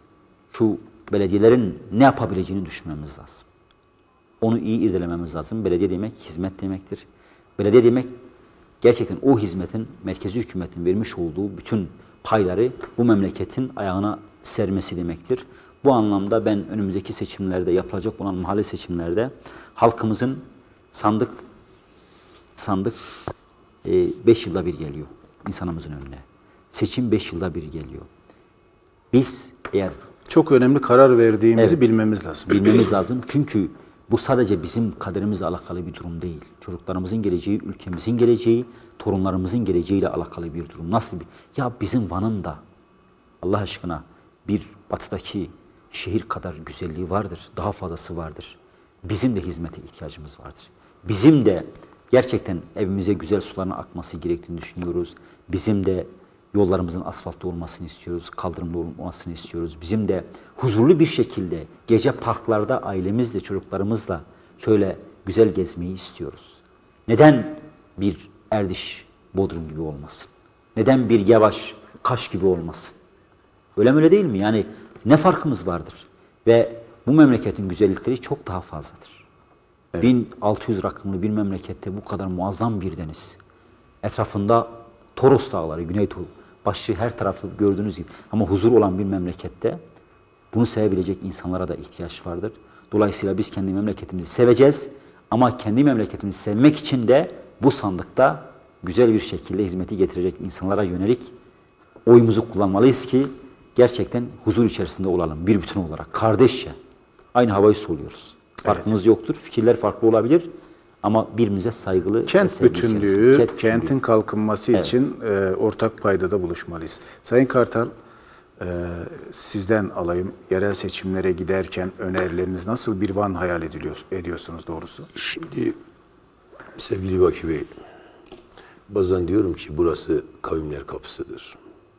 B: şu belediyelerin ne yapabileceğini düşünmemiz lazım. Onu iyi irdelememiz lazım. Belediye demek hizmet demektir. Belediye demek gerçekten o hizmetin, merkezi hükümetin vermiş olduğu bütün payları bu memleketin ayağına sermesi demektir. Bu anlamda ben önümüzdeki seçimlerde, yapılacak olan mahalle seçimlerde halkımızın sandık sandık beş yılda bir geliyor. insanımızın önüne. Seçim beş yılda bir geliyor. Biz eğer
A: Çok önemli karar verdiğimizi
B: Evet.
A: bilmemiz lazım.
B: bilmemiz lazım. Çünkü bu sadece bizim kaderimizle alakalı bir durum değil. Çocuklarımızın geleceği, ülkemizin geleceği, torunlarımızın geleceğiyle alakalı bir durum. Nasıl bir? Ya bizim Van'ın da Allah aşkına bir batıdaki şehir kadar güzelliği vardır. Daha fazlası vardır. Bizim de hizmete ihtiyacımız vardır. Bizim de gerçekten evimize güzel suların akması gerektiğini düşünüyoruz. Bizim de yollarımızın asfaltlı olmasını istiyoruz, kaldırımlı olmasını istiyoruz. Bizim de huzurlu bir şekilde gece parklarda ailemizle, çocuklarımızla şöyle güzel gezmeyi istiyoruz. Neden bir Erdiş, Bodrum gibi olmasın? Neden bir Yavaş, Kaş gibi olmasın? Öyle mi öyle değil mi? Yani ne farkımız vardır? Ve bu memleketin güzellikleri çok daha fazladır. Evet. bin altı yüz rakımlı bir memlekette bu kadar muazzam bir deniz. Etrafında Toros Dağları, Güneydoğu, başı her tarafı gördüğünüz gibi. Ama huzur olan bir memlekette bunu sevebilecek insanlara da ihtiyaç vardır. Dolayısıyla biz kendi memleketimizi seveceğiz. Ama kendi memleketimizi sevmek için de bu sandıkta güzel bir şekilde hizmeti getirecek insanlara yönelik oyumuzu kullanmalıyız ki gerçekten huzur içerisinde olalım bir bütün olarak. Kardeşçe aynı havayı soluyoruz. Farkımız evet. yoktur. Fikirler farklı olabilir. Ama birbirimize saygılı
A: Kent bütünlüğü, Kent kentin kalkınması
B: evet.
A: için e, ortak paydada buluşmalıyız. Sayın Kartal, e, sizden alayım. Yerel seçimlere giderken önerileriniz nasıl bir Van hayal ediliyor, ediyorsunuz doğrusu?
C: Şimdi sevgili Baki Bey, bazen diyorum ki burası kavimler kapısıdır.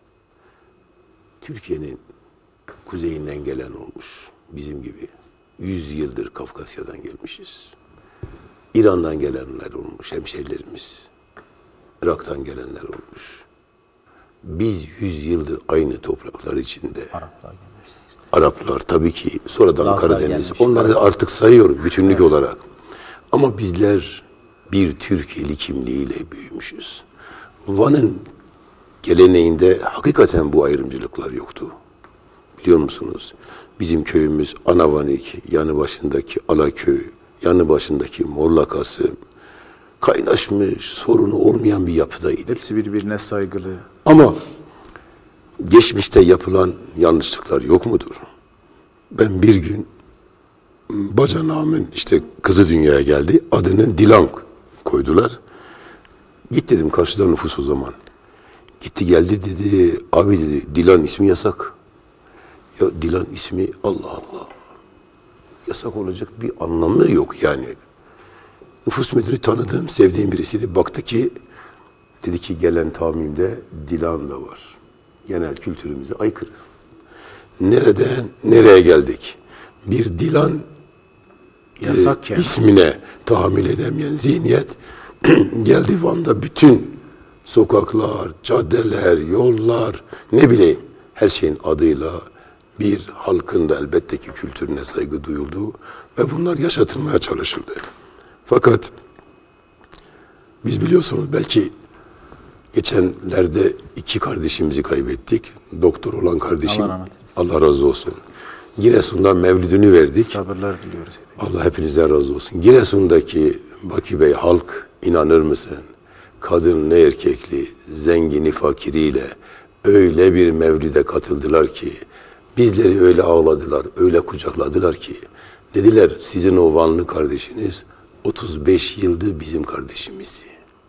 C: Türkiye'nin kuzeyinden gelen olmuş bizim gibi. Yüz yıldır Kafkasya'dan gelmişiz. İran'dan gelenler olmuş, hemşerilerimiz. Irak'tan gelenler olmuş. Biz yüz yıldır aynı topraklar içinde.
B: Araplar gelmiş.
C: Araplar tabii ki, sonradan
B: Lazlar
C: Karadeniz.
B: gelmiş.
C: Onları da artık sayıyorum bütünlük evet. olarak. Ama bizler bir Türkiye'li kimliğiyle büyümüşüz. Van'ın geleneğinde hakikaten bu ayrımcılıklar yoktu. Biliyor musunuz? Bizim köyümüz Anavanik, yanı başındaki Alaköy, yanı başındaki Morlakası kaynaşmış, sorunu olmayan bir yapıdaydı.
A: Hepsi birbirine saygılı.
C: Ama geçmişte yapılan yanlışlıklar yok mudur? Ben bir gün bacanağımın işte kızı dünyaya geldi. Adını Dilan koydular. Git dedim, karşıda nüfus o zaman. Gitti geldi dedi, abi dedi Dilan ismi yasak. Ya Dilan ismi Allah Allah. Yasak olacak bir anlamı yok yani. Nüfus müdürü tanıdığım, sevdiğim birisiydi. Baktı ki, dedi ki gelen tamimde Dilan da var. Genel kültürümüze aykırı. Nereden nereye geldik? Bir Dilan
A: yasak
C: e, ismine tahammül edemeyen zihniyet geldi Van'da bütün sokaklar, caddeler, yollar, ne bileyim her şeyin adıyla bir halkın da elbette ki kültürüne saygı duyuldu ve bunlar yaşatılmaya çalışıldı. Fakat biz biliyorsunuz belki geçenlerde iki kardeşimizi kaybettik. Doktor olan kardeşim, Allah, Allah razı olsun. Giresun'dan mevlidini verdik.
A: Sabırlar diliyoruz.
C: Allah hepinizden razı olsun. Giresun'daki Baki Bey halk, inanır mısın? Kadınlı erkekli, zengini fakiriyle öyle bir mevlide katıldılar ki, bizleri öyle ağladılar, öyle kucakladılar ki, dediler sizin o Vanlı kardeşiniz otuz beş yıldır bizim kardeşimiz.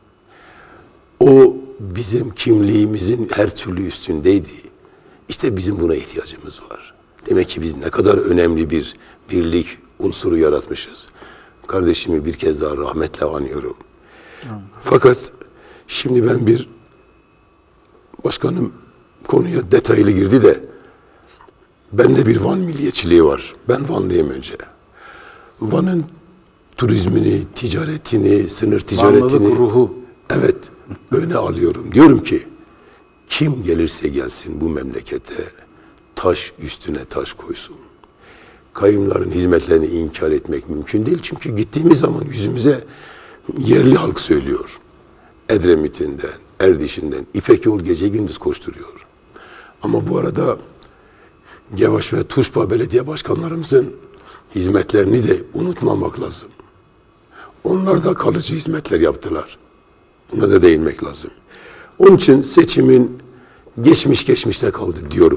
C: O bizim kimliğimizin her türlü üstündeydi. İşte bizim buna ihtiyacımız var. Demek ki biz ne kadar önemli bir birlik unsuru yaratmışız. Kardeşimi bir kez daha rahmetle anıyorum. Fakat şimdi ben bir başkanım konuya detaylı girdi de bende bir Van milliyetçiliği var. Ben Vanlıyım önce. Van'ın turizmini, ticaretini, sınır ticaretini
A: Vanlılık ruhu.
C: Evet, öne alıyorum. Diyorum ki kim gelirse gelsin bu memlekete taş üstüne taş koysun. Kayımların hizmetlerini inkar etmek mümkün değil. Çünkü gittiğimiz zaman yüzümüze yerli halk söylüyor. Edremit'inden, Erdiş'inden, İpek Yol gece gündüz koşturuyor. Ama bu arada Gevaş ve Tuşba belediye başkanlarımızın hizmetlerini de unutmamak lazım. Onlar da kalıcı hizmetler yaptılar. Buna da değinmek lazım. Onun için seçimin geçmiş geçmişte kaldı diyorum.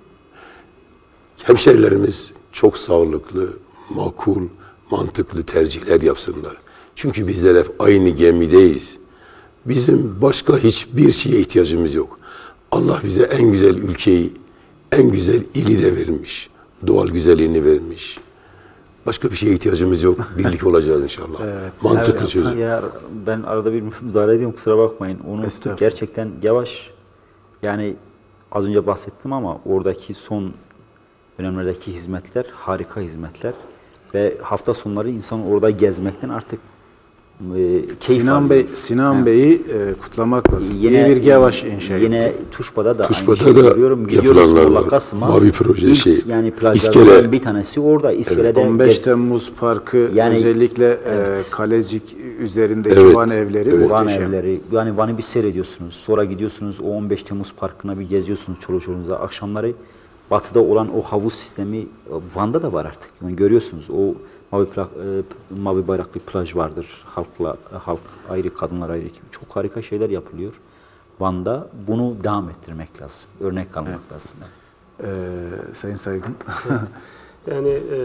C: Hemşehrilerimiz çok sağlıklı, makul, mantıklı tercihler yapsınlar. Çünkü bizler hep aynı gemideyiz. Bizim başka hiçbir şeye ihtiyacımız yok. Allah bize en güzel ülkeyi, en güzel ili de vermiş. Doğal güzelliğini vermiş. Başka bir şeye ihtiyacımız yok. Birlik olacağız inşallah. Evet, mantıklı
B: evet,
C: çözüm.
B: Ya ben arada bir müdahale ediyorum, kusura bakmayın. Onu gerçekten yavaş, yani az önce bahsettim ama oradaki son dönemlerdeki hizmetler harika hizmetler ve hafta sonları insan orada gezmekten artık e, keyif
A: Sinan
B: alıyor.
A: Bey, Sinan yani, Bey'i e, kutlamak lazım. Yine bir Gevaş inşa etti.
B: Yine Tuşba'da da
C: Tuşba'da
B: aynı
C: da
B: şey görüyorum.
C: yapılanlar var. Kasım'a, Mavi proje
B: ilk,
C: şey.
B: Yani plajlardan bir tanesi orada. İskele'de
A: evet, on beş Temmuz Parkı yani, özellikle evet. e, Kalecik üzerindeki evet, Van evleri
B: evet. Van evleri. Yani Van'ı bir seyrediyorsunuz. Sonra gidiyorsunuz o on beş Temmuz Parkı'na bir geziyorsunuz çoluk çocuğunuzla. Akşamları batıda olan o havuz sistemi Van'da da var artık. Yani görüyorsunuz o mavi, plak, e, mavi bayraklı plaj vardır. Halkla halk ayrı, kadınlar ayrı. Çok harika şeyler yapılıyor Van'da. Bunu devam ettirmek lazım. Örnek almak evet. lazım. Evet.
A: Ee, Sayın Saygın.
D: Evet. Yani e,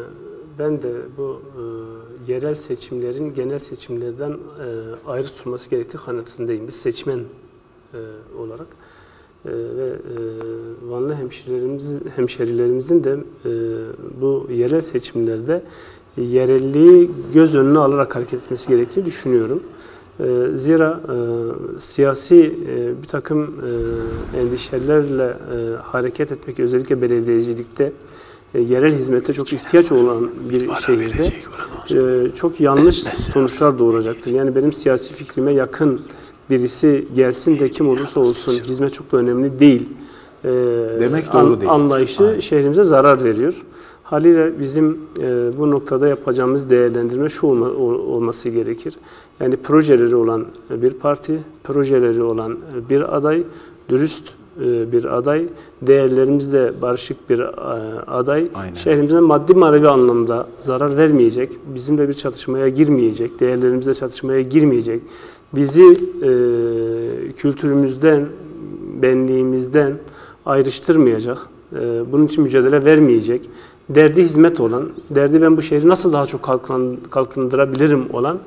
D: ben de bu e, yerel seçimlerin genel seçimlerden e, ayrı tutulması gerektiği kanaatindeyim. Biz seçmen e, olarak. Ee, ve e, Vanlı hemşerilerimiz, hemşerilerimizin de e, bu yerel seçimlerde yerelliği göz önüne alarak hareket etmesi gerektiğini düşünüyorum. E, zira e, siyasi e, bir takım e, endişelerle e, hareket etmek, özellikle belediyecilikte e, yerel hizmete çok ihtiyaç olan bir şehirde e, çok yanlış sonuçlar doğuracaktır. Yani benim siyasi fikrime yakın birisi gelsin de kim olursa olsun hizmet çok da önemli değil. Ee,
A: Demek doğru
D: an,
A: değil.
D: Anlayışı
A: Aynen.
D: şehrimize zarar veriyor. Haliyle bizim e, bu noktada yapacağımız değerlendirme şu olma, olması gerekir. Yani projeleri olan bir parti, projeleri olan bir aday, dürüst e, bir aday, değerlerimizle barışık bir e, aday,
A: Aynen.
D: şehrimize maddi manevi anlamda zarar vermeyecek, bizimle bir çatışmaya girmeyecek, değerlerimizle çatışmaya girmeyecek, bizi e, kültürümüzden, benliğimizden ayrıştırmayacak, e, bunun için mücadele vermeyecek, derdi hizmet olan, derdi ben bu şehri nasıl daha çok kalkın, kalkındırabilirim olan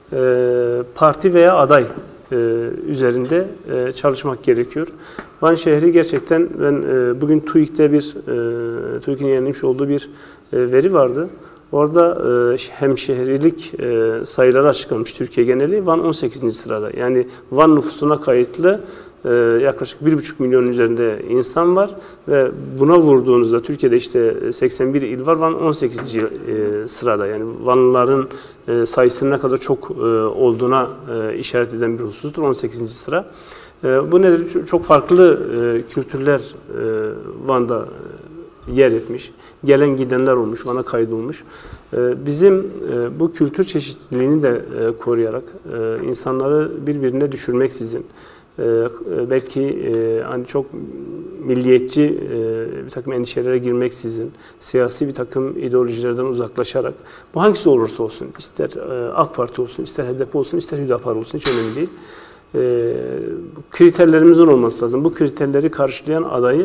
D: e, parti veya aday e, üzerinde e, çalışmak gerekiyor. Van şehri gerçekten, ben e, bugün TÜİK'te bir, e, TÜİK'in yayınlamış olduğu bir e, veri vardı. Orada e, hemşehrilik e, sayıları açıklanmış Türkiye geneli. Van on sekizinci sırada. Yani Van nüfusuna kayıtlı e, yaklaşık bir buçuk milyon üzerinde insan var ve buna vurduğunuzda Türkiye'de işte seksen bir il var. Van on sekizinci E, sırada. Yani Vanlıların e, sayısının ne kadar çok e, olduğuna e, işaret eden bir husustur. on sekizinci sıra. E, bu nedir? Çok farklı e, kültürler e, Van'da yer etmiş. Gelen gidenler olmuş, Van'a kaydolmuş. Bizim bu kültür çeşitliliğini de koruyarak insanları birbirine düşürmeksizin, belki hani çok milliyetçi bir takım endişelere girmeksizin, siyasi bir takım ideolojilerden uzaklaşarak, bu hangisi olursa olsun, ister AK Parti olsun, ister H D P olsun, ister Hüdapar olsun, hiç önemli değil. Kriterlerimizin olması lazım. Bu kriterleri karşılayan adayı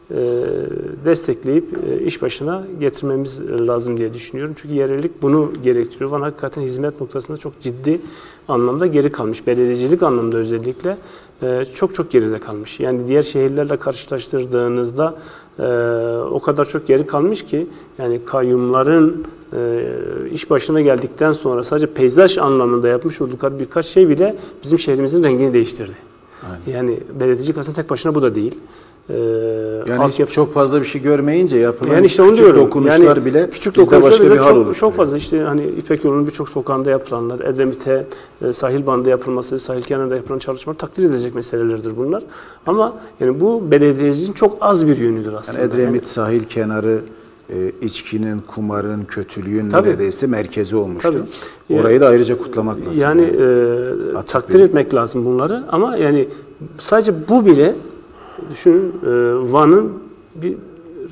D: destekleyip iş başına getirmemiz lazım diye düşünüyorum. Çünkü yerellik bunu gerektiriyor. Van hakikaten hizmet noktasında çok ciddi anlamda geri kalmış. Belediyecilik anlamda özellikle çok çok geride kalmış. Yani diğer şehirlerle karşılaştırdığınızda o kadar çok geri kalmış ki yani kayyumların iş başına geldikten sonra sadece peyzaj anlamında yapmış oldukları birkaç şey bile bizim şehrimizin rengini değiştirdi. Aynen. Yani belediyecilik aslında tek başına bu da değil.
A: Ee, yani çok fazla bir şey görmeyince yapılan
D: yani işte
A: küçük
D: diyorum.
A: dokunuşlar
D: yani
A: bile
D: küçük
A: bizde başka bir hal
D: çok,
A: oluşturuyor.
D: Çok fazla işte hani İpek Yolu'nun birçok sokağında yapılanlar, Edremit'e e, sahil bandı yapılması, sahil kenarında yapılan çalışmalar takdir edilecek meselelerdir bunlar. Ama yani bu belediyeciliğin çok az bir yönüdür aslında.
A: Yani Edremit yani, sahil kenarı e, içkinin, kumarın, kötülüğün tabii, neredeyse merkezi olmuştu. Tabii. Orayı da ayrıca kutlamak lazım.
D: Yani e, takdir bir... etmek lazım bunları ama yani sadece bu bile düşünün, Van'ın bir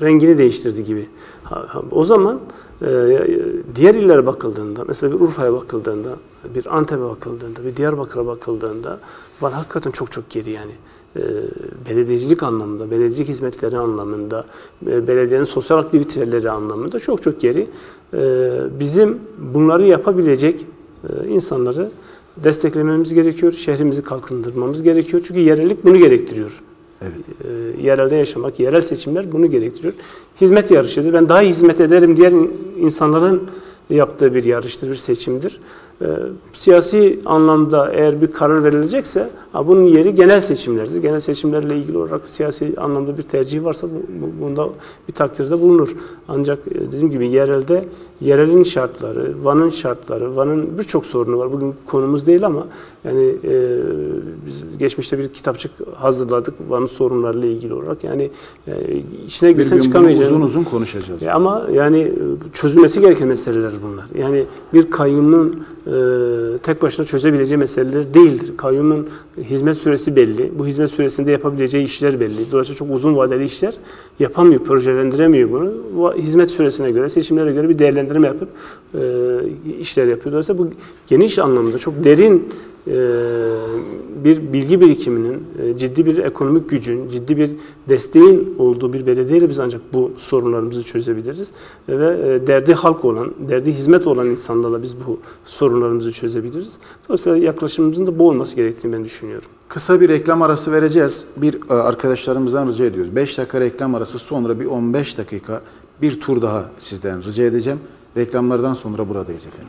D: rengini değiştirdi gibi. Ha, ha, o zaman e, diğer illere bakıldığında, mesela bir Urfa'ya bakıldığında, bir Antep'e bakıldığında, bir Diyarbakır'a bakıldığında Van hakikaten çok çok geri yani. E, belediyecilik anlamında, belediyecilik hizmetleri anlamında, e, belediyenin sosyal aktiviteleri anlamında çok çok geri. E, bizim bunları yapabilecek e, insanları desteklememiz gerekiyor, şehrimizi kalkındırmamız gerekiyor. Çünkü yerellik bunu gerektiriyor. Evet. E, yerelde yaşamak, yerel seçimler bunu gerektiriyor. Hizmet yarışıdır. Ben daha iyi hizmet ederim diğer insanların yaptığı bir yarıştır, bir seçimdir. E, siyasi anlamda eğer bir karar verilecekse ha, bunun yeri genel seçimlerdir. Genel seçimlerle ilgili olarak siyasi anlamda bir tercih varsa bu, bu, bunda bir takdirde bulunur. Ancak e, dediğim gibi yerelde yerelin şartları, Van'ın şartları, Van'ın birçok sorunu var. Bugün konumuz değil ama yani e, biz geçmişte bir kitapçık hazırladık Van'ın sorunlarıyla ilgili olarak. Yani e, içine girsen çıkamayacağız.
A: Uzun uzun konuşacağız.
D: E, ama yani çözülmesi gereken meseleler bunlar. Yani bir kayyumun e, tek başına çözebileceği meseleler değildir. Kayyumun hizmet süresi belli. Bu hizmet süresinde yapabileceği işler belli. Dolayısıyla çok uzun vadeli işler yapamıyor, projelendiremiyor bunu. Bu hizmet süresine göre, seçimlere göre bir değerlendirme yapıp e, işler yapıyor. Dolayısıyla bu geniş anlamda çok derin e, bir bilgi birikiminin, e, ciddi bir ekonomik gücün, ciddi bir desteğin olduğu bir belediyeyle biz ancak bu sorunlarımızı çözebiliriz. E, ve e, derdi halk olan, derdi hizmet olan insanlarla biz bu sorunlarımızı çözebiliriz. Dolayısıyla yaklaşımımızın da bu olması gerektiğini ben düşünüyorum.
A: Kısa bir reklam arası vereceğiz. Bir arkadaşlarımızdan rica ediyoruz. beş dakika reklam arası, sonra bir on beş dakika bir tur daha sizden rica edeceğim. Reklamlardan sonra buradayız efendim.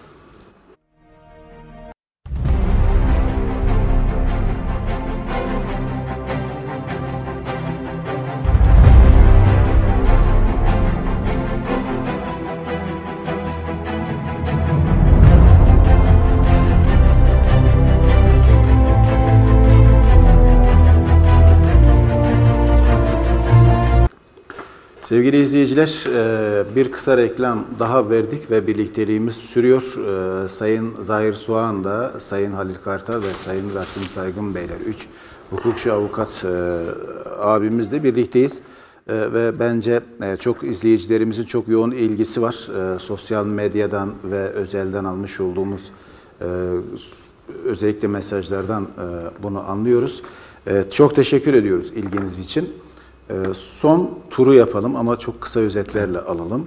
A: Sevgili izleyiciler, bir kısa reklam daha verdik ve birlikteliğimiz sürüyor. Sayın Zahir Soğan da, Sayın Halil Kartal ve Sayın Rasim Saygın Beyler, üç hukukçu avukat abimizle birlikteyiz. Ve bence çok izleyicilerimizin çok yoğun ilgisi var. Sosyal medyadan ve özelden almış olduğumuz özellikle mesajlardan bunu anlıyoruz. Çok teşekkür ediyoruz ilginiz için. Son turu yapalım ama çok kısa özetlerle alalım.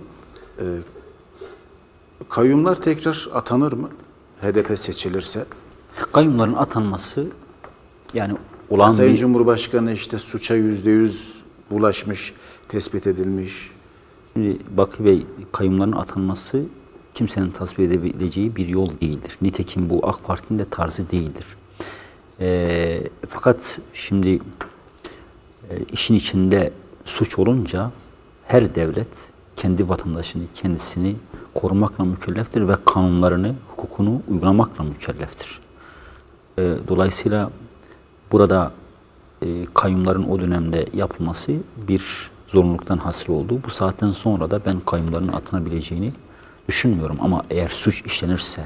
A: Kayyumlar tekrar atanır mı? H D P seçilirse.
B: Kayyumların atanması yani olan
A: Sayın
B: bir...
A: Cumhurbaşkanı işte suça yüzde yüz bulaşmış, tespit edilmiş.
B: Şimdi Bakı Bey, kayyumların atanması kimsenin tasvip edebileceği bir yol değildir. Nitekim bu AK Parti'nin de tarzı değildir. E, fakat şimdi İşin içinde suç olunca her devlet kendi vatandaşını, kendisini korumakla mükelleftir ve kanunlarını, hukukunu uygulamakla mükelleftir. Dolayısıyla burada kayyumların o dönemde yapılması bir zorunluluktan hasıl oldu. Bu saatten sonra da ben kayyumların atanabileceğini düşünmüyorum. Ama eğer suç işlenirse,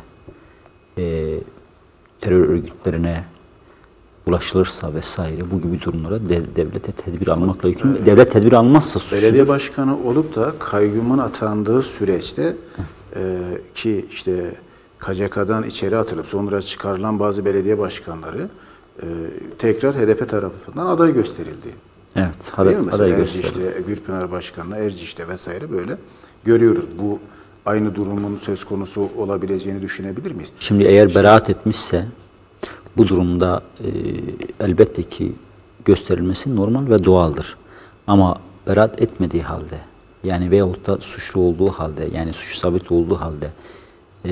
B: terör örgütlerine ulaşılırsa vesaire bu gibi durumlara devlete tedbir almakla yükümlü. Evet. Devlet tedbir almazsa suçludur.
A: Belediye başkanı olup da kayyumun atandığı süreçte e, ki işte K C K'dan içeri atılıp sonra çıkarılan bazı belediye başkanları e, tekrar H D P tarafından aday gösterildi.
B: Evet, aday, aday
A: gösterildi. Erciş'te, Gürpınar Başkanı'na, Erciş'te vesaire böyle görüyoruz. Bu aynı durumun söz konusu olabileceğini düşünebilir miyiz?
B: Şimdi eğer işte, beraat etmişse bu durumda e, elbette ki gösterilmesi normal ve doğaldır. Ama beraat etmediği halde, yani veyahut da suçlu olduğu halde, yani suç sabit olduğu halde e,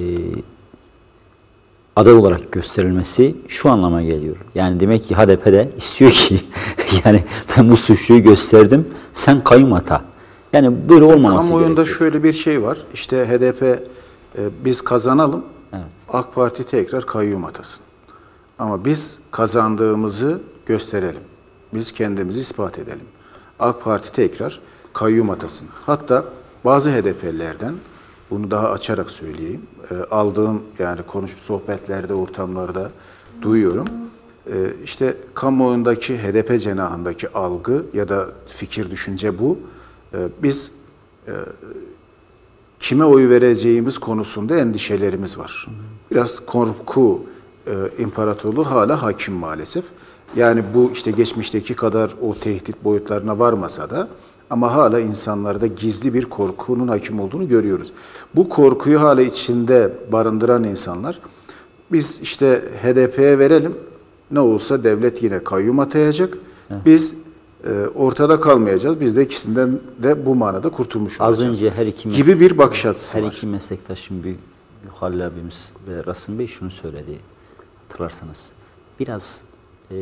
B: aday olarak gösterilmesi şu anlama geliyor. Yani demek ki H D P de istiyor ki, yani ben bu suçluyu gösterdim, sen kayyum ata. Yani böyle olmaması
A: kamuoyunda
B: gerekiyor.
A: Şöyle bir şey var, işte H D P e, biz kazanalım,
B: evet.
A: AK Parti tekrar kayyum atasın. Ama biz kazandığımızı gösterelim. Biz kendimizi ispat edelim. AK Parti tekrar kayyum atasın. Hatta bazı H D P'lilerden, bunu daha açarak söyleyeyim, e, aldığım yani konuş sohbetlerde, ortamlarda duyuyorum. E, işte kamuoyundaki H D P cenahındaki algı ya da fikir, düşünce bu. e, biz e, kime oy vereceğimiz konusunda endişelerimiz var. Biraz korku e, imparatorluğu hala hakim maalesef. Yani bu işte geçmişteki kadar o tehdit boyutlarına varmasa da ama hala insanlarda gizli bir korkunun hakim olduğunu görüyoruz. Bu korkuyu hala içinde barındıran insanlar, biz işte H D P'ye verelim, ne olsa devlet yine kayyum atayacak, biz e, ortada kalmayacağız, biz de ikisinden de bu manada kurtulmuş olacağız.
B: Az önce her iki
A: gibi bir bakış açısı
B: her
A: var.
B: iki meslektaşım, bir Halil abimiz ve Rasim Bey şunu söyledi, hatırlarsanız. Biraz e,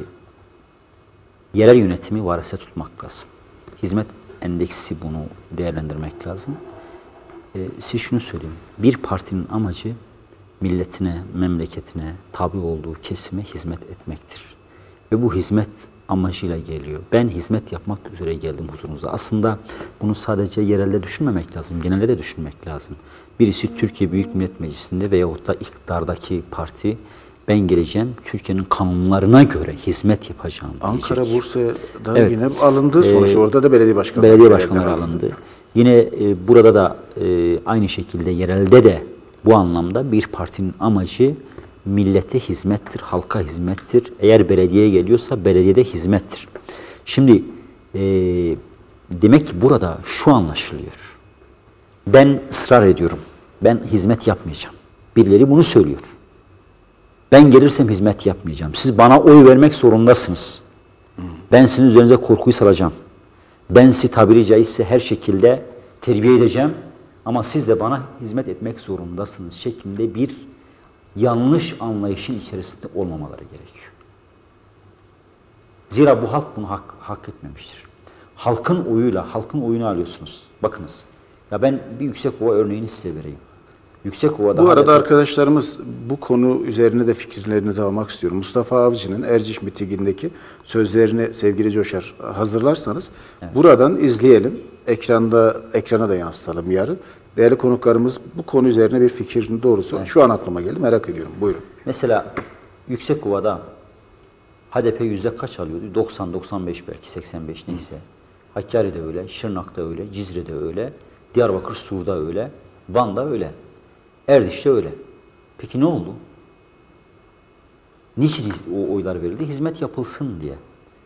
B: yerel yönetimi varese tutmak lazım. Hizmet endeksi bunu değerlendirmek lazım. E, siz şunu söyleyeyim, bir partinin amacı milletine, memleketine, tabi olduğu kesime hizmet etmektir. Ve bu hizmet amacıyla geliyor. Ben hizmet yapmak üzere geldim huzurunuza. Aslında bunu sadece yerelde düşünmemek lazım, genelde de düşünmek lazım. Birisi Türkiye Büyük Millet Meclisi'nde veyahut da iktidardaki parti, ben geleceğim, Türkiye'nin kanunlarına göre hizmet yapacağım diyecek.
A: Ankara, Bursa'da
B: Evet.
A: yine alındı sonuçta.
B: Ee,
A: Orada da belediye başkanları.
B: Belediye başkanları alındı. Yine e, burada da e, aynı şekilde yerelde de bu anlamda bir partinin amacı millete hizmettir, halka hizmettir. Eğer belediyeye geliyorsa belediyede hizmettir. Şimdi e, demek ki burada şu anlaşılıyor. Ben ısrar ediyorum. Ben hizmet yapmayacağım. Birileri bunu söylüyor. Ben gelirsem hizmet yapmayacağım. Siz bana oy vermek zorundasınız. Ben sizin üzerinize korkuyu salacağım. Ben sizi tabiri caizse her şekilde terbiye edeceğim. Ama siz de bana hizmet etmek zorundasınız şeklinde bir yanlış anlayışın içerisinde olmamaları gerekiyor. Zira bu halk bunu hak, hak etmemiştir. Halkın oyuyla, halkın oyunu alıyorsunuz. Bakınız. Ya ben bir Yüksekova örneğini size vereyim. Yüksekova'da
A: Bu arada
B: hala...
A: arkadaşlarımız bu konu üzerine de fikirlerinizi almak istiyorum. Mustafa Avcı'nın Erciş mitingindeki sözlerini sevgili Coşar hazırlarsanız evet. Buradan izleyelim. Ekranda ekrana da yansıtalım yarın. Değerli konuklarımız bu konu üzerine bir fikrin doğrusu evet. Şu an aklıma geldi, merak ediyorum. Buyurun.
B: Mesela Yüksekova'da H D P yüzde kaç alıyordu? doksan doksan beş belki seksen beş neyse. Hakkari'de öyle, Şırnak'ta öyle, Cizre'de öyle, Diyarbakır Sur'da öyle, Van'da öyle. Erdiş'te öyle. Peki ne oldu? Niçin o oylar verildi? Hizmet yapılsın diye.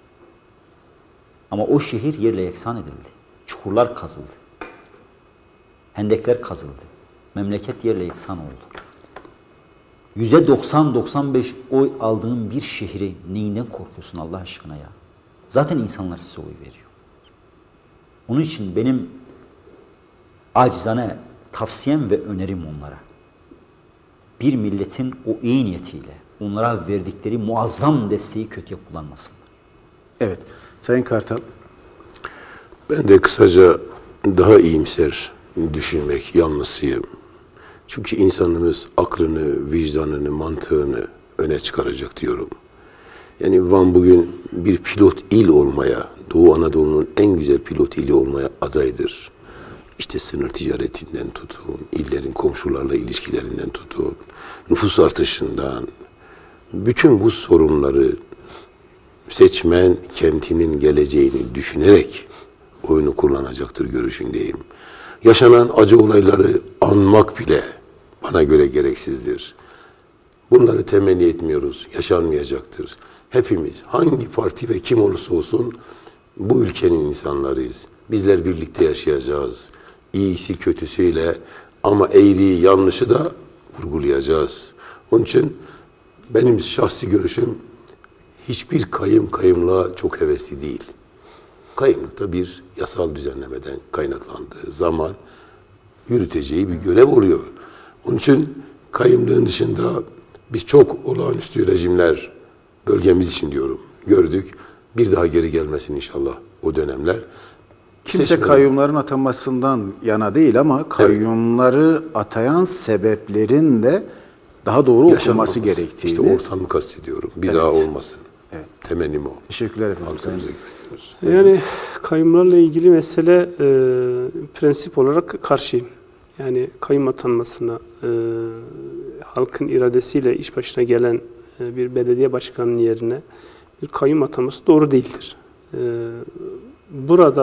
B: Ama o şehir yerle yeksan edildi. Çukurlar kazıldı. Hendekler kazıldı. Memleket yerle yeksan oldu. yüzde doksan doksan beş oy aldığın bir şehri neyinden korkuyorsun Allah aşkına ya? Zaten insanlar size oy veriyor. Onun için benim acizane tavsiyem ve önerim onlara. Bir milletin o iyi niyetiyle onlara verdikleri muazzam desteği kötüye kullanmasınlar.
A: Evet. Sayın Kartal.
C: Ben de kısaca daha iyimser düşünmek yanlısıyım. Çünkü insanımız aklını, vicdanını, mantığını öne çıkaracak diyorum. Yani Van bugün bir pilot il olmaya, Doğu Anadolu'nun en güzel pilot ili olmaya adaydır. İşte sınır ticaretinden tutun, illerin komşularla ilişkilerinden tutun, nüfus artışından, bütün bu sorunları seçmen kentinin geleceğini düşünerek oyunu kullanacaktır görüşündeyim. Yaşanan acı olayları anmak bile bana göre gereksizdir. Bunları temenni etmiyoruz, yaşanmayacaktır. Hepimiz hangi parti ve kim olursa olsun bu ülkenin insanlarıyız. Bizler birlikte yaşayacağız. İyisi kötüsüyle ama eğriyi yanlışı da vurgulayacağız. Onun için benim şahsi görüşüm hiçbir kayım kayımlığa çok hevesli değil. Kayımlıkta bir yasal düzenlemeden kaynaklandığı zaman yürüteceği bir görev oluyor. Onun için kayımlığın dışında biz çok olağanüstü rejimler bölgemiz için diyorum gördük. Bir daha geri gelmesin inşallah o dönemler.
A: Kimse
C: Seçmenin,
A: kayyumların atanmasından yana değil ama kayyumları evet. atayan sebeplerin de daha doğru okunması gerektiğini.
C: İşte ortamı kastediyorum. Bir evet. daha olmasın. Evet. Temennim o.
A: Teşekkürler efendim.
D: Yani kayyumlarla ilgili mesele e, prensip olarak karşıyım. Yani kayyum atanmasına e, halkın iradesiyle iş başına gelen e, bir belediye başkanının yerine bir kayyum atanması doğru değildir. E, burada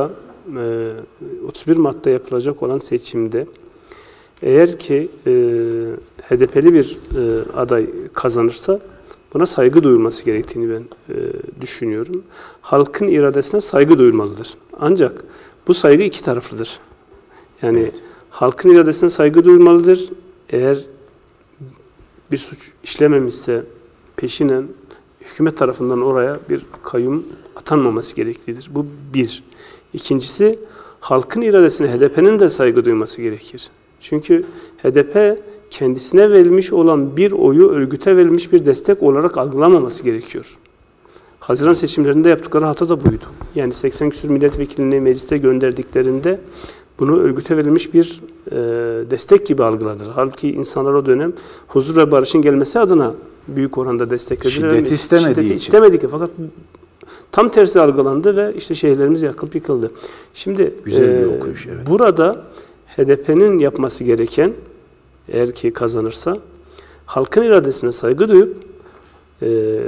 D: e, otuz bir Mart'ta yapılacak olan seçimde eğer ki e, H D P'li bir e, aday kazanırsa buna saygı duyulması gerektiğini ben e, düşünüyorum. Halkın iradesine saygı duyulmalıdır. Ancak bu saygı iki taraflıdır. Yani evet. halkın iradesine saygı duyulmalıdır. Eğer bir suç işlememişse peşinen hükümet tarafından oraya bir kayyum atanmaması gereklidir. Bu bir. İkincisi, halkın iradesine H D P'nin de saygı duyması gerekir. Çünkü H D P kendisine verilmiş olan bir oyu örgüte verilmiş bir destek olarak algılamaması gerekiyor. Haziran seçimlerinde yaptıkları hata da buydu. Yani seksen küsur milletvekilini mecliste gönderdiklerinde bunu örgüte verilmiş bir e, destek gibi algıladılar. Halbuki insanlar o dönem huzur ve barışın gelmesi adına büyük oranda desteklediler.
A: Şiddeti istemediği
D: Şiddeti
A: için.
D: istemedik fakat tam tersi algılandı ve işte şehirlerimiz yakılıp yıkıldı. Şimdi
A: Güzel bir
D: e,
A: okuyuş, evet.
D: burada H D P'nin yapması gereken, eğer ki kazanırsa, halkın iradesine saygı duyup e,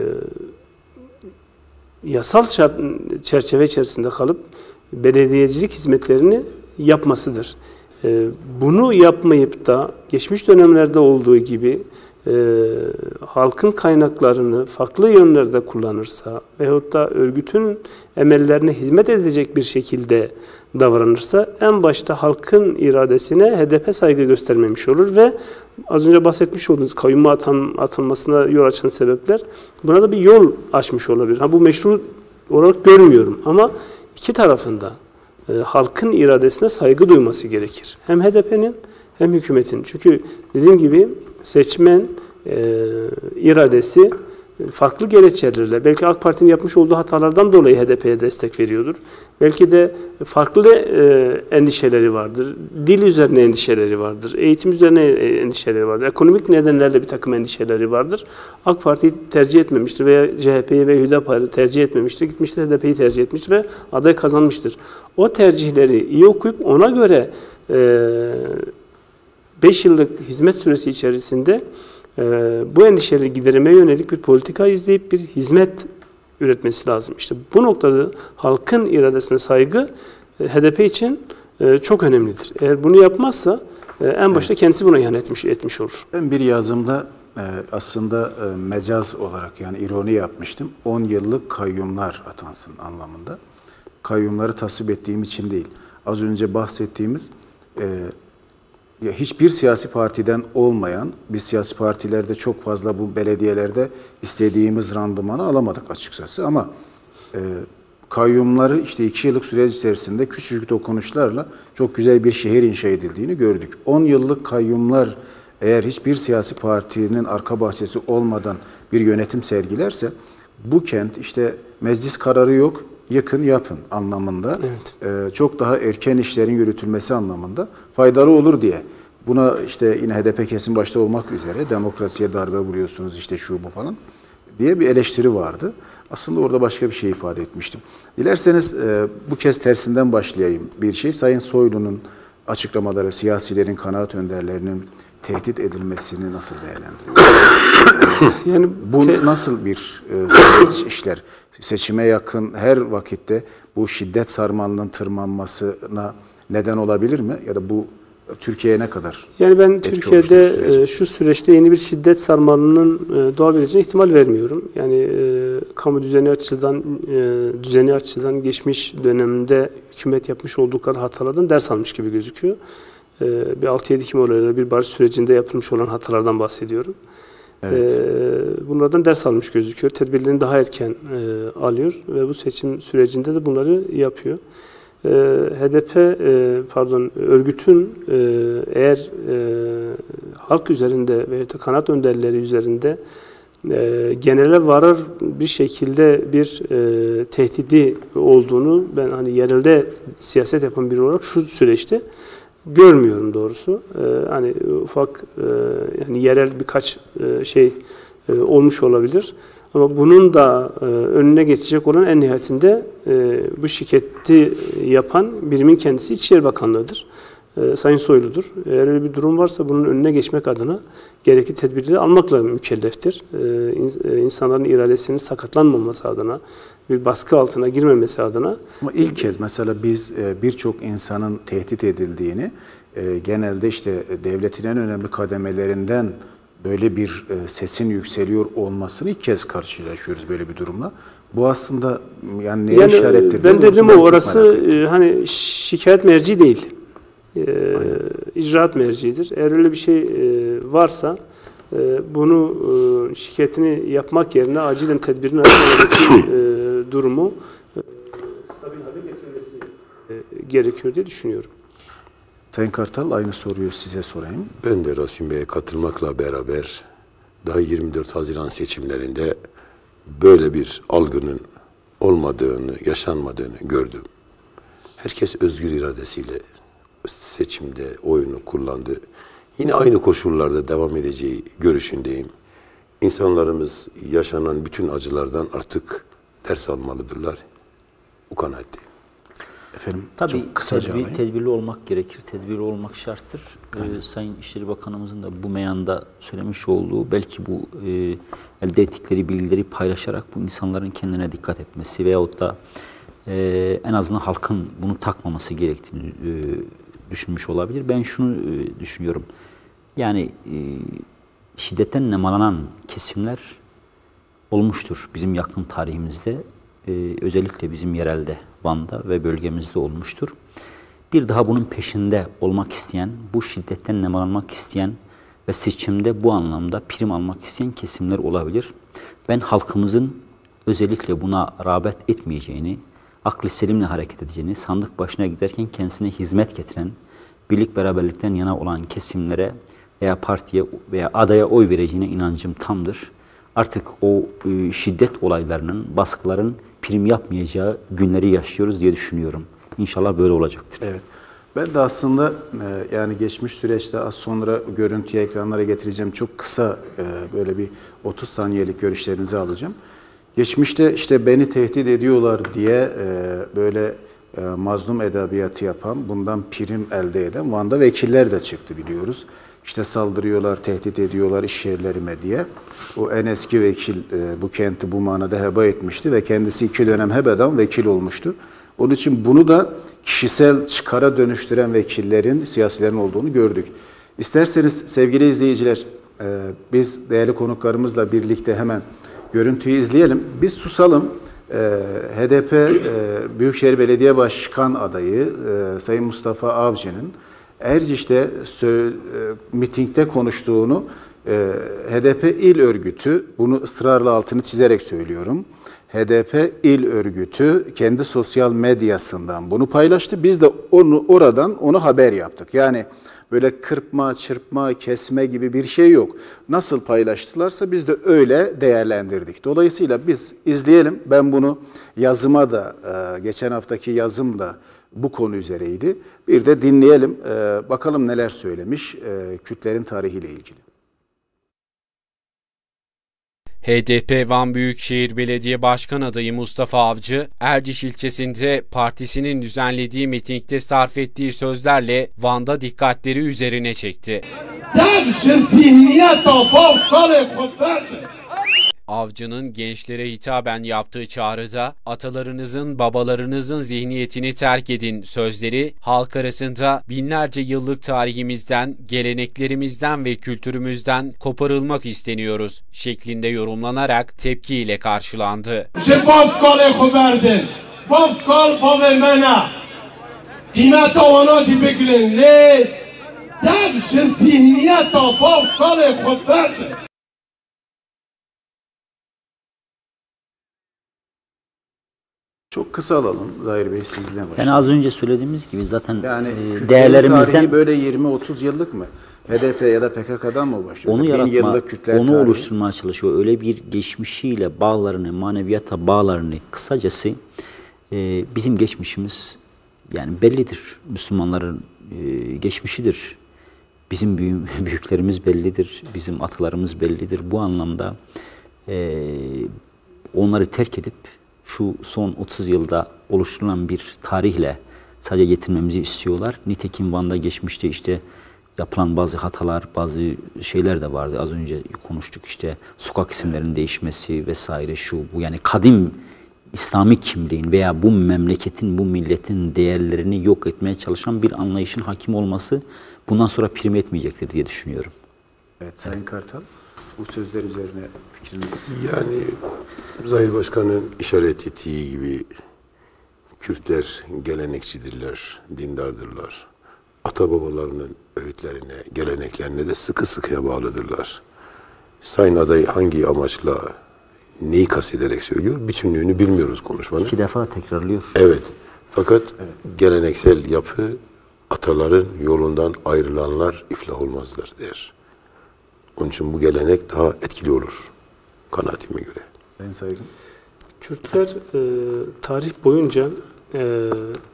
D: yasal şart, çerçeve içerisinde kalıp belediyecilik hizmetlerini yapmasıdır. E, bunu yapmayıp da geçmiş dönemlerde olduğu gibi e, halkın kaynaklarını farklı yönlerde kullanırsa veyahut da örgütün emellerine hizmet edecek bir şekilde davranırsa en başta halkın iradesine H D P saygı göstermemiş olur ve az önce bahsetmiş olduğunuz kayyuma atan, atılmasına yol açan sebepler buna da bir yol açmış olabilir. Ha, bu meşru olarak görmüyorum ama iki tarafında e, halkın iradesine saygı duyması gerekir. Hem H D P'nin hem hükümetin. Çünkü dediğim gibi seçmen e, iradesi farklı gerekçelerle, belki AK Parti'nin yapmış olduğu hatalardan dolayı H D P'ye destek veriyordur. Belki de farklı e, endişeleri vardır. Dil üzerine endişeleri vardır. Eğitim üzerine endişeleri vardır. Ekonomik nedenlerle bir takım endişeleri vardır. AK Parti'yi tercih etmemiştir veya C H P'yi ve Hüdapar'ı tercih etmemiştir. Gitmiştir H D P'yi tercih etmiştir ve aday kazanmıştır. O tercihleri iyi okuyup ona göre beş yıllık hizmet süresi içerisinde Ee, bu endişeleri gidermeye yönelik bir politika izleyip bir hizmet üretmesi lazım. İşte bu noktada halkın iradesine saygı e, H D P için e, çok önemlidir. Eğer bunu yapmazsa e, en başta kendisi buna ihanet etmiş, etmiş olur.
A: Ben bir yazımda e, aslında e, mecaz olarak yani ironi yapmıştım. on yıllık kayyumlar atansın anlamında. Kayyumları tasvip ettiğim için değil. Az önce bahsettiğimiz e, Ya hiçbir siyasi partiden olmayan, biz siyasi partilerde çok fazla bu belediyelerde istediğimiz randımanı alamadık açıkçası ama e, kayyumları işte iki yıllık süreç içerisinde küçücük dokunuşlarla çok güzel bir şehir inşa edildiğini gördük. on yıllık kayyumlar eğer hiçbir siyasi partinin arka bahçesi olmadan bir yönetim sergilerse bu kent işte meclis kararı yok, yıkın yapın anlamında
D: evet.
A: e, çok daha erken işlerin yürütülmesi anlamında faydalı olur diye. Buna işte yine H D P kesin başta olmak üzere demokrasiye darbe vuruyorsunuz işte şu bu falan diye bir eleştiri vardı. Aslında orada başka bir şey ifade etmiştim. Dilerseniz e, bu kez tersinden başlayayım bir şey. Sayın Soylu'nun açıklamaları, siyasilerin, kanaat önderlerinin tehdit edilmesini nasıl değerlendiriyorsunuz?
D: Yani
A: bu
D: te-
A: nasıl bir e, işler? Seçime yakın her vakitte bu şiddet sarmalının tırmanmasına neden olabilir mi? Ya da bu Türkiye'ye ne kadar?
D: Yani ben Türkiye'de e, şu süreçte yeni bir şiddet sarmalının e, doğabileceğine ihtimal vermiyorum. Yani e, kamu düzeni açıdan e, düzeni açıdan geçmiş dönemde hükümet yapmış oldukları hatalardan ders almış gibi gözüküyor. E, bir altı yedi Ekim olayları, bir barış sürecinde yapılmış olan hatalardan bahsediyorum. Evet. E, bunlardan ders almış gözüküyor. Tedbirlerini daha erken e, alıyor ve bu seçim sürecinde de bunları yapıyor. H D P pardon örgütün eğer halk üzerinde ve kanaat önderleri üzerinde genele varar bir şekilde bir tehdidi olduğunu ben hani yerelde siyaset yapan biri olarak şu süreçte görmüyorum doğrusu. Hani ufak yani yerel birkaç şey olmuş olabilir. Ama bunun da e, önüne geçecek olan en nihayetinde e, bu şirketi yapan birimin kendisi İçişleri Bakanlığı'dır. e, Sayın Soylu'dur. Eğer öyle bir durum varsa bunun önüne geçmek adına gerekli tedbirleri almakla mükelleftir. E, in, e, insanların iradesinin sakatlanmaması adına, bir baskı altına girmemesi adına.
A: Ama ilk kez mesela biz e, birçok insanın tehdit edildiğini, e, genelde işte devletin en önemli kademelerinden böyle bir e, sesin yükseliyor olmasını ilk kez karşılaşıyoruz böyle bir durumla. Bu aslında yani neye
D: yani,
A: işarettir?
D: Ben dedim o orası e, hani şikayet merci değil. E, icraat mercidir. Eğer öyle bir şey e, varsa e, bunu e, şikayetini yapmak yerine acilen tedbirini almak e, durumu e, stabil hale getirilmesi e, gerekiyor diye düşünüyorum.
A: Sayın Kartal, aynı soruyu size sorayım.
C: Ben de Rasim Bey'e katılmakla beraber daha yirmi dört Haziran seçimlerinde böyle bir algının olmadığını, yaşanmadığını gördüm. Herkes özgür iradesiyle seçimde oyunu kullandı. Yine aynı koşullarda devam edeceği görüşündeyim. İnsanlarımız yaşanan bütün acılardan artık ders almalıdırlar. Bu kanaatteyim.
A: Efendim,
B: Tabii
A: çok kısaca
B: tedbir,
A: alayım.
B: tedbirli olmak gerekir, tedbirli olmak şarttır. Ee, Sayın İçişleri Bakanımızın da bu meyanda söylemiş olduğu, belki bu e, elde ettikleri bilgileri paylaşarak bu insanların kendine dikkat etmesi veyahut da e, en azından halkın bunu takmaması gerektiğini e, düşünmüş olabilir. Ben şunu e, düşünüyorum, yani e, şiddetten nemalanan kesimler olmuştur bizim yakın tarihimizde. Ee, özellikle bizim yerelde, Van'da ve bölgemizde olmuştur. Bir daha bunun peşinde olmak isteyen, bu şiddetten nemalanmak isteyen ve seçimde bu anlamda prim almak isteyen kesimler olabilir. Ben halkımızın özellikle buna rağbet etmeyeceğini, aklı selimle hareket edeceğini, sandık başına giderken kendisine hizmet getiren, birlik beraberlikten yana olan kesimlere veya partiye veya adaya oy vereceğine inancım tamdır. Artık o e, şiddet olaylarının, baskıların prim yapmayacağı günleri yaşıyoruz diye düşünüyorum. İnşallah böyle olacaktır.
A: Evet. Ben de aslında e, yani geçmiş süreçte az sonra görüntüye, ekranlara getireceğim. Çok kısa e, böyle bir otuz saniyelik görüşlerinizi alacağım. Geçmişte işte beni tehdit ediyorlar diye e, böyle e, mazlum edebiyatı yapan, bundan prim elde eden Van'da vekiller de çıktı biliyoruz. İşte saldırıyorlar, tehdit ediyorlar iş yerlerime diye. O en eski vekil e, bu kenti bu manada heba etmişti ve kendisi iki dönem hebeden vekil olmuştu. Onun için bunu da kişisel çıkara dönüştüren vekillerin, siyasilerin olduğunu gördük. İsterseniz sevgili izleyiciler, e, biz değerli konuklarımızla birlikte hemen görüntüyü izleyelim. Biz susalım. E, H D P e, Büyükşehir Belediye Başkan adayı e, Sayın Mustafa Avcı'nın Erciş'te e, mitingde konuştuğunu e, H D P İl Örgütü, bunu ısrarla altını çizerek söylüyorum, H D P İl Örgütü kendi sosyal medyasından bunu paylaştı. Biz de onu oradan onu haber yaptık. Yani böyle kırpma, çırpma, kesme gibi bir şey yok. Nasıl paylaştılarsa biz de öyle değerlendirdik. Dolayısıyla biz izleyelim. Ben bunu yazıma da, geçen haftaki yazım da bu konu üzereydi. Bir de dinleyelim. Bakalım neler söylemiş Kürtlerin tarihiyle ilgili.
E: H D P Van Büyükşehir Belediye Başkan adayı Mustafa Avcı, Erciş ilçesinde partisinin düzenlediği mitingde sarf ettiği sözlerle Van'da dikkatleri üzerine çekti. Avcı'nın gençlere hitaben yaptığı çağrıda atalarınızın, babalarınızın zihniyetini terk edin sözleri halk arasında binlerce yıllık tarihimizden, geleneklerimizden ve kültürümüzden koparılmak isteniyoruz şeklinde yorumlanarak tepkiyle karşılandı.
A: Çok kısa alalım Zahir Bey, sizle başlayalım.
B: Yani az önce söylediğimiz gibi zaten
A: yani
B: e, değerlerimizden
A: böyle yirmi otuz yıllık mı? H D P ya da P K K'dan mı başlıyor?
B: Onu yaratma, onu
A: tarihi
B: oluşturmaya çalışıyor. Öyle bir geçmişiyle bağlarını, maneviyata bağlarını, kısacası e, bizim geçmişimiz yani bellidir. Müslümanların e, geçmişidir. Bizim büyüklerimiz bellidir. Bizim atalarımız bellidir. Bu anlamda e, onları terk edip şu son otuz yılda oluşturulan bir tarihle sadece getirmemizi istiyorlar. Nitekim Van'da geçmişte işte yapılan bazı hatalar, bazı şeyler de vardı. Az önce konuştuk işte sokak isimlerinin değişmesi vesaire şu bu. Yani kadim İslami kimliğin veya bu memleketin, bu milletin değerlerini yok etmeye çalışan bir anlayışın hakim olması bundan sonra prim etmeyecektir diye düşünüyorum.
A: Evet Sayın Kartal, bu sözler üzerine fikriniz?
C: Yani Zahir Başkan'ın işaret ettiği gibi Kürtler gelenekçidirler, dindardırlar. Ata babalarının öğütlerine, geleneklerine de sıkı sıkıya bağlıdırlar. Sayın aday hangi amaçla, neyi kastederek söylüyor? Bütünlüğünü bilmiyoruz konuşmanın.
B: İki defa tekrarlıyor.
C: Evet. Fakat evet. Geleneksel yapı ataların yolundan ayrılanlar iflah olmazlar der. Onun için bu gelenek daha etkili olur kanaatime göre.
A: Sayın Saygın.
D: Kürtler e, tarih boyunca e,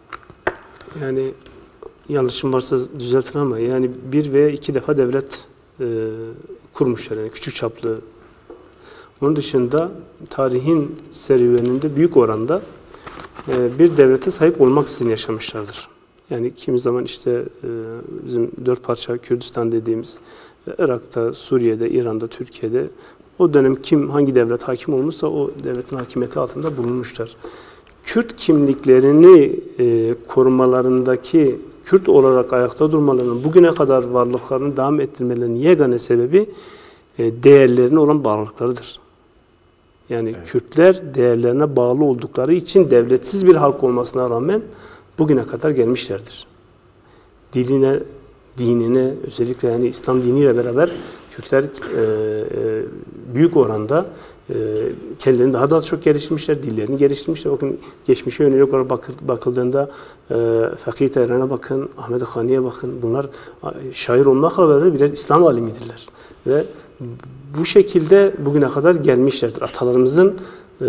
D: yani yanlışım varsa düzeltin ama yani bir veya iki defa devlet e, kurmuşlar yani küçük çaplı. Onun dışında tarihin serüveninde büyük oranda e, bir devlete sahip olmaksızın yaşamışlardır. Yani kimi zaman işte e, bizim dört parça Kürdistan dediğimiz e, Irak'ta, Suriye'de, İran'da, Türkiye'de o dönem kim hangi devlet hakim olmuşsa o devletin hakimiyeti altında bulunmuşlar. Kürt kimliklerini e, korumalarındaki Kürt olarak ayakta durmalarının bugüne kadar varlıklarını devam ettirmelerinin yegane sebebi e, değerlerine olan bağlılıklarıdır. Yani evet. Kürtler değerlerine bağlı oldukları için devletsiz bir halk olmasına rağmen bugüne kadar gelmişlerdir. Diline, dinine, özellikle yani İslam diniyle beraber Kürtler e, e, büyük oranda e, kendilerini daha da çok geliştirmişler, dillerini geliştirmişler. Bakın geçmişe yönelik olarak bakıldığında e, Fakih Tehran'a bakın, Ahmet Hani'ye bakın. Bunlar şair olmakla beraber birer İslam alimidirler. Ve bu şekilde bugüne kadar gelmişlerdir. Atalarımızın e,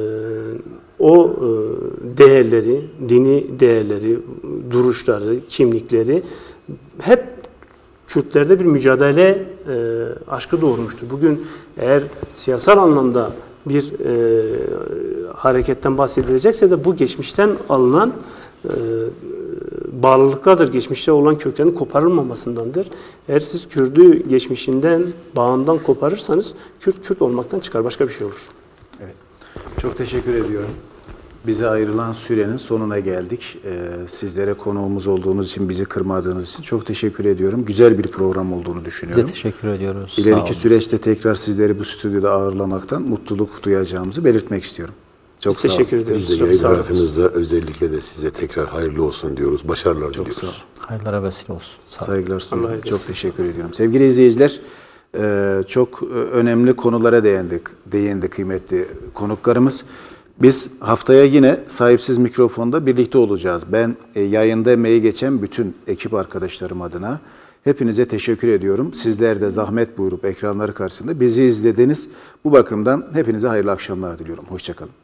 D: o e, değerleri, dini değerleri, duruşları, kimlikleri hep Kürtlerde bir mücadele e, aşkı doğurmuştur. Bugün eğer siyasal anlamda bir e, hareketten bahsedilecekse de bu geçmişten alınan e, bağlılıklardır. Geçmişte olan köklerin koparılmamasındandır. Eğer siz Kürdü geçmişinden, bağından koparırsanız Kürt, Kürt olmaktan çıkar. Başka bir şey olur.
A: Evet. Çok teşekkür ediyorum. Bize ayrılan sürenin sonuna geldik. Ee, sizlere konuğumuz olduğunuz için, bizi kırmadığınız için çok teşekkür ediyorum. Güzel bir program olduğunu düşünüyorum.
B: Size teşekkür ediyoruz.
A: İleriki süreçte tekrar sizleri bu stüdyoda ağırlamaktan mutluluk duyacağımızı belirtmek istiyorum. Çok
D: Biz
A: sağ
D: teşekkür
A: olun.
D: ediyoruz.
C: Biz de yayın hayatınızda özellikle de size tekrar hayırlı olsun diyoruz. Başarılar
A: Çok
C: diliyoruz.
A: sağ olun.
B: Hayırlara vesile olsun. Sağ olun.
A: Saygılar sunuyorum.
D: Allah
A: Çok teşekkür ediyorum. Sevgili izleyiciler, çok önemli konulara değindik, değindi kıymetli konuklarımız. Biz haftaya yine Sahipsiz Mikrofon'da birlikte olacağız. Ben yayında emeği geçen bütün ekip arkadaşlarım adına hepinize teşekkür ediyorum. Sizler de zahmet buyurup ekranları karşısında bizi izlediniz. Bu bakımdan hepinize hayırlı akşamlar diliyorum. Hoşça kalın.